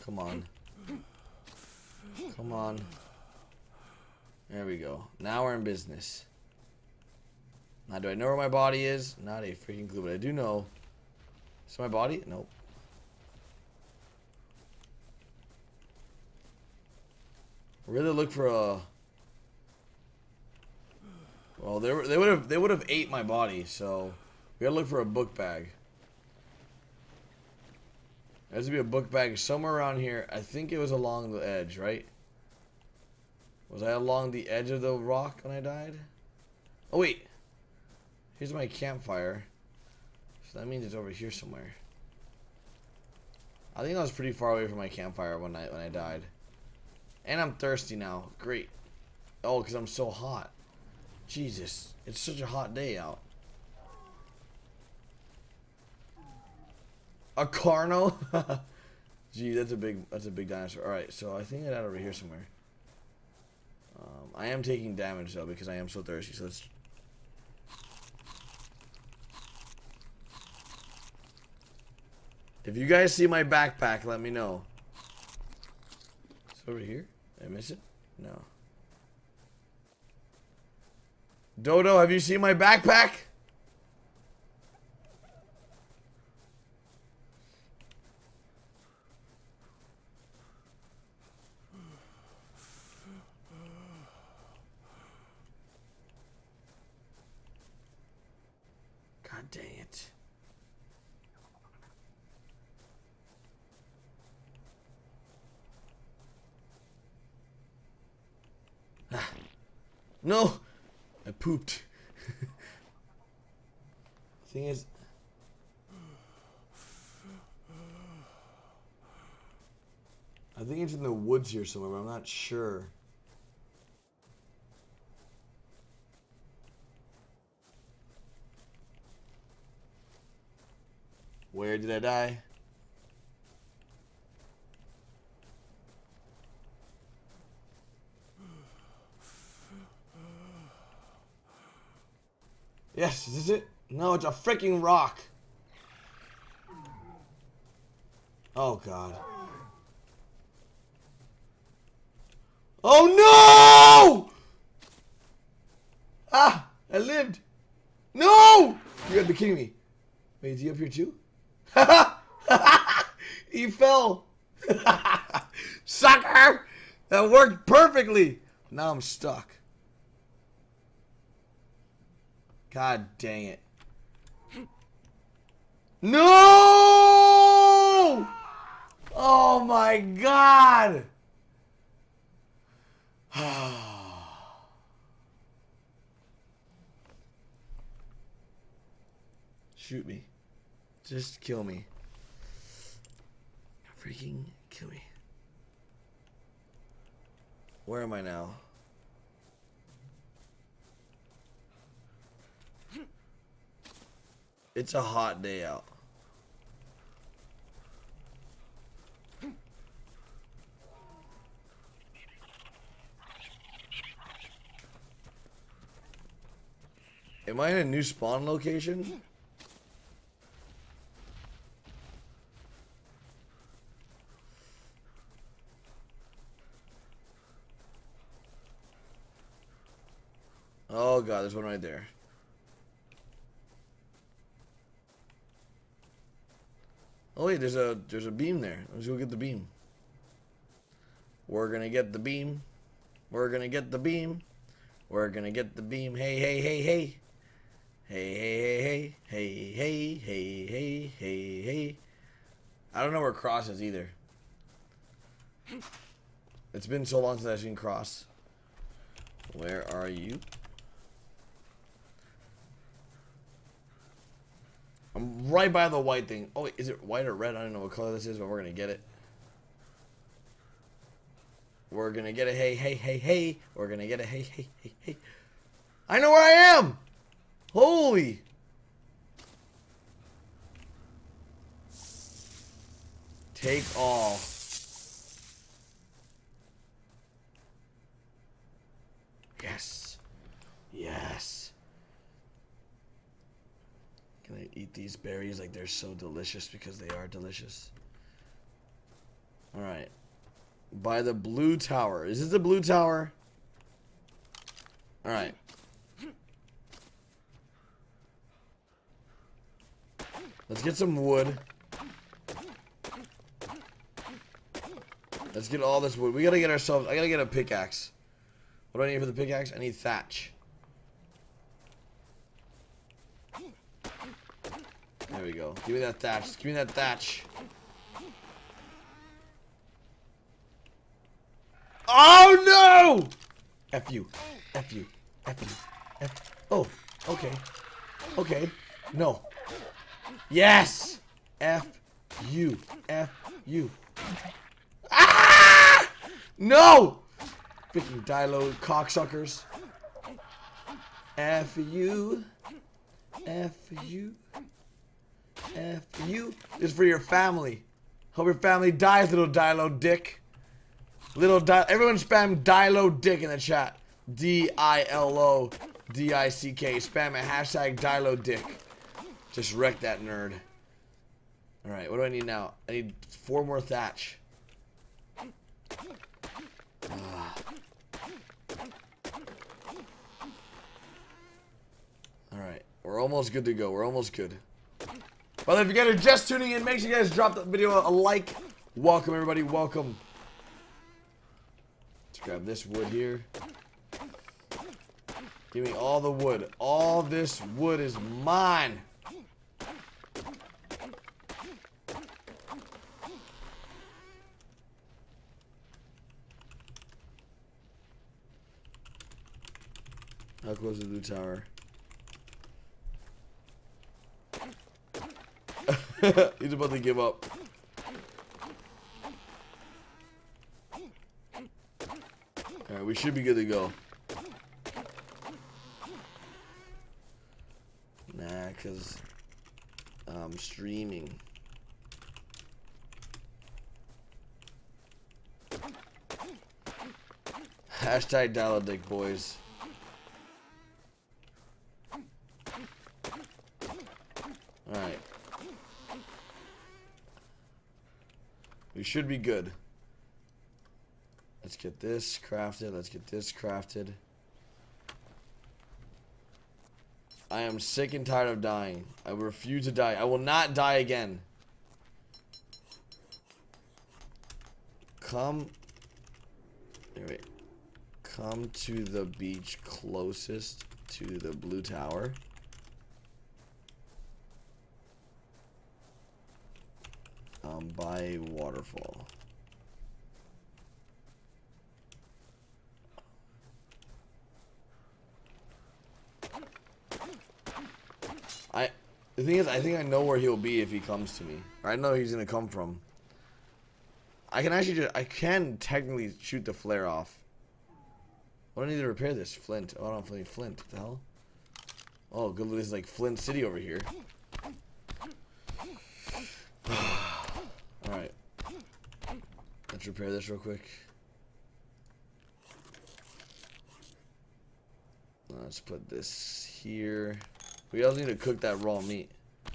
S1: Come on. Come on. There we go. Now we're in business. Now, do I know where my body is? Not a freaking clue, but I do know. Is my body? Nope. Really look for a. Well, they were, they would have they would have ate my body, so we gotta look for a book bag. There has to be a book bag somewhere around here. I think it was along the edge, right? Was I along the edge of the rock when I died? Oh wait, here's my campfire. So that means it's over here somewhere. I think I was pretty far away from my campfire when I when I died. And I'm thirsty now. Great. Oh, because I'm so hot. Jesus, it's such a hot day out. A Carno? Gee, that's a big that's a big dinosaur. Alright, so I think I got over here somewhere. Um, I am taking damage though because I am so thirsty, so let's. If you guys see my backpack, let me know. It's over here? Did I miss it? No. Dodo, have you seen my backpack? God dang it. Ah. No! I pooped. Thing is, I think it's in the woods here somewhere, but I'm not sure. Where did I die? Yes, is this it? No, it's a freaking rock. Oh, God. Oh, no! Ah, I lived. No! You gotta be kidding me. Wait, is he up here too? He fell. Sucker! That worked perfectly. Now I'm stuck. God dang it. No! Oh my God! Shoot me. Just kill me. Freaking kill me. Where am I now? It's a hot day out. Am I in a new spawn location? Oh God, there's one right there. Oh wait, there's a there's a beam there. Let's go get the beam. We're gonna get the beam. We're gonna get the beam. We're gonna get the beam. Hey, hey, hey, hey. Hey, hey, hey, hey. Hey, hey, hey, hey, hey, hey. I don't know where Cross is either. It's been so long since I've seen Cross. Where are you? I'm right by the white thing. Oh, wait, is it white or red? I don't know what color this is, but we're gonna get it. We're gonna get it. Hey, hey, hey, hey. We're gonna get it. Hey, hey, hey, hey. I know where I am. Holy. Take all. Yes. Yes. Can I eat these berries like they're so delicious because they are delicious? Alright. By the blue tower. Is this the blue tower? Alright. Let's get some wood. Let's get all this wood. We gotta get ourselves... I gotta get a pickaxe. What do I need for the pickaxe? I need thatch. There we go. Give me that thatch. Give me that thatch. Oh no! F you. F you. F you. F. Oh. Okay. Okay. No. Yes! F you. F you. Ah! No! Freaking Dilo cocksuckers. F you. F you. F you. This is for your family. Hope your family dies, little Dilo dick. Little Di- Everyone spam Dilo dick in the chat. D I L O D I C K. Spam it. Hashtag Dilo dick. Just wreck that nerd. Alright, what do I need now? I need four more thatch. Ah. Alright, we're almost good to go. We're almost good. Well, if you guys are just tuning in, make sure you guys drop the video a like. Welcome, everybody. Welcome. Let's grab this wood here. Give me all the wood. All this wood is mine. How close is the blue tower? He's about to give up. Alright, we should be good to go. Nah, because I'm streaming. Hashtag Dilo dick, boys. Alright. We should be good. Let's get this crafted. Let's get this crafted. I am sick and tired of dying. I refuse to die. I will not die again. Come. Wait. Come to the beach closest to the blue tower. Um, by waterfall. I, the thing is, I think I know where he'll be if he comes to me. Or I know he's gonna come from. I can actually just, I can technically shoot the flare off. What do I need to repair this? Flint. Oh, I don't have any flint. What the hell? Oh, good. This is like Flint City over here. Alright. Let's repair this real quick. Let's put this here. We also need to cook that raw meat.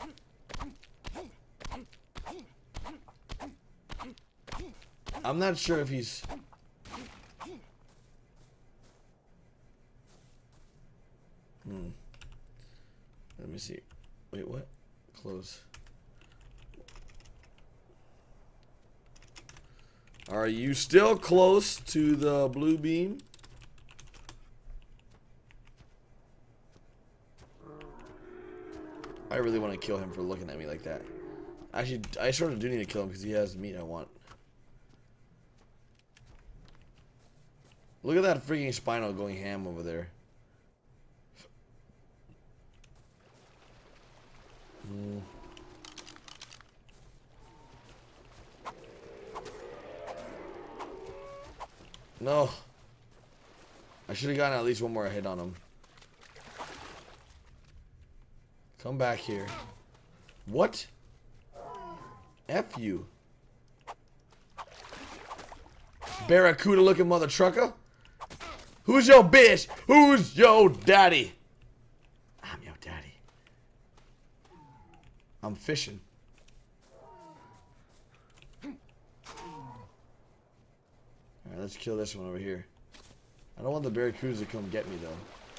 S1: I'm not sure if he's... Hmm. Let me see. Wait, what? Close. Are you still close to the blue beam? I really want to kill him for looking at me like that. Actually, I sort of do need to kill him because he has the meat I want. Look at that freaking Spino going ham over there. Mm. No. I should have gotten at least one more hit on him. Come back here. What? F you. Barracuda looking mother trucker. Who's your bitch? Who's your daddy? I'm your daddy. I'm fishing. Alright, let's kill this one over here. I don't want the barracudas to come get me, though.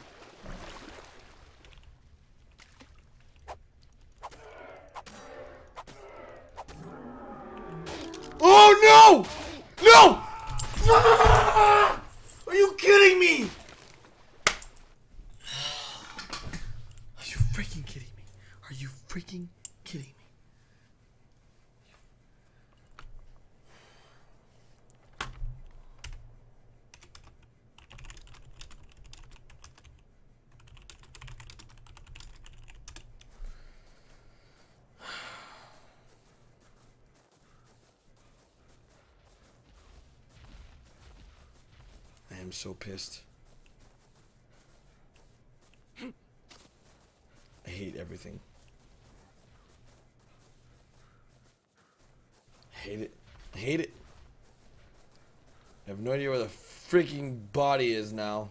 S1: Oh, no! No! Ah! Are you kidding me? Are you freaking kidding me? Are you freaking kidding me? I am so pissed. I hate everything. I hate it. I hate it. I have no idea where the freaking body is now.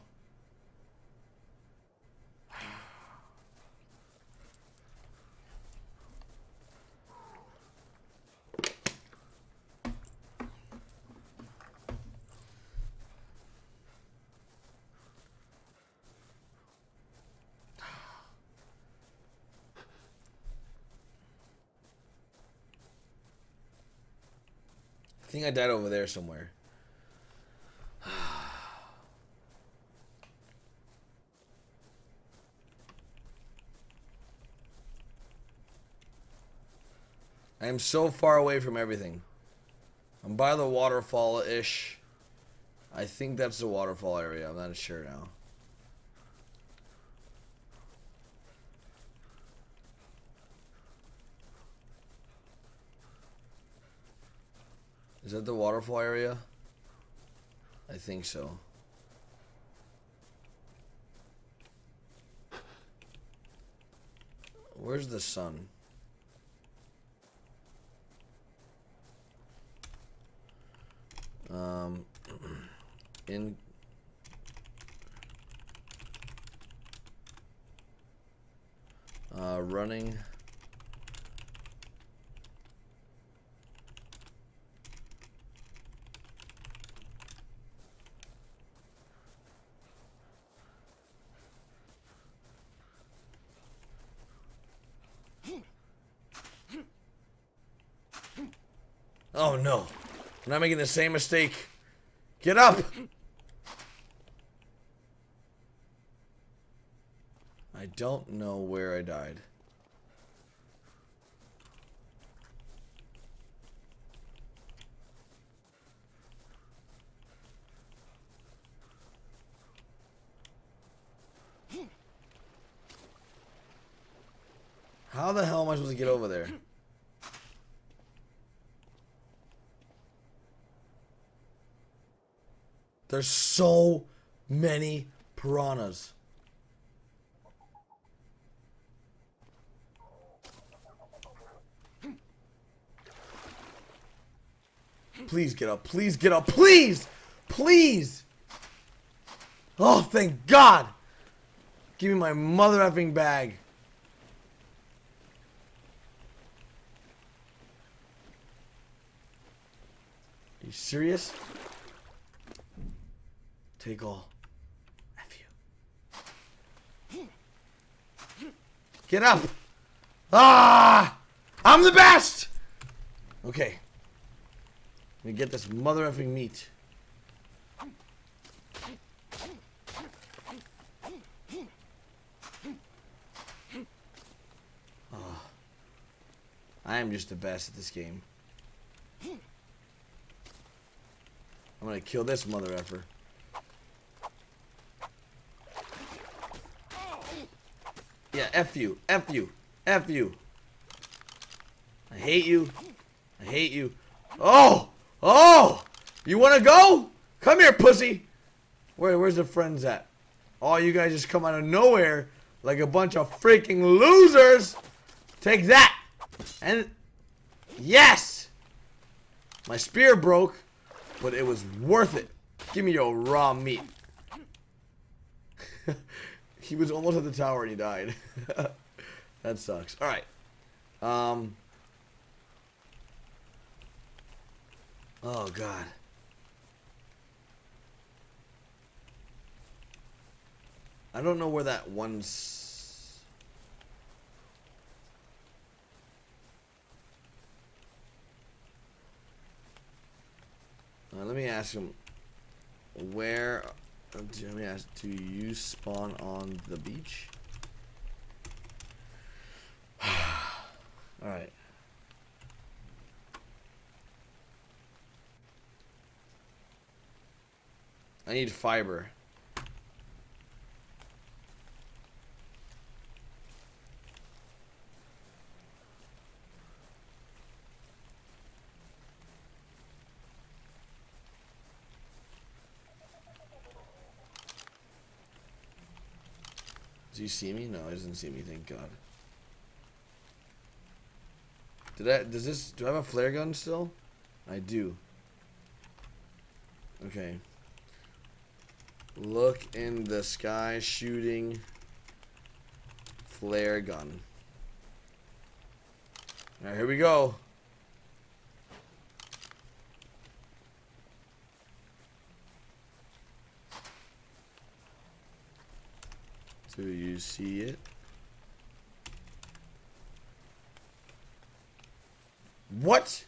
S1: I think I died over there somewhere. I am so far away from everything. I'm by the waterfall-ish. I think that's the waterfall area. I'm not sure now. Is that the waterfall area? I think so. Where's the sun? Um, in uh, running. Oh no. I'm not making the same mistake. Get up! I don't know where I died. How the hell am I supposed to get over there? There's so many piranhas. Please get up. Please get up. Please! Please! Oh, thank God! Give me my mother effing bag. Are you serious? Take all. F you. Get up! Ah! I'm the best! Okay. Let me get this mother effing meat. Oh. I am just the best at this game. I'm gonna kill this mother effer. Yeah, F you, F you, F you. I hate you. I hate you. Oh! Oh! You wanna go? Come here, pussy! Where, where's the friends at? Oh, you guys just come out of nowhere like a bunch of freaking losers! Take that! And... yes! My spear broke, but it was worth it. Give me your raw meat. He was almost at the tower and he died. That sucks. Alright. Um. Oh, God. I don't know where that one's... Uh, let me ask him, where... Uh, let me ask, do you spawn on the beach? Alright. I need fiber. Does he see me? No, he doesn't see me, thank God. Did I, does this, do I have a flare gun still? I do. Okay. Look in the sky, shooting flare gun. Alright, here we go. Do you see it? What?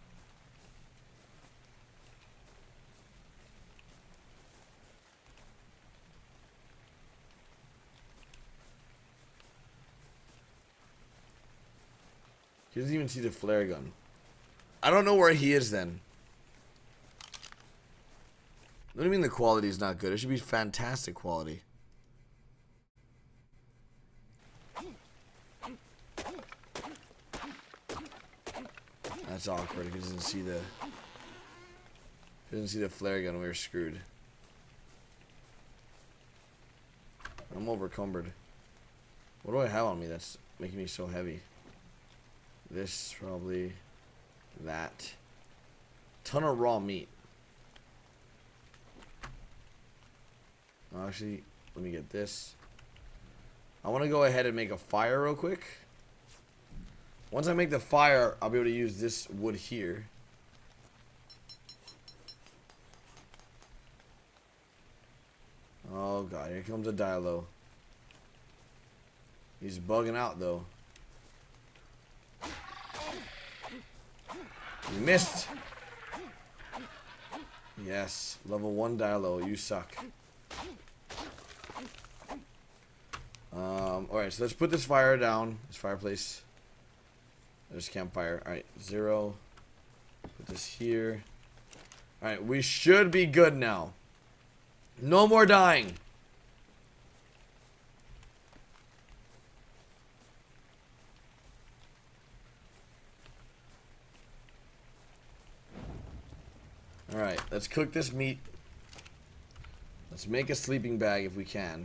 S1: He doesn't even see the flare gun. I don't know where he is then. What do you mean the quality is not good? It should be fantastic quality. That's awkward. If he doesn't see the, if he doesn't see the flare gun, we're screwed. I'm overcumbered. What do I have on me that's making me so heavy? This probably, that. Ton of raw meat. Actually, let me get this. I want to go ahead and make a fire real quick. Once I make the fire, I'll be able to use this wood here. Oh god, here comes a Dilo. He's bugging out though. You missed. Yes, level one Dilo, you suck. Um, alright, so let's put this fire down, this fireplace. There's campfire. Alright, zero. Put this here. Alright, we should be good now. No more dying. Alright, let's cook this meat. Let's make a sleeping bag if we can.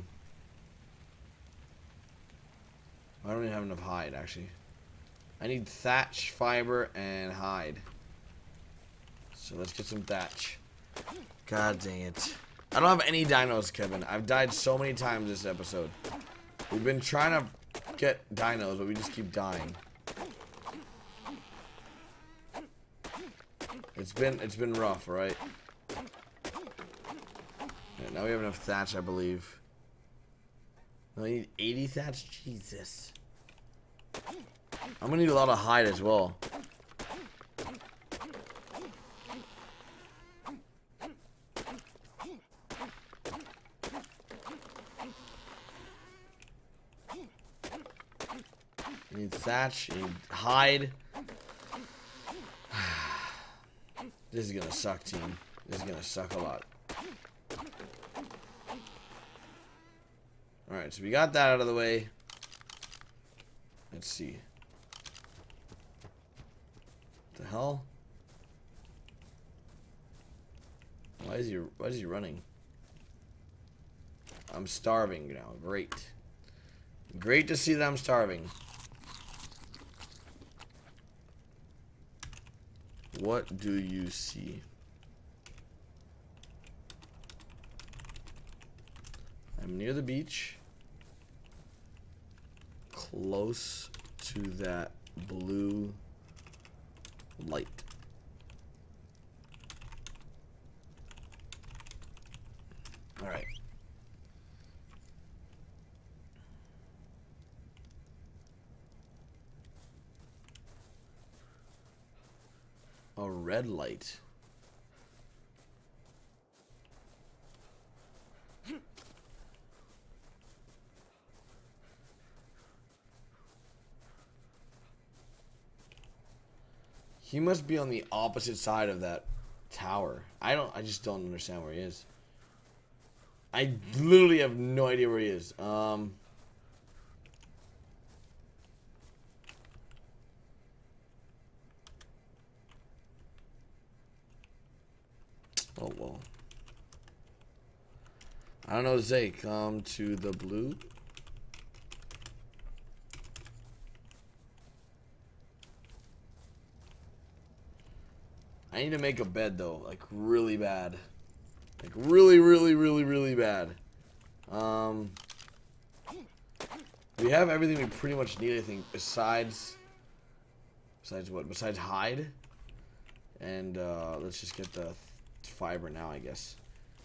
S1: I don't even have enough hide, actually. I need thatch, fiber, and hide. So let's get some thatch. God dang it. I don't have any dinos, Kevin. I've died so many times this episode. We've been trying to get dinos, but we just keep dying. It's been it's been rough, right? Yeah, now we have enough thatch, I believe. I need eighty thatch? Jesus. I'm gonna need a lot of hide as well. You need thatch, you need hide. This is gonna suck, team. This is gonna suck a lot. Alright, so we got that out of the way. Let's see. What the hell? Why is he why is he running? I'm starving now. Great. Great to see that I'm starving. What do you see? I'm near the beach. Close to that blue light. Alright. A red light. He must be on the opposite side of that tower. I don't I just don't understand where he is. I literally have no idea where he is. Um Oh well. I don't know what to say. Come to the blue. I need to make a bed though, like really bad. Like really, really, really, really bad. Um We have everything we pretty much need, I think, besides besides what? Besides hide. And uh let's just get the fiber now, I guess.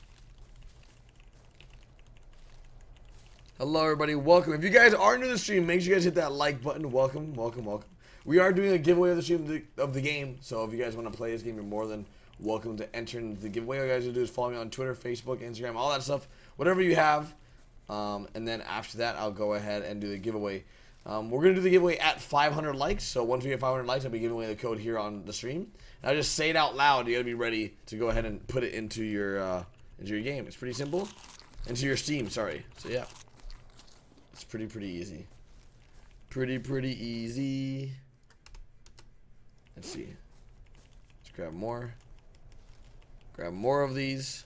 S1: Hello everybody, welcome. If you guys are new to the stream, make sure you guys hit that like button. Welcome, welcome, welcome. We are doing a giveaway of the stream of the, of the game, so if you guys want to play this game, you're more than welcome to enter into the giveaway. All you guys have to do is follow me on Twitter, Facebook, Instagram, all that stuff, whatever you have. Um, and then after that, I'll go ahead and do the giveaway. Um, we're going to do the giveaway at five hundred likes, so once we get five hundred likes, I'll be giving away the code here on the stream. And I'll just say it out loud. You got to be ready to go ahead and put it into your, uh, into your game. It's pretty simple. Into your Steam, sorry. So yeah. It's pretty, pretty easy. Pretty, pretty easy. Let's see. Let's grab more. Grab more of these.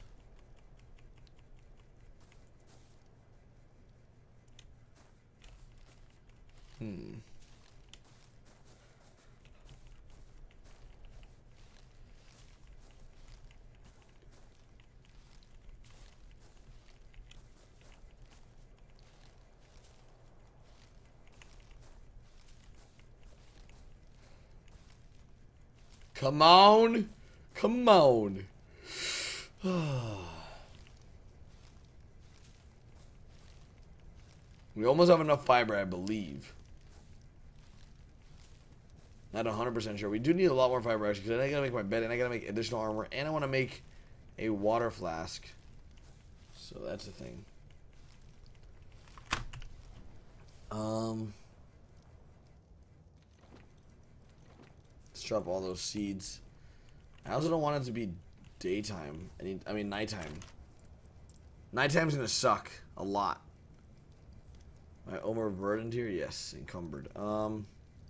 S1: Hmm. Come on. Come on. We almost have enough fiber, I believe. Not one hundred percent sure. We do need a lot more fiber, actually, because I gotta make my bed, and I gotta make additional armor, and I want to make a water flask. So that's the thing. Um... Let's drop all those seeds. I also don't want it to be daytime. I need, I mean nighttime. Nighttime's gonna suck a lot. Am I overburdened here? Yes, encumbered. Um,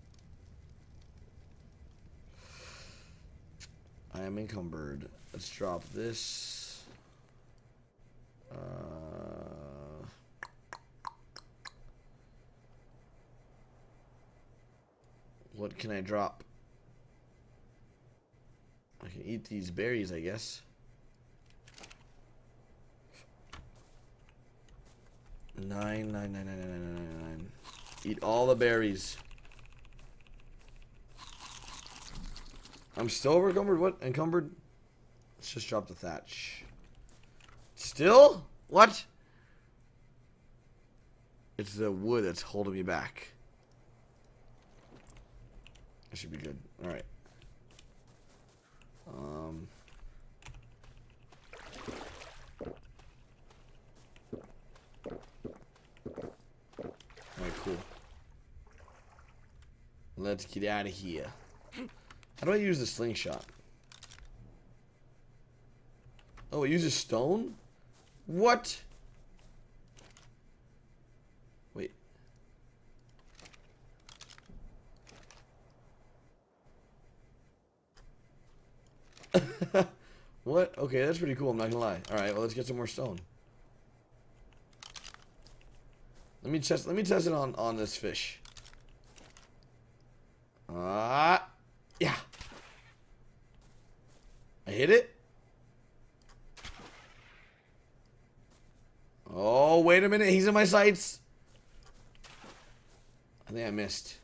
S1: I am encumbered. Let's drop this. Uh, what can I drop? I can eat these berries, I guess. Nine, nine, nine, nine, nine, nine, nine, nine. Eat all the berries. I'm still over encumbered. What? Encumbered? Let's just drop the thatch. Still? What? It's the wood that's holding me back. That should be good. Alright. Um... Alright, cool. Let's get out of here. How do I use the slingshot? Oh, it uses stone? What? Wait. What? Okay, that's pretty cool, I'm not gonna lie. Alright, well, let's get some more stone. Let me test let me test it on, on this fish. Ah, uh, yeah. I hit it. Oh, wait a minute, he's in my sights. I think I missed.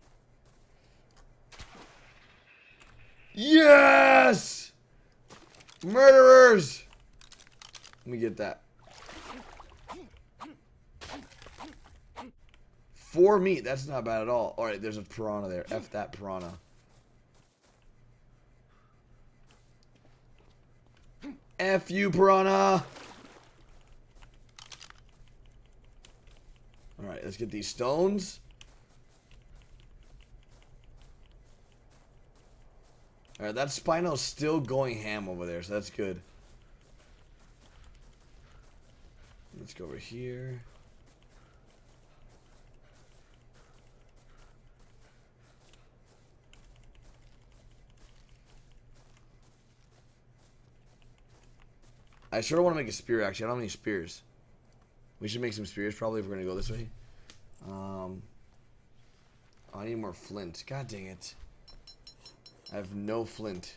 S1: Yes! Murderers! Let me get that. Four meat, that's not bad at all. Alright, there's a piranha there. F that piranha. F you, piranha. Alright, let's get these stones. Alright, that Spino's still going ham over there, so that's good. Let's go over here. I sure want to make a spear, actually. I don't have any spears. We should make some spears, probably, if we're going to go this way. Um, oh, I need more flint. God dang it. I have no flint.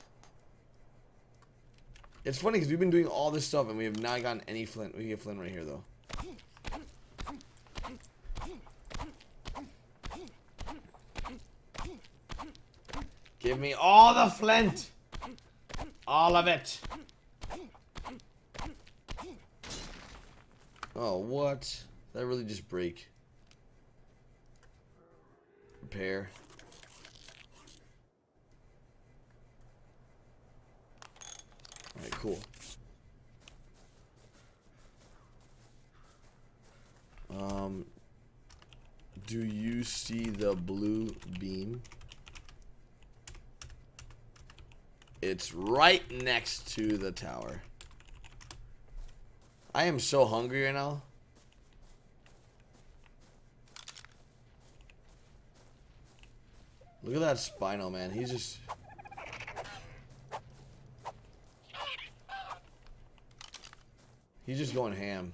S1: It's funny, because we've been doing all this stuff, and we have not gotten any flint. We can get flint right here, though. Give me all the flint! All of it! Oh, what? Did that really just break? Repair. Alright, cool. Um, do you see the blue beam? It's right next to the tower. I am so hungry right now. Look at that Spino, man. He's just... He's just going ham.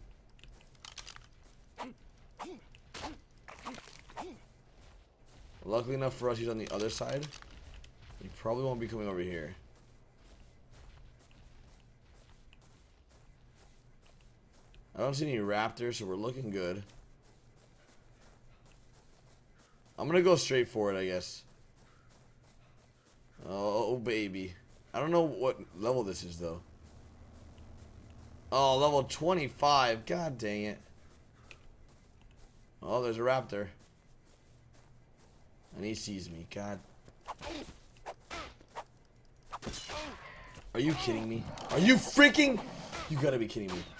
S1: Luckily enough for us, he's on the other side. He probably won't be coming over here. I don't see any raptors, so we're looking good. I'm gonna go straight for it, I guess. Oh, baby. I don't know what level this is, though. Oh, level twenty-five. God dang it. Oh, there's a raptor. And he sees me. God. Are you kidding me? Are you freaking... You gotta be kidding me.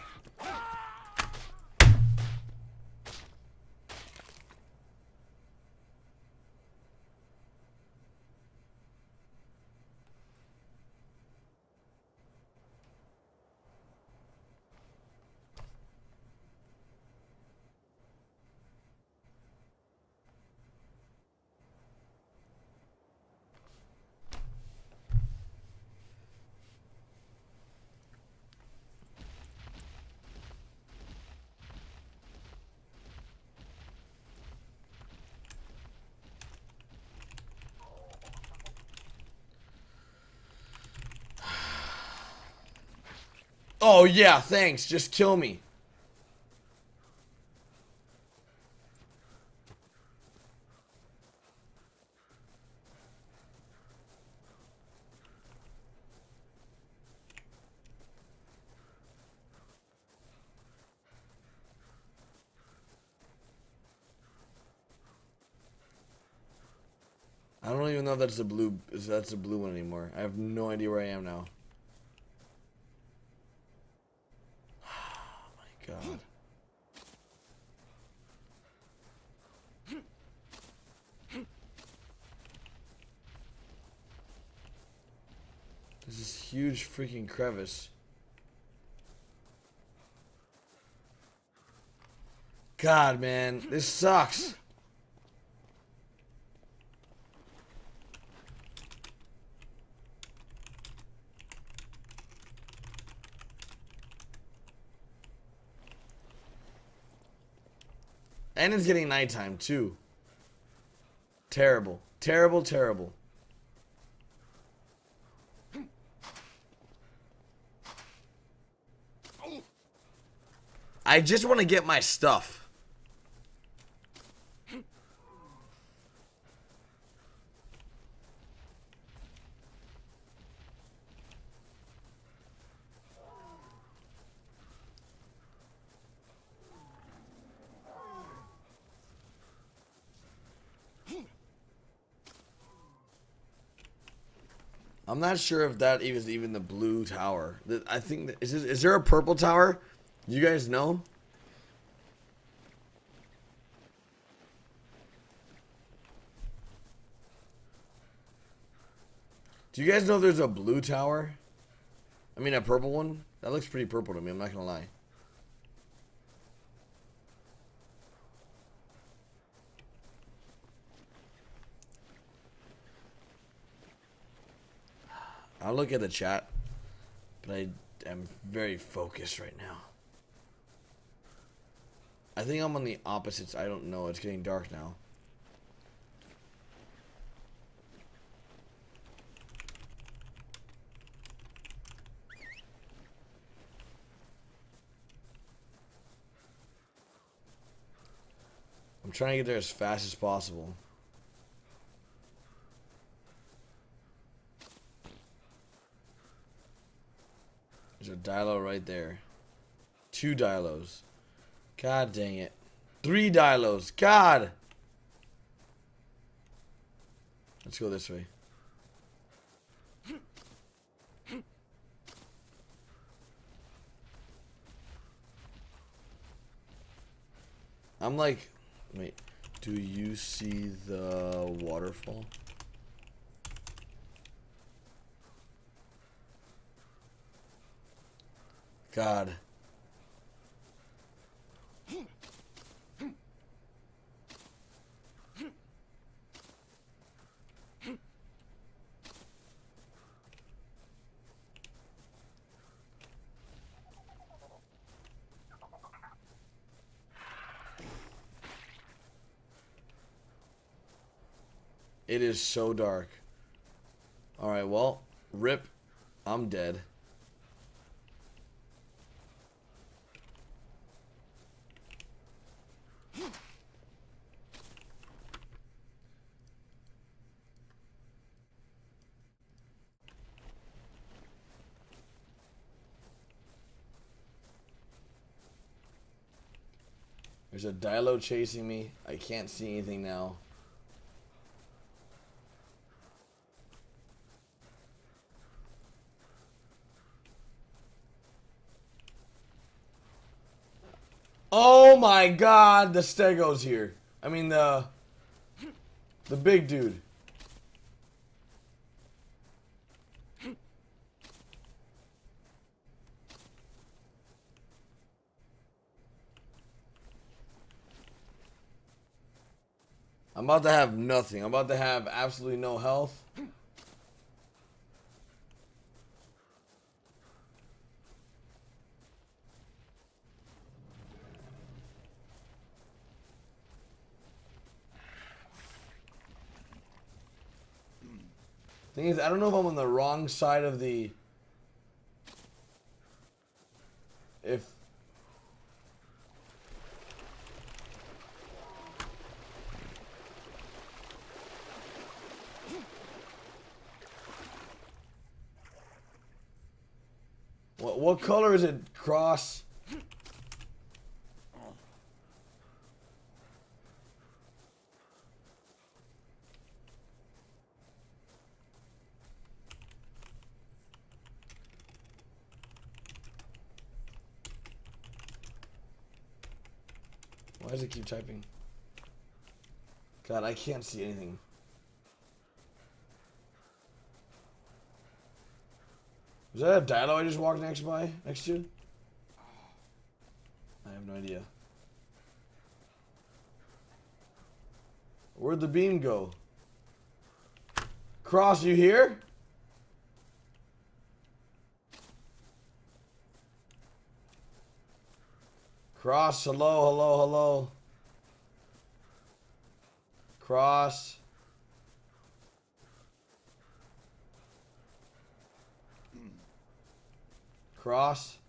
S1: Oh, yeah, thanks. Just kill me. I don't even know if that's the blue, if that's the blue one anymore. I have no idea where I am now. God. This is huge freaking crevice. God, man, this sucks. And it's getting nighttime, too. Terrible. Terrible, terrible. I just want to get my stuff. I'm not sure if that is even the blue tower. I think that, is this, is there a purple tower? You guys know? Do you guys know there's a blue tower? I mean a purple one? That looks pretty purple to me, I'm not gonna lie. I'll look at the chat, but I am very focused right now. I think I'm on the opposites. I don't know. It's getting dark now. I'm trying to get there as fast as possible. There's a Dilo right there. Two Dilos. God dang it. Three Dilos. God. Let's go this way. I'm like, wait, do you see the waterfall? God. It is so dark. Alright, well, rip. I'm dead. There's a Dilo chasing me. I can't see anything now. Oh my god, the Stego's here. I mean the the big dude. I'm about to have nothing. I'm about to have absolutely no health. Thing is, I don't know if I'm on the wrong side of the... If... What, what color is it, Cross? Why does it keep typing? God, I can't see anything. Was that a Dilo I just walked next by? Next to? I have no idea. Where'd the beam go? Cross, you here? Cross, hello, hello, hello. Cross. Cross.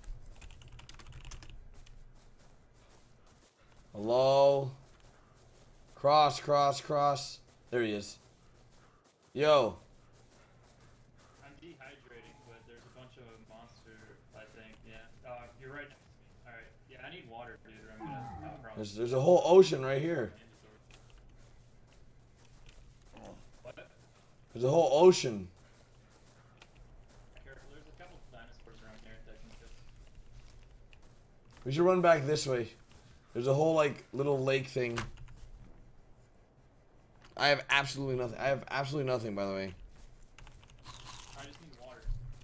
S1: Hello. Cross, cross, cross. There he is. Yo.
S2: I'm dehydrating, but there's a bunch of monster, I think. Yeah. Uh, you're right next to me. Alright. Yeah, I need water, dude, or I'm gonna uh, probably...
S1: There's, there's a whole ocean right here.
S2: What?
S1: There's a whole ocean. We should run back this way. There's a whole like little lake thing. I have absolutely nothing. I have absolutely nothing, by the way.
S2: I just need water.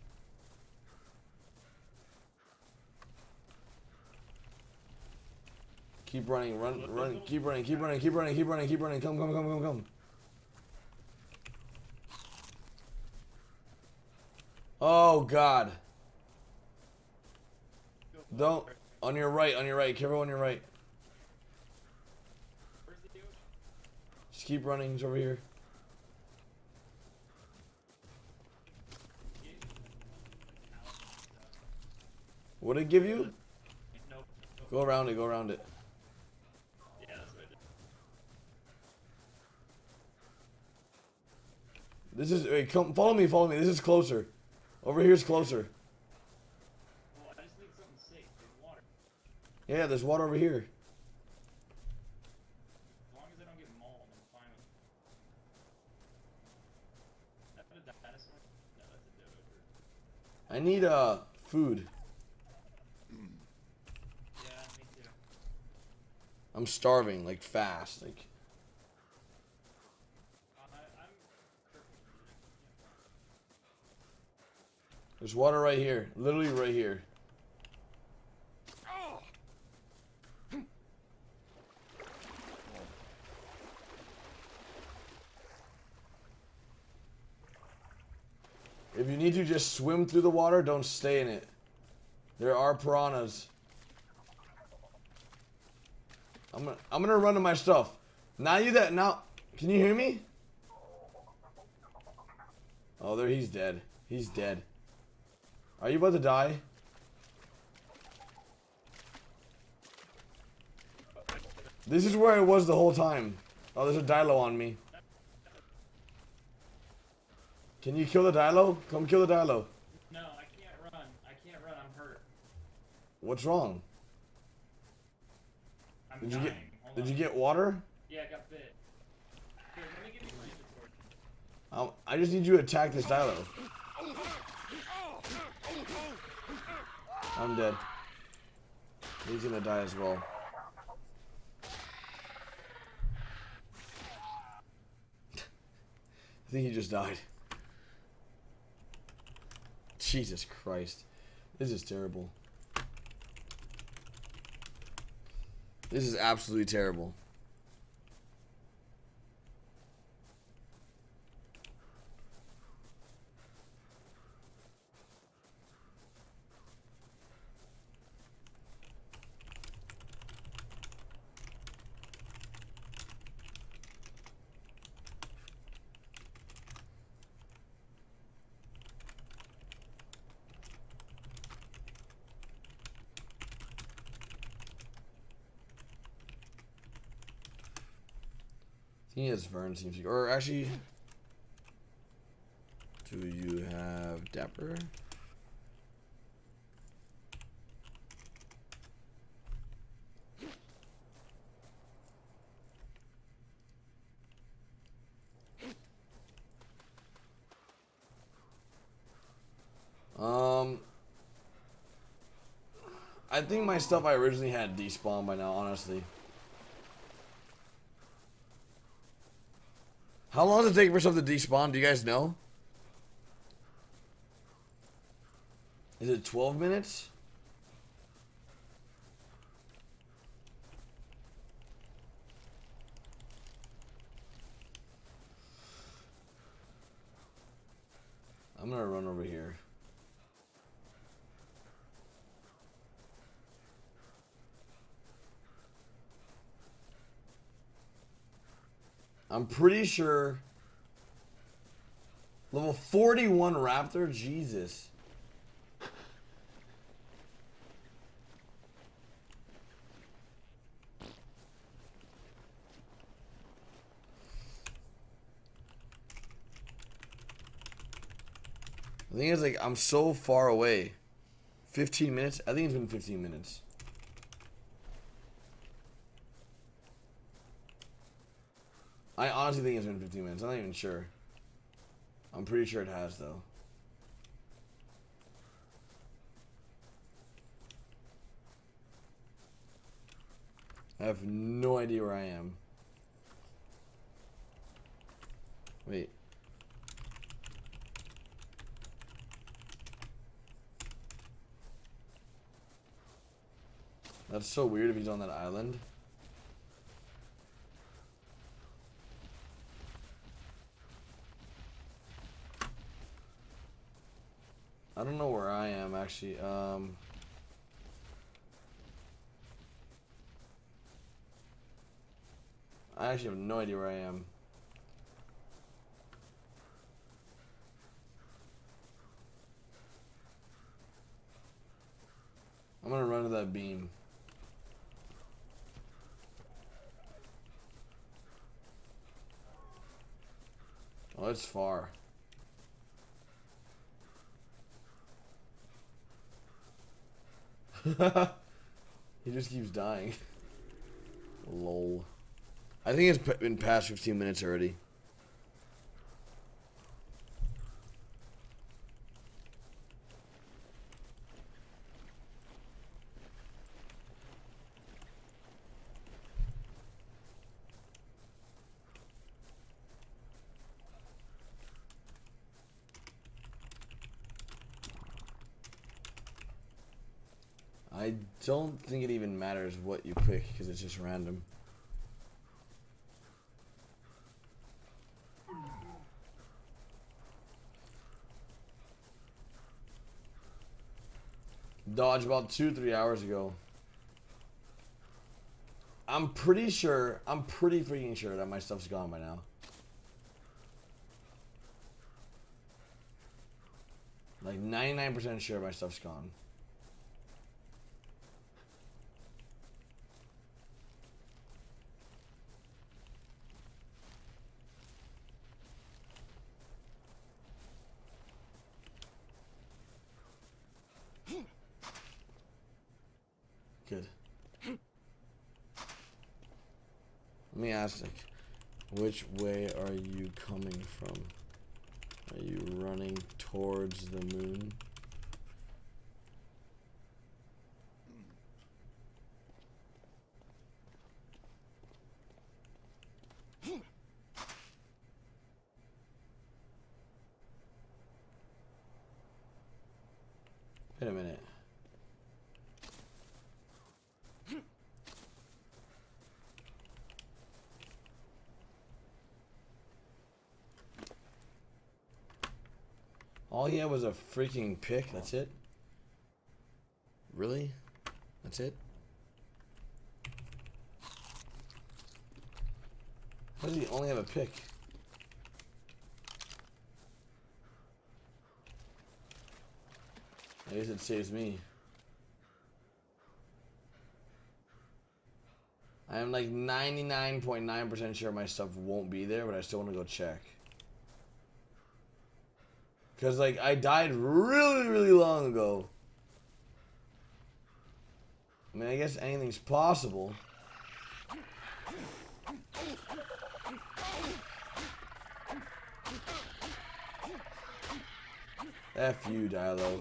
S1: Keep running, run, run, keep running, keep running, keep running, keep running, keep running. Come, come, come, come, come. Oh God! Don't. On your right, on your right. Careful on your right.
S2: Where's the ocean?
S1: Just keep running. He's over here. What did it give you?
S2: Nope. Nope.
S1: Go around it. Go around it.
S2: Yeah, that's what I did.
S1: This is. Wait, come. Follow me. Follow me. This is closer. Over here's closer.
S2: Well, I just need something safe. There's water.
S1: Yeah, there's water over here.
S2: As long as I don't get mauled, I'm fine with it. Is that a dinosaur? No, that's a dodo bird.
S1: I need uh food.
S2: Yeah, me too.
S1: I'm starving, like fast, like.
S2: Uh, I, I'm perfect.
S1: There's water right here, literally right here. If you need to just swim through the water, don't stay in it. There are piranhas. I'm gonna, I'm gonna run to my stuff. Now you that now, can you hear me? Oh, there he's dead. He's dead. Are you about to die? This is where I was the whole time. Oh, there's a Dilo on me. Can you kill the Dilo? Come kill the Dilo.
S2: No, I can't run. I can't run. I'm hurt.
S1: What's wrong?
S2: I'm
S1: Did you
S2: dying.
S1: get
S2: Hold
S1: Did
S2: on.
S1: you get water?
S2: Yeah, I got bit. Here, let me give you my inventory.
S1: Um, I just need you to attack this Dilo. I'm dead. He's gonna die as well. I think he just died. Jesus Christ. This is terrible. This is absolutely terrible. He has Vern, seems like. Or actually, do you have Dapper? Um, I think my stuff I originally had despawned by now, honestly. How long does it take for stuff to despawn? Do you guys know? Is it twelve minutes? I'm gonna run over here. I'm pretty sure level forty-one Raptor, Jesus. I think it's like I'm so far away. fifteen minutes? I think it's been fifteen minutes. I honestly think it's been fifteen minutes. I'm not even sure. I'm pretty sure it has, though. I have no idea where I am. Wait. That's so weird if he's on that island. I don't know where I am actually. Um, I actually have no idea where I am. I'm gonna run to that beam. Oh, it's far. He just keeps dying. Lol. I think it's been past fifteen minutes already. I don't think it even matters what you pick because it's just random. Dodge about two, three hours ago. I'm pretty sure, I'm pretty freaking sure that my stuff's gone by now. Like ninety-nine percent sure my stuff's gone. Good. Let me ask, like, which way are you coming from? Are you running towards the moon? Wait a minute. All he had was a freaking pick, that's it? Really? That's it? How does he only have a pick? I guess it saves me. I am like ninety-nine point nine percent sure my stuff won't be there, but I still want to go check. Because, like, I died really, really long ago. I mean, I guess anything's possible. F you, Dilo.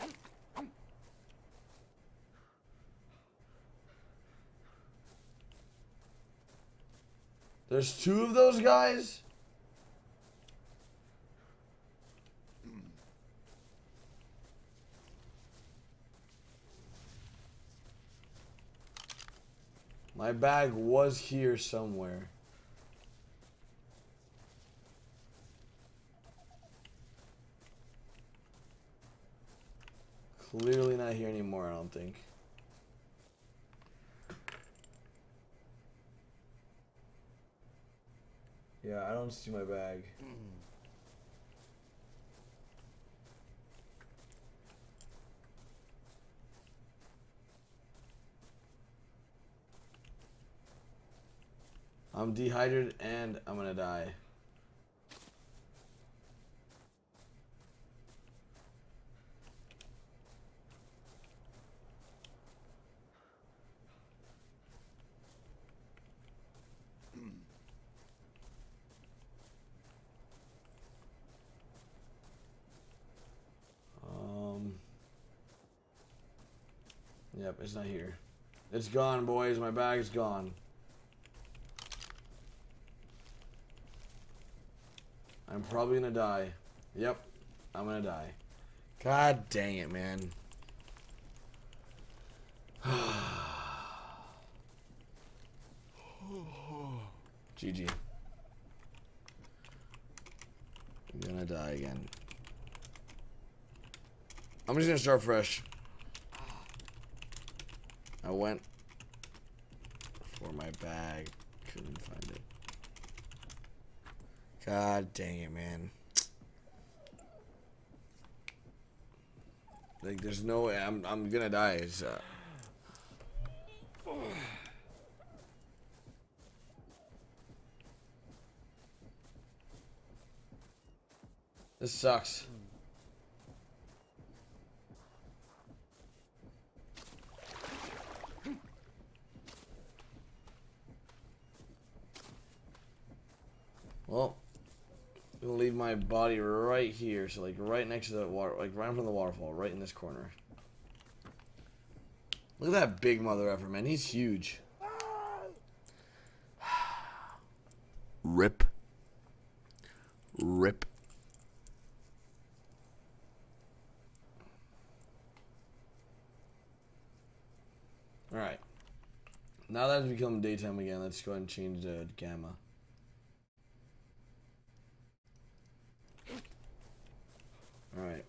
S1: There's two of those guys? My bag was here somewhere. Clearly not here anymore, I don't think. Yeah, I don't see my bag. I'm dehydrated and I'm gonna die. Um. Yep, it's not here. It's gone, boys. My bag's gone. I'm probably gonna die. Yep, I'm gonna die. God dang it, man. G G. I'm gonna die again. I'm just gonna start fresh. I went for my bag. Couldn't find it. God dang it, man. Like, there's no way. I'm, I'm gonna die. It's, uh... This sucks. Well, I'm gonna leave my body right here, so like right next to the water, like right in front of the waterfall, right in this corner. Look at that big mother effer, man. He's huge. Rip. Rip. Alright. Now that it's become daytime again, let's go ahead and change to gamma. Alright.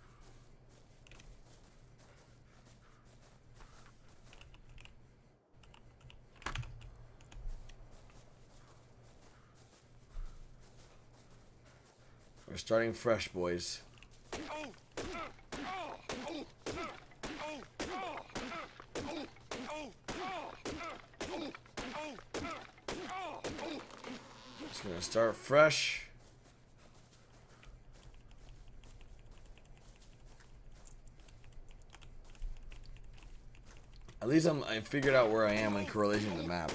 S1: We're starting fresh, boys. Just gonna start fresh. At least I'm, I figured out where I am in correlation to the map.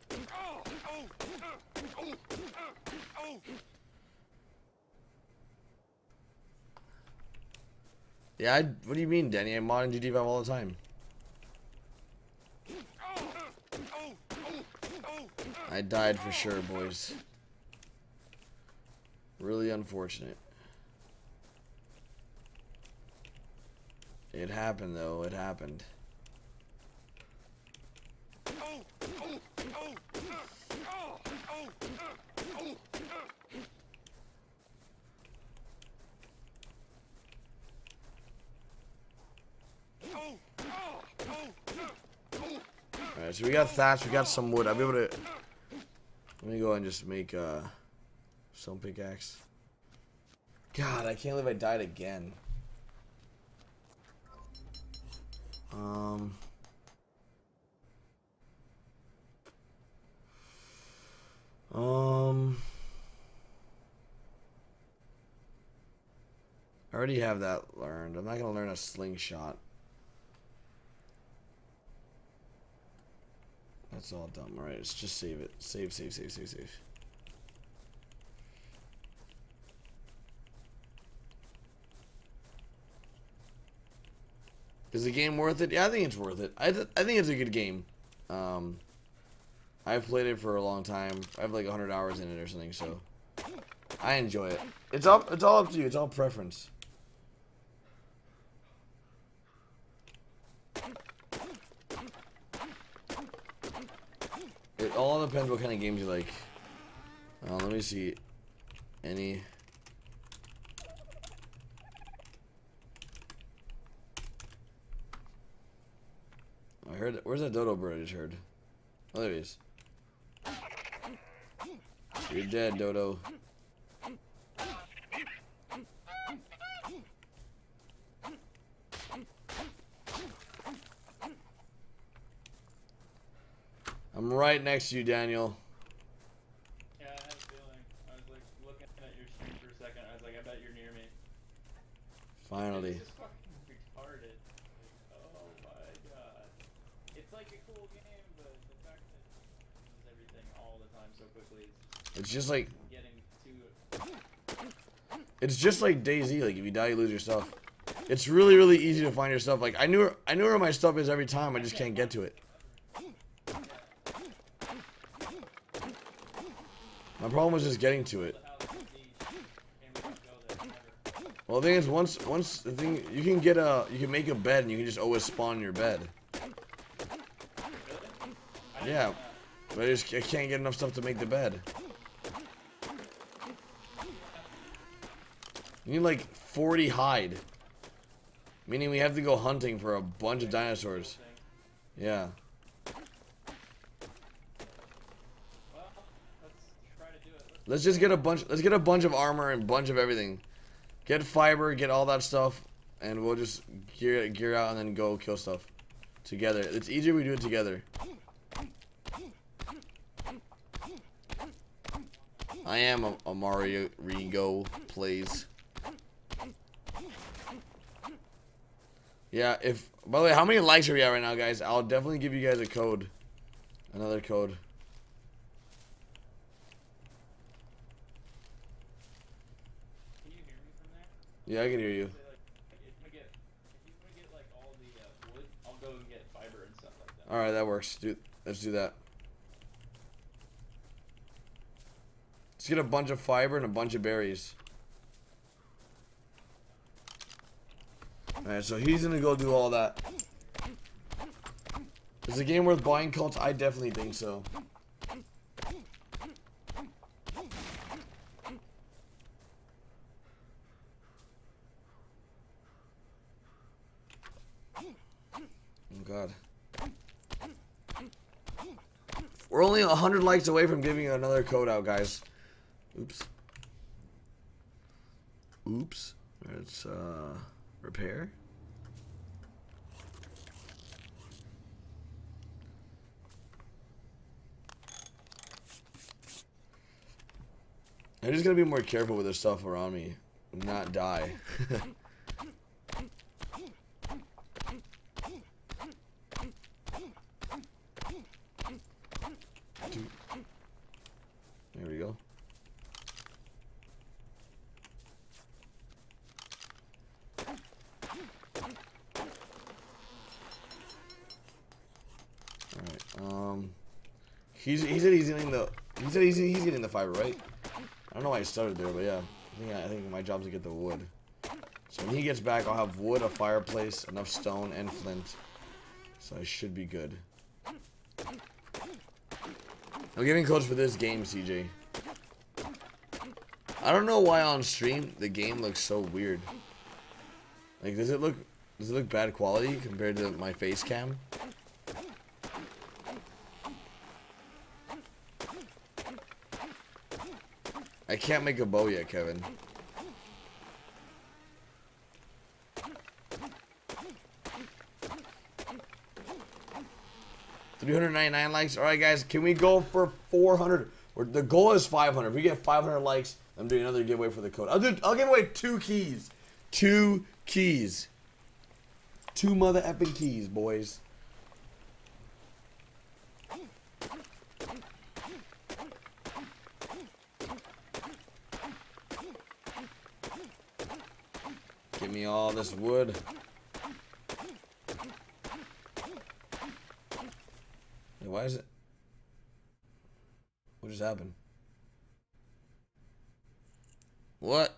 S1: Yeah, I, what do you mean, Danny? I'm modding G T five all the time. I died for sure, boys. Really unfortunate. It happened, though. It happened. Alright, so we got thatch, we got some wood. I'll be able to... Let me go and just make uh, some pickaxe. God, I can't believe I died again. Um... Um... I already have that learned. I'm not gonna learn a slingshot. That's all dumb. Alright, let's just save it. Save, save, save, save, save. Is the game worth it? Yeah, I think it's worth it. I, th I think it's a good game. Um, I've played it for a long time. I have like one hundred hours in it or something, so I enjoy it. It's all, it's all up to you. It's all preference. It all depends what kind of games you like. Uh, let me see. Any... I heard... Where's that dodo bird I just heard? Oh, there he is. You're dead, Dodo. I'm right next to you, Daniel.
S2: Yeah, I had a feeling. I was like looking at your stream for a second. I was like, I bet you're near me.
S1: Finally.
S2: It's just fucking retarded. Like, oh my god. It's like a cool game, but the fact that it does everything all the time so quickly is
S1: It's just like...
S2: getting too...
S1: It's just like DayZ. Like, if you die, you lose your stuff. It's really, really easy to find your stuff. Like, I knew, I knew where my stuff is every time. I just can't get to it. My problem was just getting to it. Well, the thing is, once once the thing you can get a you can make a bed and you can just always spawn in your bed. Yeah, but I just I can't get enough stuff to make the bed. You need like forty hide, meaning we have to go hunting for a bunch of dinosaurs. Yeah. Let's just get a bunch. Let's get a bunch of armor and a bunch of everything. Get fiber, get all that stuff, and we'll just gear gear out and then go kill stuff together. It's easier if we do it together. I am a, a Mario Rigo plays. Yeah. If by the way, how many likes are we at right now, guys? I'll definitely give you guys a code. Another code. Yeah, I can hear you. Alright, that works. Dude, let's do that. Let's get a bunch of fiber and a bunch of berries. Alright, so he's gonna go do all that. Is the game worth buying, Cults? I definitely think so. Oh god. We're only a hundred likes away from giving you another code out, guys. Oops. Oops. Let's uh repair. I'm just gonna be more careful with the stuff around me, not die. There we go. Alright, um He's he said he's getting the he said he's he's getting the fiber, right? I don't know why I started there, but yeah. I think I, I think my job's to get the wood. So when he gets back, I'll have wood, a fireplace, enough stone, and flint. So I should be good. I'm giving codes for this game, C J. I don't know why on stream the game looks so weird. Like, does it look does it look bad quality compared to my face cam? I can't make a bow yet, Kevin. three hundred ninety-nine likes. All right, guys, can we go for four hundred? We're, the goal is five hundred. If we get five hundred likes, I'm doing another giveaway for the code. I'll do. I'll give away two keys. Two keys. Two mother epic keys, boys. Give me all this wood. Hey, why is it? What just happened? What?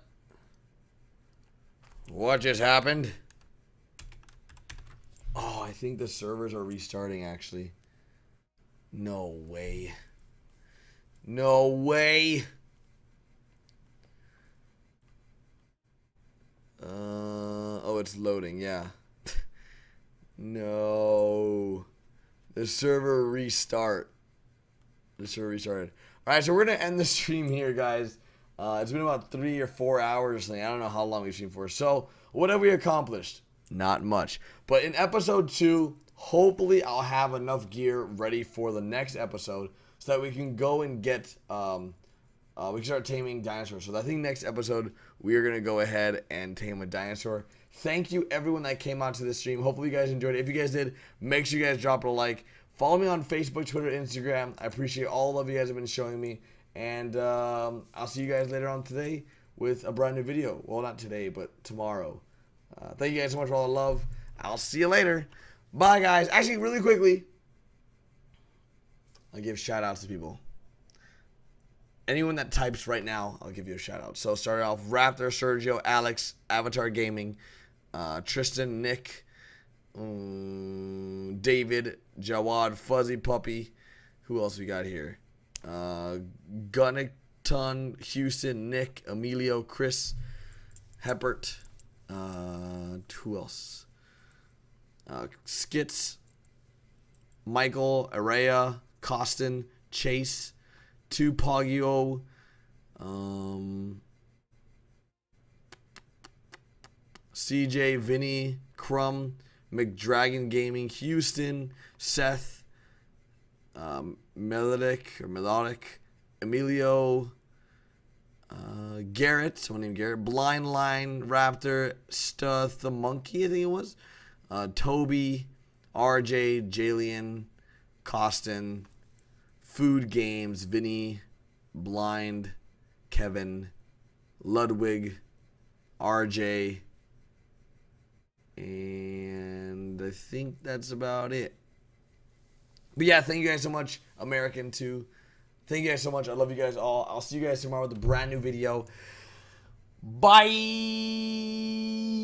S1: What just happened? Oh, I think the servers are restarting, actually. No way. No way. Uh, oh, it's loading, yeah. No. The server restart. The server restarted. Alright, so we're going to end the stream here, guys. Uh, it's been about three or four hours or something. I don't know how long we've streamed for. So, what have we accomplished? Not much. But in episode two, hopefully I'll have enough gear ready for the next episode so that we can go and get... Um, Uh, we can start taming dinosaurs. So I think next episode we are going to go ahead and tame a dinosaur. Thank you everyone that came out to the stream. Hopefully you guys enjoyed it. If you guys did, make sure you guys drop it a like. Follow me on Facebook, Twitter, Instagram. I appreciate all the love you guys have been showing me. And um, I'll see you guys later on today with a brand new video. Well, not today, but tomorrow. Uh, thank you guys so much for all the love. I'll see you later. Bye, guys. Actually, really quickly, I'll give shout outs to people. anyone that types right now, I'll give you a shout out. So started off Raptor, Sergio, Alex, Avatar Gaming, uh, Tristan, Nick, um, David, Jawad, Fuzzy Puppy. Who else we got here? Uh, Gunniton, Houston, Nick, Emilio, Chris, Heppert. Uh, who else? Uh, Skits, Michael, Araya, Costin, Chase, Tupagio, um, C J, Vinny, Crumb, McDragon Gaming, Houston, Seth, um, Melodic or Melodic, Emilio, uh, Garrett, someone named Garrett, Blind Line, Raptor, Stuth, the Monkey, I think it was, uh, Toby, R J, Jalian, Costin, Food Games, Vinny, Blind, Kevin, Ludwig, R J, and I think that's about it. But yeah, thank you guys so much, American too. Thank you guys so much. I love you guys all. I'll see you guys tomorrow with a brand new video. Bye.